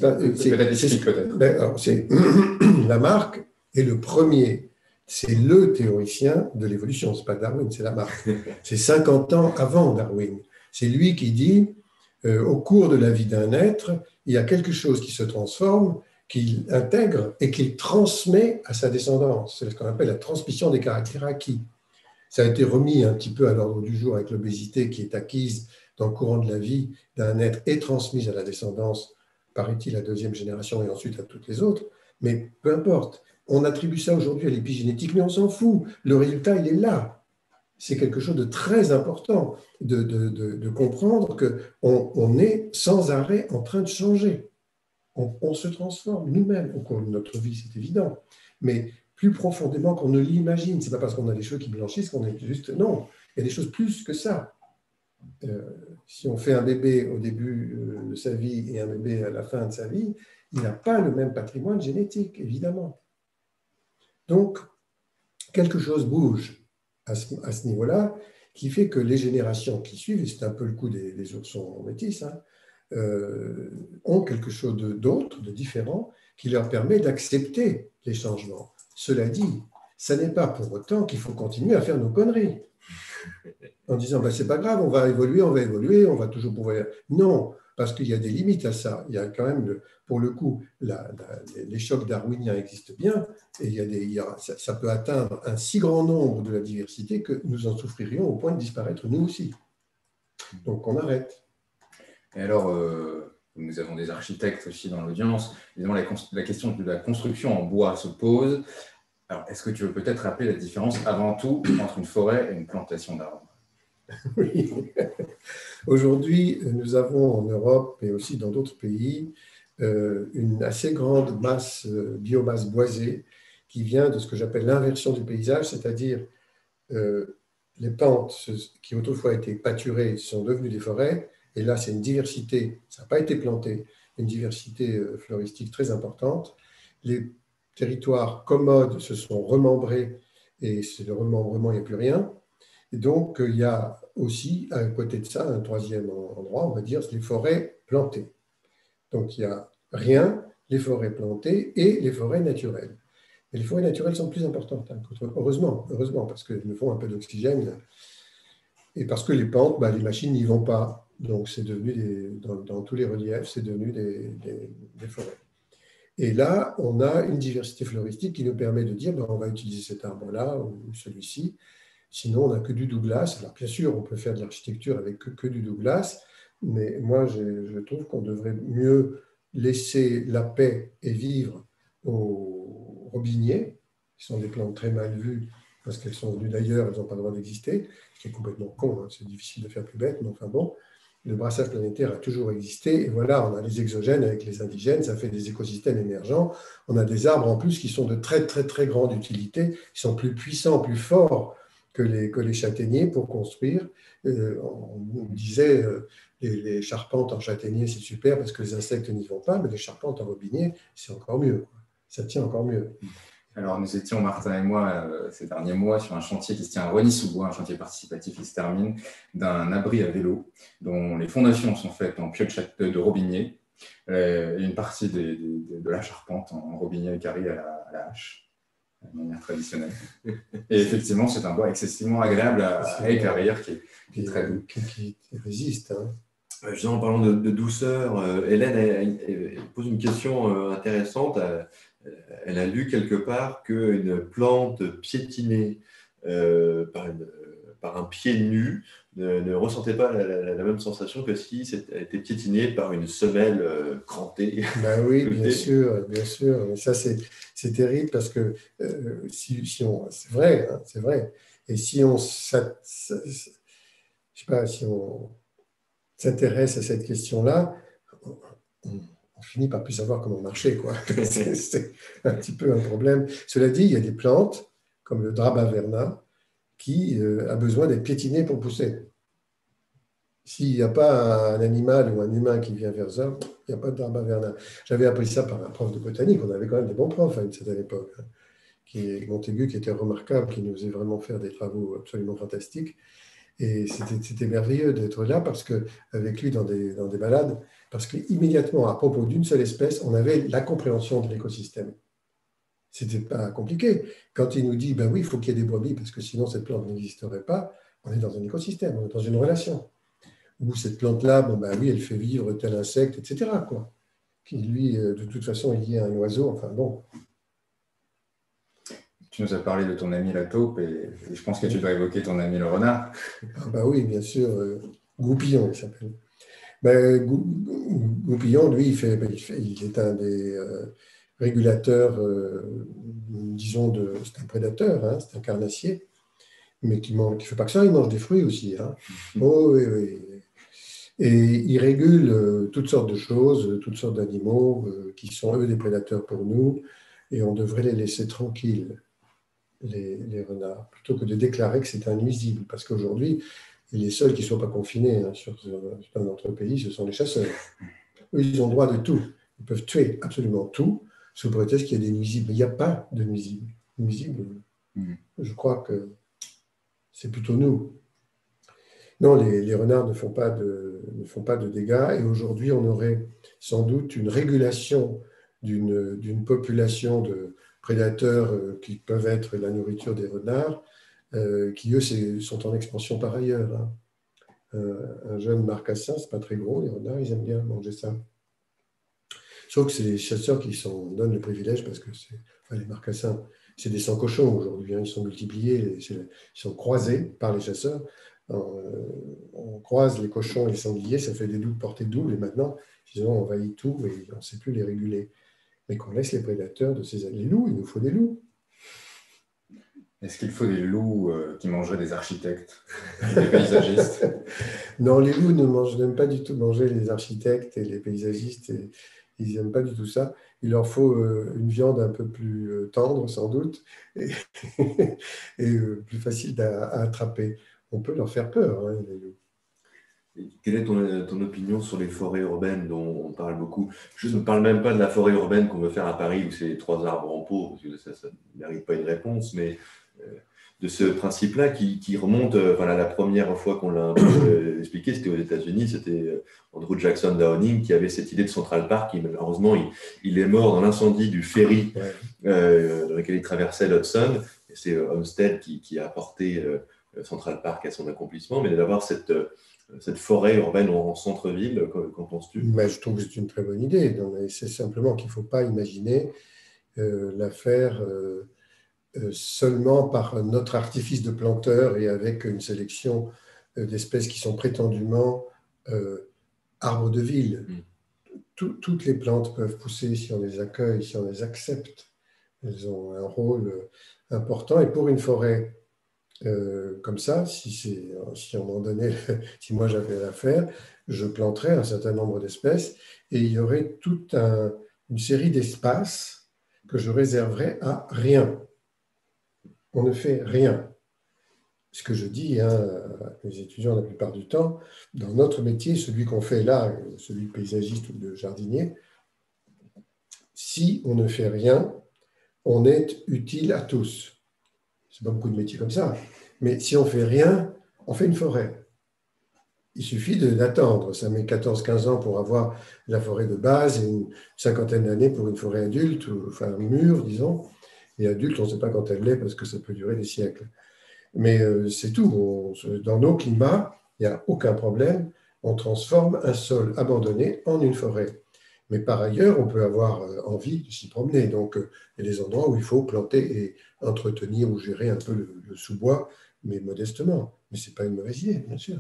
Lamarck est le premier, c'est le théoricien de l'évolution, ce n'est pas Darwin, c'est Lamarck. C'est cinquante ans avant Darwin. C'est lui qui dit, euh, au cours de la vie d'un être, il y a quelque chose qui se transforme, qu'il intègre et qu'il transmet à sa descendance. C'est ce qu'on appelle la transmission des caractères acquis. Ça a été remis un petit peu à l'ordre du jour avec l'obésité qui est acquise dans le courant de la vie d'un être et transmise à la descendance, paraît-il, à la deuxième génération et ensuite à toutes les autres. Mais peu importe. On attribue ça aujourd'hui à l'épigénétique, mais on s'en fout. Le résultat, il est là. C'est quelque chose de très important de, de, de, de comprendre qu'on on est sans arrêt en train de changer. On, on se transforme nous-mêmes au cours de notre vie, c'est évident, mais plus profondément qu'on ne l'imagine. Ce n'est pas parce qu'on a des cheveux qui blanchissent qu'on est juste... Non, il y a des choses plus que ça. Euh, si on fait un bébé au début de sa vie et un bébé à la fin de sa vie, il n'a pas le même patrimoine génétique, évidemment. Donc, quelque chose bouge à ce, à ce niveau-là, qui fait que les générations qui suivent, et c'est un peu le coup des, des oursons métis, hein, Euh, ont quelque chose d'autre, de différent, qui leur permet d'accepter les changements. Cela dit, ça n'est pas pour autant qu'il faut continuer à faire nos conneries. En disant, ben, c'est pas grave, on va évoluer, on va évoluer, on va toujours pouvoir... Non, parce qu'il y a des limites à ça. Il y a quand même, le, pour le coup, la, la, les chocs darwiniens existent bien, et il y a des, il y a, ça, ça peut atteindre un si grand nombre de la diversité que nous en souffririons au point de disparaître nous aussi. Donc on arrête. Et alors, euh, nous avons des architectes aussi dans l'audience. Évidemment, la, la question de la construction en bois se pose. Alors, est-ce que tu veux peut-être rappeler la différence avant tout entre une forêt et une plantation d'arbres? Oui. Aujourd'hui, nous avons en Europe et aussi dans d'autres pays euh, une assez grande masse, euh, biomasse boisée qui vient de ce que j'appelle l'inversion du paysage, c'est-à-dire euh, les pentes qui autrefois étaient pâturées sont devenues des forêts. Et là, c'est une diversité, ça n'a pas été planté, une diversité floristique très importante. Les territoires commodes se sont remembrés et c'est le remembrement, il n'y a plus rien. Et donc, il y a aussi, à côté de ça, un troisième endroit, on va dire, c'est les forêts plantées. Donc, il y a rien, les forêts plantées et les forêts naturelles. Et les forêts naturelles sont plus importantes, hein, heureusement, heureusement, parce qu'elles nous font un peu d'oxygène et parce que les pentes, bah, les machines n'y vont pas. Donc, c'est devenu, des, dans, dans tous les reliefs, c'est devenu des, des, des forêts. Et là, on a une diversité floristique qui nous permet de dire, ben, on va utiliser cet arbre-là ou celui-ci. Sinon, on n'a que du Douglas. Alors, bien sûr, on peut faire de l'architecture avec que, que du Douglas, mais moi, je, je trouve qu'on devrait mieux laisser la paix et vivre aux robiniers, qui sont des plantes très mal vues parce qu'elles sont venues d'ailleurs, elles n'ont pas le droit d'exister, ce qui est complètement con, hein, c'est difficile de faire plus bête, mais enfin bon. Le brassage planétaire a toujours existé, et voilà, on a les exogènes avec les indigènes, ça fait des écosystèmes émergents. On a des arbres en plus qui sont de très, très, très grande utilité, qui sont plus puissants, plus forts que les, que les châtaigniers pour construire. Euh, on disait, euh, les, les charpentes en châtaignier, c'est super parce que les insectes n'y vont pas, mais les charpentes en robinier, c'est encore mieux, quoi. Ça tient encore mieux. Alors, nous étions, Martin et moi, euh, ces derniers mois, sur un chantier qui se tient à Rosny-sous-Bois, un chantier participatif qui se termine, d'un abri à vélo, dont les fondations sont faites en pieux de, de robinier, euh, et une partie des, des, de la charpente en robinier carré à la, à la hache, de manière traditionnelle. Et effectivement, c'est un bois excessivement agréable à, à équarrir, qui, qui est très doux. Qui, qui résiste, hein. Justement, en parlant de, de douceur, euh, Hélène elle, elle, elle pose une question euh, intéressante. Elle, elle a lu quelque part qu'une plante piétinée euh, par, une, par un pied nu ne, ne ressentait pas la, la, la même sensation que si elle était piétinée par une semelle euh, crantée. Ben oui, bien sûr, bien sûr. Mais ça, c'est, c'est terrible parce que euh, si, si on, c'est vrai, hein, c'est vrai. Et si on, ça, ça, je sais pas, si on s'intéresse à cette question-là, on, on finit par plus savoir comment marcher, quoi. C'est, c'est un petit peu un problème. Cela dit, il y a des plantes, comme le Draba verna, qui euh, a besoin d'être piétiné pour pousser. S'il n'y a pas un animal ou un humain qui vient vers ça, il n'y a pas de Draba verna. J'avais appris ça par un prof de botanique. On avait quand même des bons profs à une certaine époque, hein, qui est Montaigu, qui était remarquable, qui nous faisait vraiment faire des travaux absolument fantastiques. Et c'était, c'était merveilleux d'être là parce que, avec lui dans des, dans des balades, parce qu'immédiatement, à propos d'une seule espèce, on avait la compréhension de l'écosystème. C'était pas compliqué. Quand il nous dit, ben oui, il faut qu'il y ait des brebis parce que sinon cette plante n'existerait pas, on est dans un écosystème, on est dans une relation. Ou cette plante-là, bon, ben oui, elle fait vivre tel insecte, et cetera, quoi. Qui, lui, de toute façon, est lié à un oiseau, enfin bon. Tu nous as parlé de ton ami la taupe et je pense que tu dois évoquer ton ami le renard. Ah bah oui, bien sûr. Euh, Goupillon, il s'appelle. Ben, Goupillon, lui, il, fait, il, fait, il est un des euh, régulateurs, euh, disons, de, c'est un prédateur, hein, c'est un carnassier, mais qui ne fait pas que ça, il mange des fruits aussi. Hein. Oh oui, oui. Et il régule euh, toutes sortes de choses, toutes sortes d'animaux euh, qui sont, eux, des prédateurs pour nous, et on devrait les laisser tranquilles. Les, les renards, plutôt que de déclarer que c'est un nuisible. Parce qu'aujourd'hui, les seuls qui ne sont pas confinés hein, sur, dans notre pays, ce sont les chasseurs. Eux, ils ont droit de tout. Ils peuvent tuer absolument tout, sous prétexte qu'il y a des nuisibles. Mais il n'y a pas de nuisibles. Nuisibles, mmh. Je crois que c'est plutôt nous. Non, les, les renards ne font, pas de, ne font pas de dégâts. Et aujourd'hui, on aurait sans doute une régulation d'une, d'une population de prédateurs euh, qui peuvent être la nourriture des renards, euh, qui eux c'est, sont en expansion par ailleurs. Hein. Euh, un jeune marcassin, c'est pas très gros, les renards, ils aiment bien manger ça. Sauf que c'est les chasseurs qui s'en donnent le privilège parce que c'est, enfin, les marcassins, c'est des sans-cochons aujourd'hui, hein, ils sont multipliés, ils sont croisés par les chasseurs. On, on croise les cochons et les sangliers, ça fait des doubles portées doubles, et maintenant, ils ont envahi tout et on ne sait plus les réguler. Mais qu'on laisse les prédateurs de ces les loups, il nous faut des loups. Est-ce qu'il faut des loups euh, qui mangeraient des architectes, des paysagistes? Non, les loups ne mangent, n'aiment pas du tout manger les architectes et les paysagistes, et ils n'aiment pas du tout ça. Il leur faut euh, une viande un peu plus euh, tendre, sans doute, et, et euh, plus facile à, à attraper. On peut leur faire peur, hein, les loups. Quelle est ton, ton opinion sur les forêts urbaines dont on parle beaucoup? Je ne parle même pas de la forêt urbaine qu'on veut faire à Paris où c'est trois arbres en pot, parce que ça ne mérite pas une réponse, mais de ce principe-là qui, qui remonte, voilà, la première fois qu'on l'a un peu expliqué, c'était aux États-Unis, c'était Andrew Jackson Downing qui avait cette idée de Central Park, qui malheureusement, il, il est mort dans l'incendie du ferry ouais. euh, dans lequel il traversait l'Hudson, et c'est Homestead qui, qui a apporté euh, Central Park à son accomplissement, mais d'avoir cette, cette forêt urbaine en, en centre-ville, qu'en penses-tu? Mais je trouve que c'est une très bonne idée, c'est simplement qu'il ne faut pas imaginer euh, la faire... Euh, seulement par notre artifice de planteur et avec une sélection d'espèces qui sont prétendument euh, arbres de ville. Mm. Tout, toutes les plantes peuvent pousser si on les accueille, si on les accepte. Elles ont un rôle important. Et pour une forêt euh, comme ça, si, c'est, si on m'en donnait, si moi j'avais l'affaire, je planterais un certain nombre d'espèces et il y aurait toute un, une série d'espaces que je réserverais à rien. On ne fait rien. Ce que je dis hein, à mes étudiants la plupart du temps, dans notre métier, celui qu'on fait là, celui de paysagiste ou de jardinier, si on ne fait rien, on est utile à tous. Ce n'est pas beaucoup de métiers comme ça, mais si on ne fait rien, on fait une forêt. Il suffit d'attendre. Ça met quatorze à quinze ans pour avoir la forêt de base et une cinquantaine d'années pour une forêt adulte, ou, enfin mûre, disons. Et adulte, on ne sait pas quand elle l'est parce que ça peut durer des siècles. Mais euh, c'est tout. On, dans nos climats, il n'y a aucun problème. On transforme un sol abandonné en une forêt. Mais par ailleurs, on peut avoir envie de s'y promener. Donc, euh, il y a des endroits où il faut planter et entretenir ou gérer un peu le, le sous-bois, mais modestement. Mais ce n'est pas une mauvaise idée, bien sûr.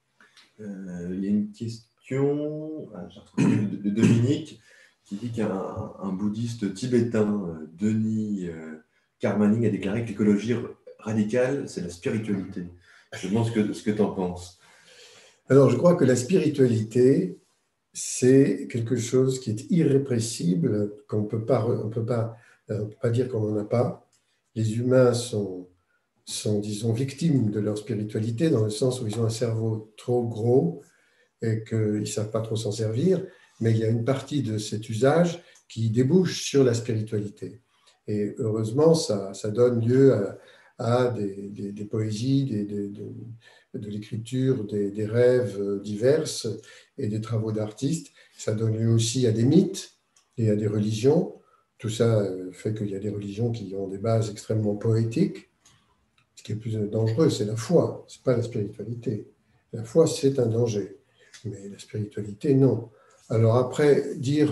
Euh, il y a une question de, de Dominique qui dit qu'un un bouddhiste tibétain, Denis euh, Karmaning, a déclaré que l'écologie radicale, c'est la spiritualité. Je me demande ce que, ce que tu en penses. Alors, je crois que la spiritualité, c'est quelque chose qui est irrépressible, qu'on ne peut pas, on peut pas, on peut pas dire qu'on n'en a pas. Les humains sont, sont, disons, victimes de leur spiritualité, dans le sens où ils ont un cerveau trop gros et qu'ils ne savent pas trop s'en servir. Mais il y a une partie de cet usage qui débouche sur la spiritualité. Et heureusement, ça, ça donne lieu à, à des, des, des poésies, des, des, de, de l'écriture, des, des rêves diverses et des travaux d'artistes. Ça donne lieu aussi à des mythes et à des religions. Tout ça fait qu'il y a des religions qui ont des bases extrêmement poétiques. Ce qui est plus dangereux, c'est la foi, ce n'est pas la spiritualité. La foi, c'est un danger, mais la spiritualité, non. Alors après, dire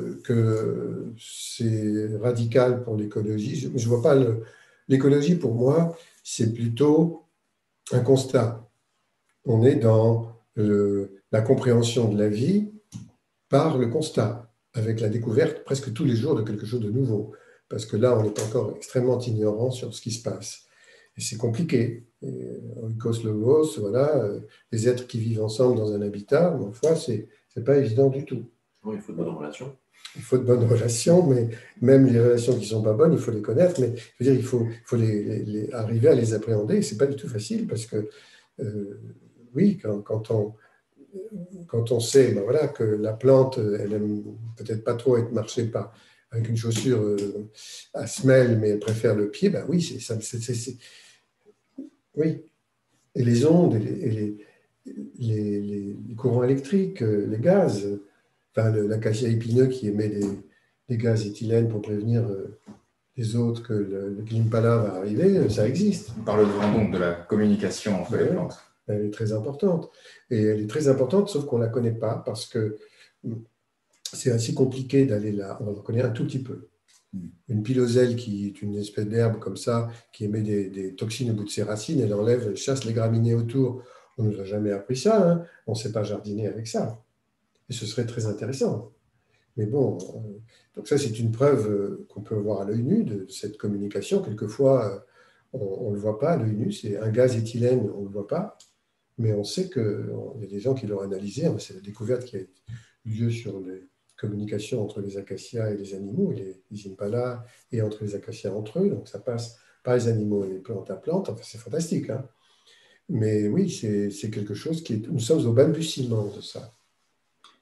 que c'est radical pour l'écologie, je ne vois pas le... L'écologie, pour moi, c'est plutôt un constat. On est dans le, la compréhension de la vie par le constat, avec la découverte presque tous les jours de quelque chose de nouveau. Parce que là, on est encore extrêmement ignorant sur ce qui se passe. Et c'est compliqué. Oikos logos, voilà, les êtres qui vivent ensemble dans un habitat, ma foi, c'est c'est pas évident du tout. Oui, il faut de bonnes relations. Il faut de bonnes relations, mais même les relations qui ne sont pas bonnes, il faut les connaître. Mais je veux dire, il faut, il faut les, les, les, arriver à les appréhender. Ce n'est pas du tout facile parce que, euh, oui, quand, quand, on, quand on sait ben voilà, que la plante, elle n'aime peut-être pas trop être marchée par, avec une chaussure euh, à semelle, mais elle préfère le pied, ben oui, c'est ça. C'est, c'est, c'est... Oui. Et les ondes, et les, et les, les, les, les courants électriques, les gaz, enfin l'acacia épineux qui émet des, des gaz éthylènes pour prévenir euh, les autres que le, le Klimpala va arriver, ça existe. On parle vraiment donc de la communication entre ouais, les plantes. Elle est très importante. Et elle est très importante, sauf qu'on ne la connaît pas parce que c'est assez compliqué d'aller là. On en connaît un tout petit peu. Une piloselle qui est une espèce d'herbe comme ça, qui émet des, des toxines au bout de ses racines, elle enlève, elle chasse les graminées autour. On ne nous a jamais appris ça, hein. On ne sait pas jardiner avec ça. Et ce serait très intéressant. Mais bon, euh, donc ça c'est une preuve euh, qu'on peut voir à l'œil nu de cette communication. Quelquefois, euh, on ne le voit pas à l'œil nu, c'est un gaz éthylène, on ne le voit pas, mais on sait qu'il y a des gens qui l'ont analysé, hein. C'est la découverte qui a eu lieu sur les communication entre les acacias et les animaux, et les, les impalas, et entre les acacias entre eux. Donc ça passe par les animaux et les plantes à plantes. Enfin, c'est fantastique. Hein. Mais oui, c'est quelque chose qui est... Nous sommes au balbutiement de ça.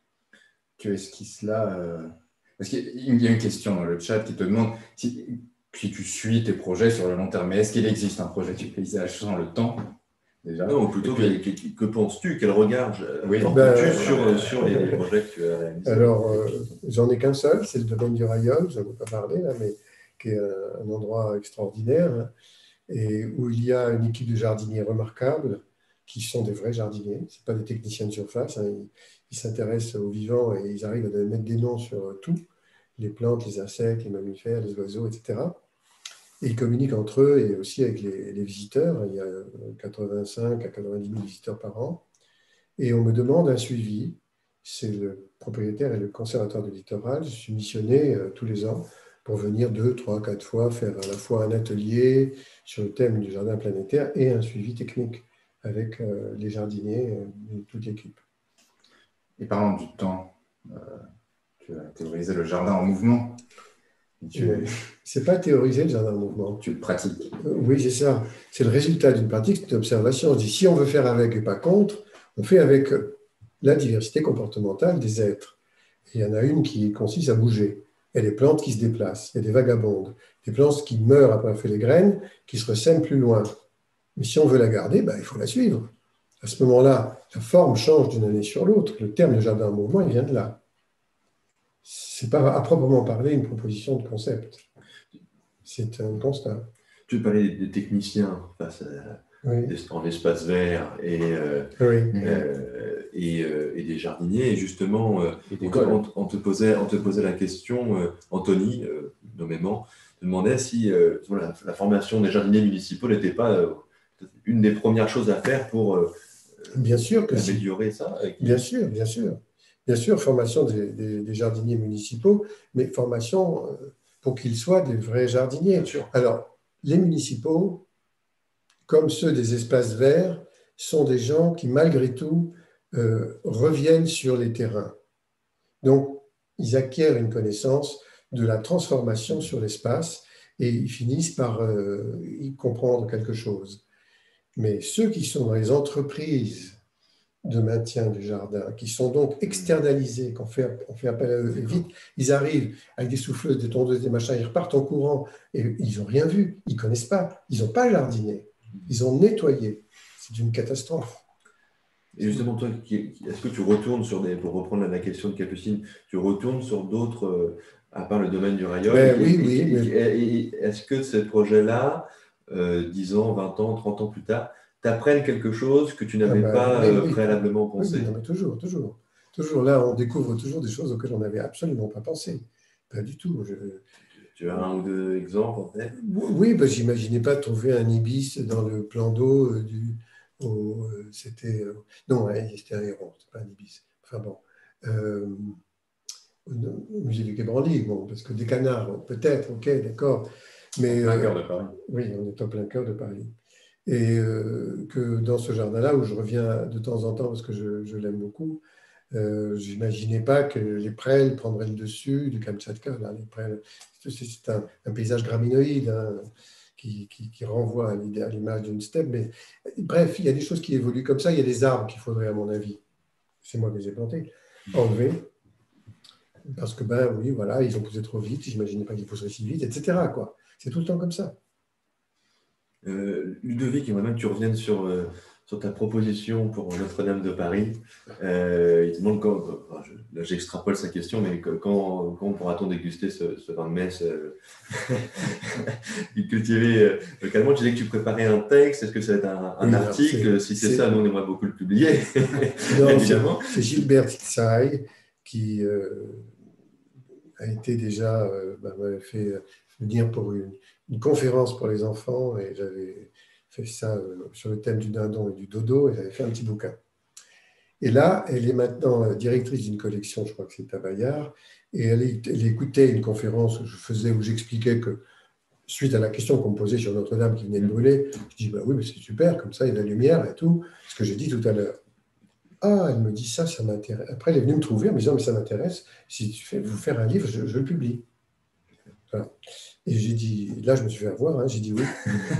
Tu esquisses là... Euh... Parce qu'il y a une question dans le chat qui te demande si, puis tu suis tes projets sur le long terme. Mais est-ce qu'il existe un projet du paysage sans le temps déjà? Non, plutôt, puis, que, que, que penses-tu? Quel regard oui. portes-tu ben, sur, euh, sur les, les projets que tu as réalisés? Alors, euh, j'en ai qu'un seul, c'est le domaine du Rayon, je ne vais pas parler là, mais qui est un, un endroit extraordinaire, hein, et où il y a une équipe de jardiniers remarquables, qui sont des vrais jardiniers, ce pas des techniciens de surface, hein, ils, ils s'intéressent aux vivants et ils arrivent à mettre des noms sur tout, les plantes, les insectes, les mammifères, les oiseaux, et cetera. Et ils communiquent entre eux et aussi avec les, les visiteurs. Il y a quatre-vingt-cinq à quatre-vingt-dix mille visiteurs par an. Et on me demande un suivi. C'est le propriétaire et le conservateur du littoral. Je suis missionné euh, tous les ans pour venir deux, trois, quatre fois faire à la fois un atelier sur le thème du jardin planétaire et un suivi technique avec euh, les jardiniers euh, et toute l'équipe. Et parlant du temps, euh, tu as théorisé le jardin en mouvement. Tu... Ouais. C'est pas théoriser le jardin en mouvement. Tu le pratiques. Euh, oui, c'est ça. C'est le résultat d'une pratique, c'est une observation. Je dis, si on veut faire avec et pas contre, on fait avec la diversité comportementale des êtres. Et il y en a une qui consiste à bouger. Il y a des plantes qui se déplacent, il y a des vagabondes, des plantes qui meurent après avoir fait les graines, qui se ressèment plus loin. Mais si on veut la garder, ben, il faut la suivre. À ce moment-là, la forme change d'une année sur l'autre. Le terme de jardin en mouvement, il vient de là. Ce n'est pas à proprement parler une proposition de concept. C'est un constat. Tu parlais des techniciens face à, oui. en espace vert et, euh, oui. euh, et, euh, et des jardiniers. Et justement, euh, et on, te, on, on, te posait, on te posait la question, euh, Anthony, euh, nommément, te demandait si euh, la, la formation des jardiniers municipaux n'était pas euh, une des premières choses à faire pour euh, bien sûr que améliorer si. ça. Avec... Bien sûr, bien sûr. Bien sûr, formation des, des, des jardiniers municipaux, mais formation euh, pour qu'ils soient des vrais jardiniers. Bien sûr. Alors, les municipaux, comme ceux des espaces verts, sont des gens qui, malgré tout, euh, reviennent sur les terrains. Donc, ils acquièrent une connaissance de la transformation sur l'espace et ils finissent par euh, y comprendre quelque chose. Mais ceux qui sont dans les entreprises de maintien du jardin, qui sont donc externalisés, qu'on fait, on fait appel à eux vite, ils arrivent avec des souffleuses, des tondeuses, des machins, ils repartent en courant et ils n'ont rien vu, ils ne connaissent pas, ils n'ont pas jardiné, ils ont nettoyé. C'est une catastrophe. Et justement, toi, est-ce que tu retournes sur des, pour reprendre la question de Capucine, tu retournes sur d'autres, à part le domaine du rayon, ben, et, oui, et, oui. Et, mais... et, est-ce que ces projets-là, euh, dix ans, vingt ans, trente ans plus tard, t'apprennent quelque chose que tu n'avais ah ben, pas oui, euh, oui. préalablement pensé? Oui, non, mais toujours, toujours. Toujours là, on découvre toujours des choses auxquelles on n'avait absolument pas pensé. Pas du tout. Je... Tu as un ou deux exemples en tête? Oui, ben, je n'imaginais pas trouver un ibis dans le plan d'eau euh, du... Au, euh, c'était... Euh... Non, hein, c'était un héron, c'était pas un ibis. Enfin bon. Euh... Au musée du Quai Branly, bon, parce que des canards, bon, peut-être, ok, d'accord. Mais, en plein euh... cœur de Paris. Oui, on est en plein cœur de Paris. Et euh, que dans ce jardin-là, où je reviens de temps en temps parce que je, je l'aime beaucoup, euh, je n'imaginais pas que les prêles prendraient le dessus du Kamtchatka. Là, les prêles, c'est un, un paysage graminoïde hein, qui, qui, qui renvoie à l'image d'une steppe. Mais bref, il y a des choses qui évoluent comme ça. Il y a des arbres qu'il faudrait, à mon avis, c'est moi qui les ai plantés, enlever. Parce que, ben oui, voilà, ils ont poussé trop vite. Je n'imaginais pas qu'ils pousseraient si vite, et cetera quoi. C'est tout le temps comme ça. Euh, Ludovic, j'aimerais même que tu reviennes sur, euh, sur ta proposition pour Notre-Dame de Paris. Euh, il demande quand, enfin, je, là j'extrapole sa question, mais quand, quand pourra-t-on déguster ce, ce vin de messe euh, cultivé euh, localement? Tu disais que tu préparais un texte, est-ce que ça va être un, un oui, article? Alors, si c'est ça, nous on aimerait beaucoup le publier. Non, évidemment. C'est Gilbert Tsai qui euh, a été déjà, euh, bah, m'avait fait venir pour une une conférence pour les enfants et j'avais fait ça sur le thème du dindon et du dodo et j'avais fait un petit bouquin. Et là, elle est maintenant directrice d'une collection, je crois que c'est à Bayard, et elle, elle écoutait une conférence que je faisais où j'expliquais que, suite à la question qu'on me posait sur Notre-Dame qui venait de brûler, je dis, bah oui, mais c'est super, comme ça, il y a de la lumière et tout, ce que j'ai dit tout à l'heure. Ah, elle me dit ça, ça m'intéresse. Après, elle est venue me trouver en me disant, mais ça m'intéresse, si tu fais vous faire un livre, je, je le publie. Voilà. Et j'ai dit, là je me suis fait avoir, hein, j'ai dit oui.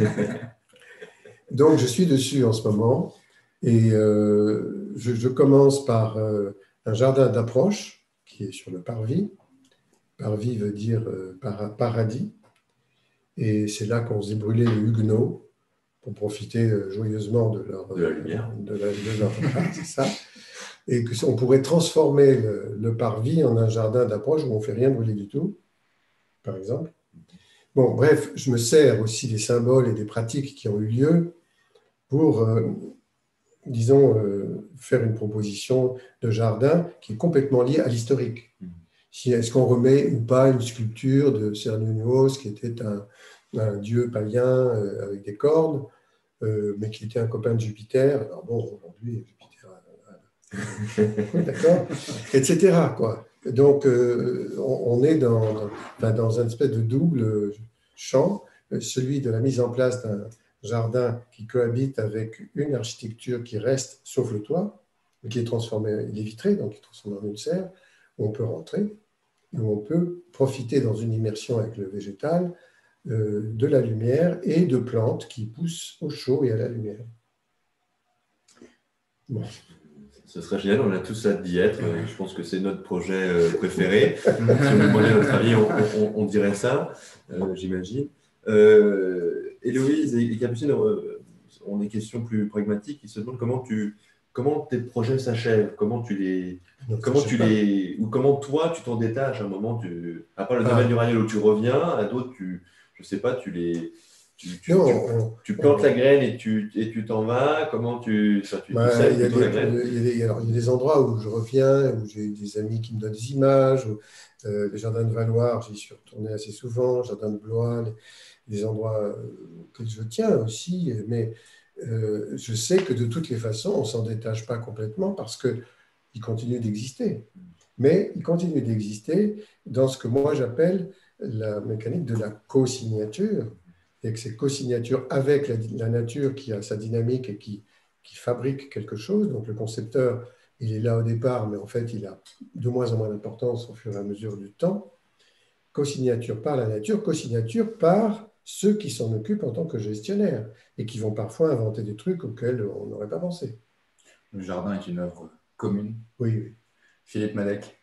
Donc je suis dessus en ce moment et euh, je, je commence par euh, un jardin d'approche qui est sur le parvis. Parvis veut dire euh, para, paradis. Et c'est là qu'on faisait brûler les huguenots pour profiter joyeusement de leur, de la lumière. De, la, de leur c'est ça. Et qu'on pourrait transformer le, le parvis en un jardin d'approche où on ne fait rien brûler du tout, par exemple. Bon, bref, je me sers aussi des symboles et des pratiques qui ont eu lieu pour, euh, disons, euh, faire une proposition de jardin qui est complètement liée à l'historique. Si, est-ce qu'on remet ou pas une sculpture de Cernunnos, qui était un, un dieu païen euh, avec des cornes, euh, mais qui était un copain de Jupiter. Alors bon, aujourd'hui, Jupiter, euh, d'accord, et cetera, quoi. Donc, euh, on, on est dans, dans, enfin, dans un espèce de double champ, celui de la mise en place d'un jardin qui cohabite avec une architecture qui reste, sauf le toit, mais qui est transformé, il est vitré, donc il est transformé en une serre, où on peut rentrer, où on peut profiter dans une immersion avec le végétal euh, de la lumière et de plantes qui poussent au chaud et à la lumière. Bon. Ce serait génial, on a tous hâte d'y être. Je pense que c'est notre projet préféré. Si on nous demandait notre avis, on, on, on dirait ça, euh, j'imagine. Euh, Héloïse et Capucine ont des questions plus pragmatiques. Ils se demandent comment tu, comment tes projets s'achèvent, comment tu les, non, comment tu les, ou comment toi tu t'en détaches à un moment. Tu, à part le domaine ah. du raniel où tu reviens, à d'autres, tu, je sais pas, tu les, tu, tu, non, tu, on, tu plantes on, la graine et tu et tu t'en vas. Comment tu, ça, tu, bah, tu sais il y a plutôt des, la graine. Il y a des, alors, il y a des endroits où je reviens, où j'ai des amis qui me donnent des images. Où, euh, les jardins de Valoir, j'y suis retourné assez souvent. Jardin de Blois, les, des endroits auxquels je tiens aussi, mais euh, je sais que de toutes les façons, on ne s'en détache pas complètement parce qu'ils continuent d'exister. Mais ils continuent d'exister dans ce que moi j'appelle la mécanique de la co-signature, et que c'est co-signature avec la, la nature qui a sa dynamique et qui, qui fabrique quelque chose. Donc le concepteur, il est là au départ, mais en fait, il a de moins en moins d'importance au fur et à mesure du temps. Co-signature par la nature, co-signature par ceux qui s'en occupent en tant que gestionnaires et qui vont parfois inventer des trucs auxquels on n'aurait pas pensé. Le jardin est une œuvre commune. Oui, oui. Philippe Madec.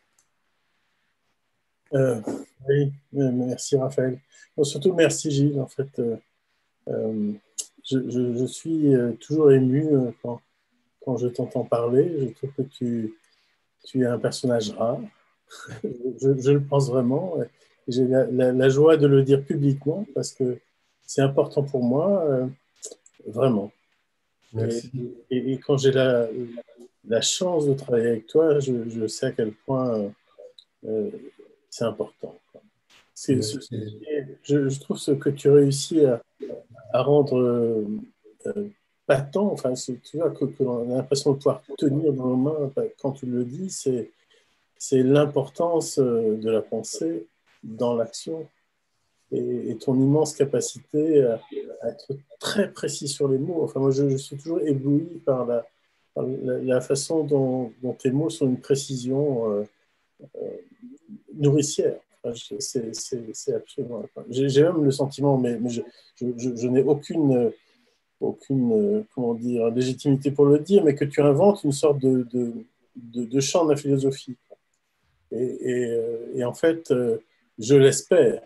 Euh, oui, merci Raphaël. Bon, surtout merci Gilles. En fait, euh, euh, je, je, je suis toujours ému quand, quand je t'entends parler. Je trouve que tu, tu es un personnage rare. je, je le pense vraiment. J'ai la, la, la joie de le dire publiquement parce que c'est important pour moi, euh, vraiment. Merci. Et, et, et quand j'ai la, la chance de travailler avec toi, je, je sais à quel point euh, c'est important. C'est, c'est, je, je trouve ce que tu réussis à, à rendre euh, patent, enfin, tu vois, que, que l'on a l'impression de pouvoir tenir dans nos mains quand tu le dis, c'est, c'est l'importance de la pensée dans l'action et, et ton immense capacité à, à être très précis sur les mots. Enfin, moi, je, je suis toujours ébloui par la, par la, la façon dont, dont tes mots sont une précision euh, euh, nourricière. C'est, c'est, c'est absolument. J'ai, j'ai même le sentiment, mais, mais je, je, je, je n'ai aucune, aucune comment dire, légitimité pour le dire, mais que tu inventes une sorte de, de, de, de champ de la philosophie. Et, et, et en fait, je l'espère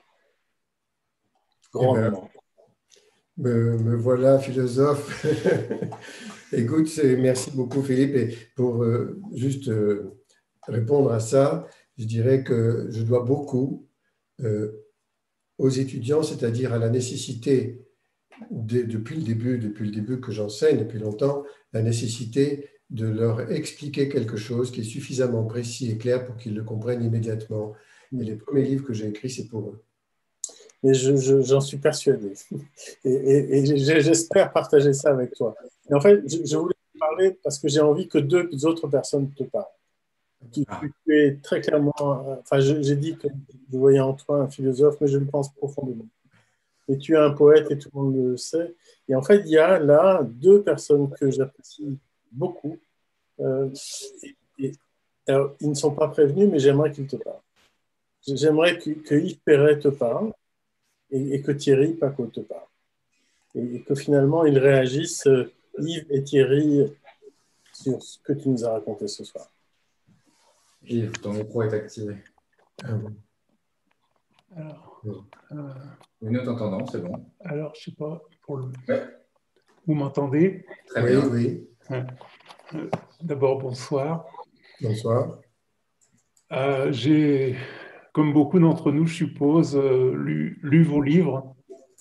grandement. Eh ben, me, me voilà philosophe. Écoute, merci beaucoup Philippe. Et pour euh, juste euh, répondre à ça, je dirais que je dois beaucoup euh, aux étudiants, c'est-à-dire à la nécessité, de, depuis le début, depuis le début que j'enseigne, depuis longtemps, la nécessité de leur expliquer quelque chose qui est suffisamment précis et clair pour qu'ils le comprennent immédiatement. Et les premiers livres que j'ai écrits, c'est pour eux. Et je, je, j'en suis persuadé. Et, et, et j'espère partager ça avec toi. Et en fait, je, je voulais te parler parce que j'ai envie que deux autres personnes te parlent. Tu, tu es très clairement, enfin, j'ai dit que je voyais en toi un philosophe, mais je le pense profondément. Et tu es un poète et tout le monde le sait. Et en fait, il y a là deux personnes que j'apprécie beaucoup. Euh, et, et, alors, ils ne sont pas prévenus, mais j'aimerais qu'ils te parlent. J'aimerais que, que Yves Perret te parle et, et que Thierry Paco te parle. Et, et que finalement, ils réagissent, Yves et Thierry, sur ce que tu nous as raconté ce soir. Yves, ton micro est activé. Ah bon. Alors, euh, Nous t'entendons, c'est bon. Alors, je ne sais pas, pour le... Ouais. Vous m'entendez? Très bien. Oui, oui. D'abord, bonsoir. Bonsoir. Euh, j'ai, comme beaucoup d'entre nous, je suppose, euh, lu, lu vos livres.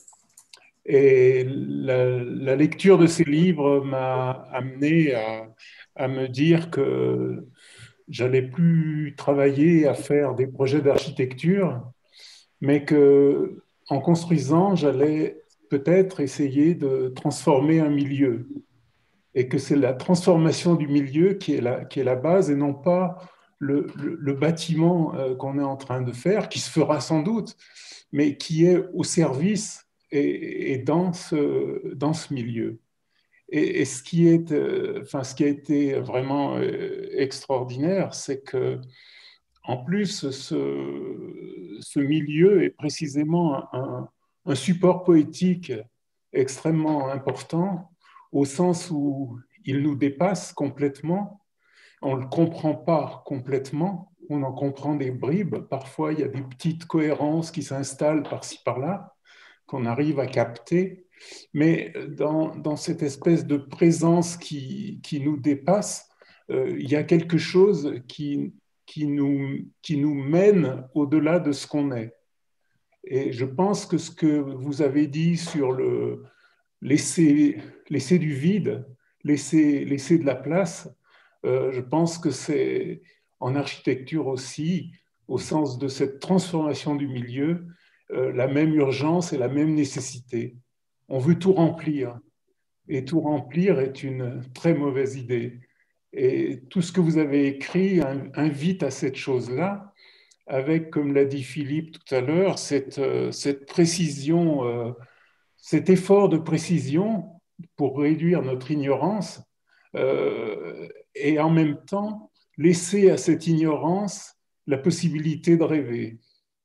Et la, la lecture de ces livres m'a amené à, à me dire que j'allais plus travailler à faire des projets d'architecture, mais que en construisant, j'allais peut-être essayer de transformer un milieu. Et que c'est la transformation du milieu qui est la, qui est la base et non pas le, le, le bâtiment euh, qu'on est en train de faire, qui se fera sans doute, mais qui est au service et, et dans, ce, dans ce milieu. Et, et ce, qui est, euh, enfin, ce qui a été vraiment euh, extraordinaire, c'est que en plus, ce, ce milieu est précisément un, un support poétique extrêmement important, au sens où il nous dépasse complètement. On ne le comprend pas complètement, on en comprend des bribes. Parfois, il y a des petites cohérences qui s'installent par-ci, par-là, qu'on arrive à capter. Mais dans, dans cette espèce de présence qui, qui nous dépasse, euh, il y a quelque chose qui, qui, nous, qui nous mène au-delà de ce qu'on est. Et je pense que ce que vous avez dit sur le laisser, laisser du vide, laisser, laisser de la place, euh, je pense que c'est en architecture aussi, au sens de cette transformation du milieu, euh, la même urgence et la même nécessité. On veut tout remplir, et tout remplir est une très mauvaise idée. Et tout ce que vous avez écrit invite à cette chose-là, avec, comme l'a dit Philippe tout à l'heure, cette, cette précision, euh, cet effort de précision pour réduire notre ignorance, euh, et en même temps laisser à cette ignorance la possibilité de rêver.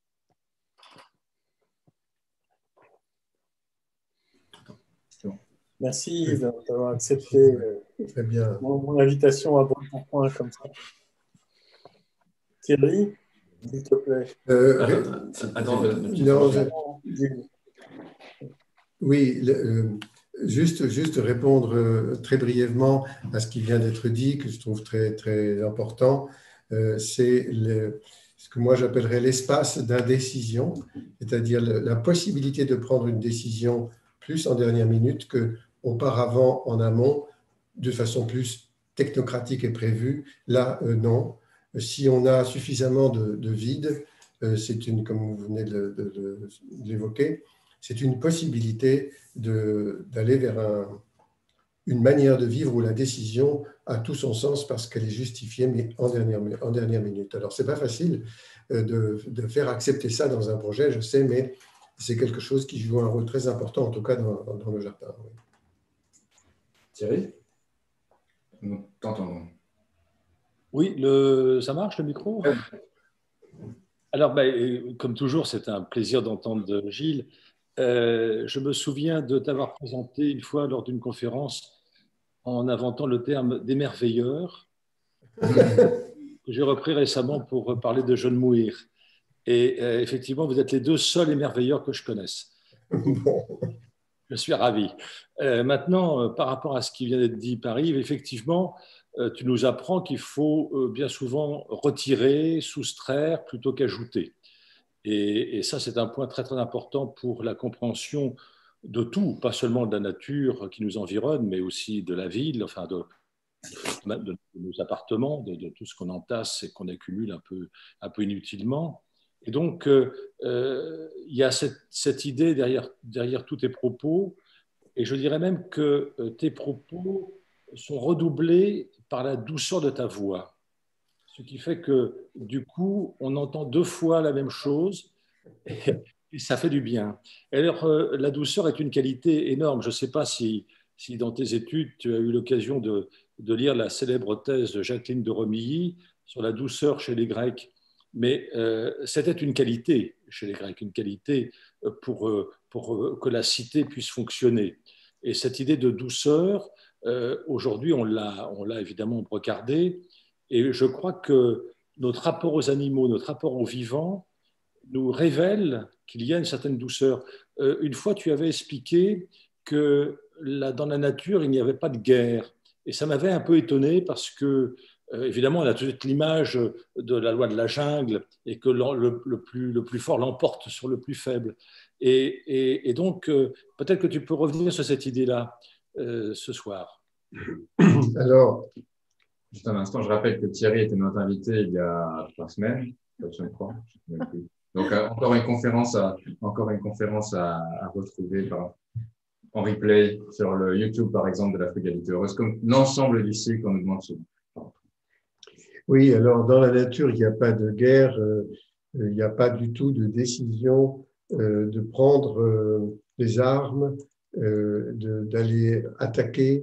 Merci Yves d'avoir accepté euh, Très bien. Mon, mon invitation à prendre un point comme ça. Thierry, s'il te plaît. Euh, attends, non, je... Oui, le, euh, juste, juste répondre euh, très brièvement à ce qui vient d'être dit, que je trouve très, très important. Euh, c'est le, ce que moi j'appellerais l'espace d'indécision, c'est-à-dire le, la possibilité de prendre une décision plus en dernière minute qu'auparavant en amont, de façon plus technocratique et prévue. Là, euh, non. Si on a suffisamment de, de vide, euh, c'est une, comme vous venez de, de, de, de l'évoquer, c'est une possibilité d'aller vers un, une manière de vivre où la décision a tout son sens parce qu'elle est justifiée, mais en dernière, en dernière minute. Alors, ce n'est pas facile de, de faire accepter ça dans un projet, je sais, mais c'est quelque chose qui joue un rôle très important, en tout cas dans, dans le jardin. Oui. Thierry, nous t'entendons. Oui, le... ça marche le micro? Alors, ben, comme toujours, c'est un plaisir d'entendre Gilles. Euh, je me souviens de t'avoir présenté une fois lors d'une conférence en inventant le terme d'émerveilleur, que j'ai repris récemment pour parler de John Muir. Et euh, effectivement, vous êtes les deux seuls émerveilleurs que je connaisse. Je suis ravi. Euh, maintenant, euh, par rapport à ce qui vient d'être dit par Yves, effectivement, euh, tu nous apprends qu'il faut euh, bien souvent retirer, soustraire plutôt qu'ajouter. Et, et ça, c'est un point très, très important pour la compréhension de tout, pas seulement de la nature qui nous environne, mais aussi de la ville, enfin de, de, de nos appartements, de, de tout ce qu'on entasse et qu'on accumule un peu, un peu inutilement. Et donc, euh, euh, il y a cette, cette idée derrière, derrière tous tes propos, et je dirais même que euh, tes propos sont redoublés par la douceur de ta voix. Ce qui fait que, du coup, on entend deux fois la même chose et, et ça fait du bien. Et alors, euh, la douceur est une qualité énorme. Je ne sais pas si, si dans tes études, tu as eu l'occasion de, de lire la célèbre thèse de Jacqueline de Romilly sur la douceur chez les Grecs. Mais euh, c'était une qualité chez les Grecs, une qualité pour, pour que la cité puisse fonctionner. Et cette idée de douceur, euh, aujourd'hui, on l'a, on l'a évidemment brocardée. Et je crois que notre rapport aux animaux, notre rapport aux vivants nous révèle qu'il y a une certaine douceur. Euh, une fois, tu avais expliqué que là, dans la nature, il n'y avait pas de guerre. Et ça m'avait un peu étonné parce que, euh, évidemment, on a tout de suite l'image de la loi de la jungle et que le, le, le, plus, le plus fort l'emporte sur le plus faible. Et, et, et donc, euh, peut-être que tu peux revenir sur cette idée-là euh, ce soir. Alors, juste un instant, je rappelle que Thierry était notre invité il y a trois semaines, je crois. Donc, euh, encore une conférence à, encore une conférence à, à retrouver par, en replay sur le YouTube, par exemple, de la frugalité heureuse, comme l'ensemble du cycle qu'on nous demande souvent. Oui, alors dans la nature, il n'y a pas de guerre, euh, il n'y a pas du tout de décision euh, de prendre euh, les armes, euh, d'aller attaquer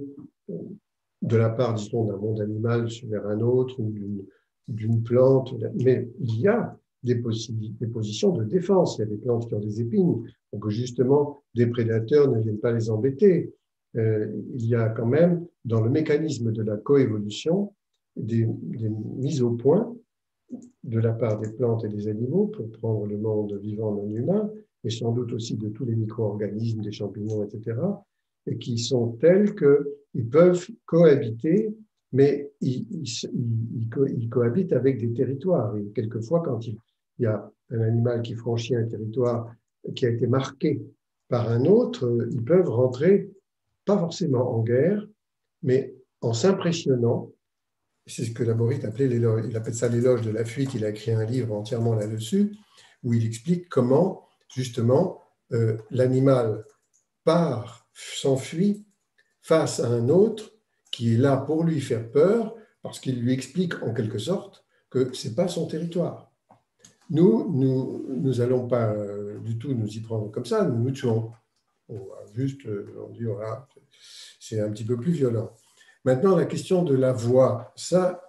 de la part, disons, d'un monde animal vers un autre ou d'une plante. Mais il y a des, des positions de défense. Il y a des plantes qui ont des épines pour que justement des prédateurs ne viennent pas les embêter. Euh, il y a quand même, dans le mécanisme de la coévolution, des, des mises au point de la part des plantes et des animaux pour prendre le monde vivant non humain et sans doute aussi de tous les micro-organismes, des champignons, et cetera, et qui sont tels qu'ils peuvent cohabiter, mais ils, ils, ils, co ils cohabitent avec des territoires. Et quelquefois, quand il y a un animal qui franchit un territoire qui a été marqué par un autre, ils peuvent rentrer, pas forcément en guerre, mais en s'impressionnant. C'est ce que Laborit appelait l'éloge. Il appelle ça l'éloge de la fuite. Il a écrit un livre entièrement là-dessus, où il explique comment, justement, euh, l'animal part, s'enfuit face à un autre qui est là pour lui faire peur, parce qu'il lui explique en quelque sorte que ce n'est pas son territoire. Nous, nous nous allons pas euh, du tout nous y prendre comme ça, nous nous tuons. On va juste, euh, on dit, voilà, c'est un petit peu plus violent. Maintenant, la question de la voix, ça,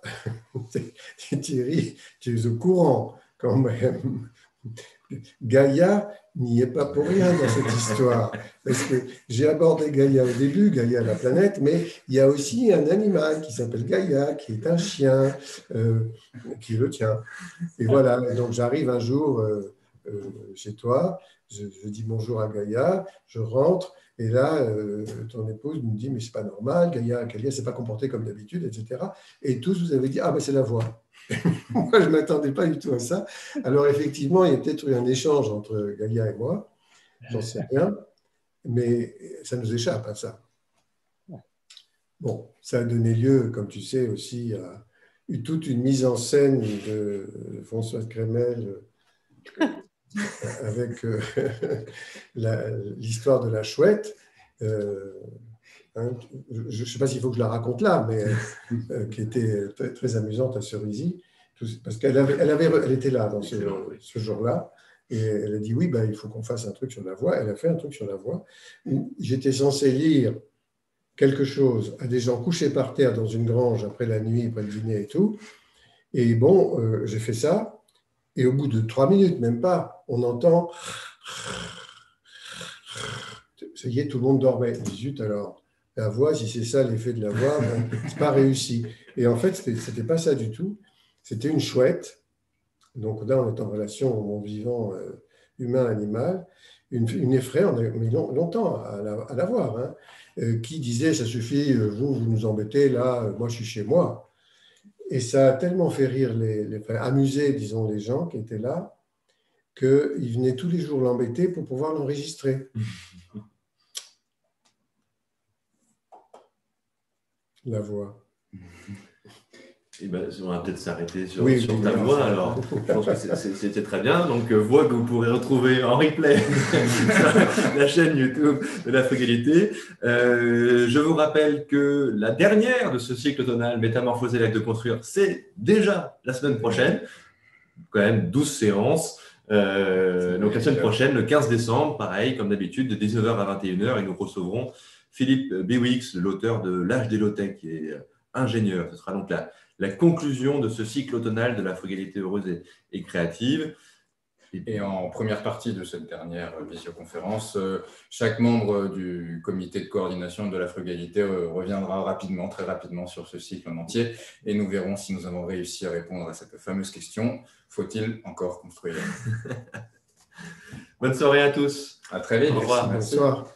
Thierry, tu es au courant quand même. Gaïa n'y est pas pour rien dans cette histoire. Parce que j'ai abordé Gaïa au début, Gaïa la planète, mais il y a aussi un animal qui s'appelle Gaïa, qui est un chien, euh, qui est le tien. Et voilà, donc j'arrive un jour euh, euh, chez toi, je, je dis bonjour à Gaïa, je rentre, et là, euh, ton épouse me dit, mais c'est pas normal, Gaïa, Gaïa s'est pas comportée comme d'habitude, et cetera. Et tous vous avez dit, ah ben c'est la voix. Moi, je ne m'attendais pas du tout à ça. Alors, effectivement, il y a peut-être eu un échange entre Gaïa et moi, j'en sais rien, mais ça nous échappe à ça. Bon, ça a donné lieu, comme tu sais, aussi à eu toute une mise en scène de Françoise Crémel avec euh, l'histoire de la chouette. Euh, hein, je ne sais pas s'il faut que je la raconte là, mais euh, qui était très, très amusante à Cerisy, parce qu'elle avait, elle avait, elle était là dans ce, ce jour-là, et elle a dit oui, ben, il faut qu'on fasse un truc sur la voix. Elle a fait un truc sur la voix où j'étais censé lire quelque chose à des gens couchés par terre dans une grange après la nuit, après le dîner et tout. Et bon, euh, j'ai fait ça, et au bout de trois minutes, même pas, on entend ça y est, tout le monde dormait. Zut alors. La voix, si c'est ça l'effet de la voix, ben, c'est pas réussi. Et en fait, c'était pas ça du tout. C'était une chouette. Donc là, on est en relation au monde vivant euh, humain-animal. Une, une effraie, on a mis longtemps à la, à la voir, hein, euh, qui disait, ça suffit, vous, vous nous embêtez, là, moi, je suis chez moi. Et ça a tellement fait rire, les, les enfin, amuser, disons, les gens qui étaient là, qu'ils venaient tous les jours l'embêter pour pouvoir l'enregistrer. La voix. Eh ben, on va peut-être s'arrêter sur, oui, sur oui, ta oui, voix. Alors, je pense que c'était très bien. Donc, euh, voix que vous pourrez retrouver en replay sur la chaîne YouTube de la frugalité. Euh, je vous rappelle que la dernière de ce cycle automnal, Métamorphoser l'acte de construire, c'est déjà la semaine prochaine. Quand même douze séances. Euh, donc, la semaine prochaine, le quinze décembre, pareil, comme d'habitude, de dix-neuf heures à vingt et une heures, et nous recevrons Philippe Biwix, l'auteur de L'âge des low-tech, qui est ingénieur. Ce sera donc la, la conclusion de ce cycle automnal de la frugalité heureuse et, et créative. Et en première partie de cette dernière visioconférence, chaque membre du comité de coordination de la frugalité reviendra rapidement, très rapidement sur ce cycle en entier, et nous verrons si nous avons réussi à répondre à cette fameuse question: faut-il encore construire? Bonne soirée à tous. À très vite. Au revoir. Merci. Bonsoir.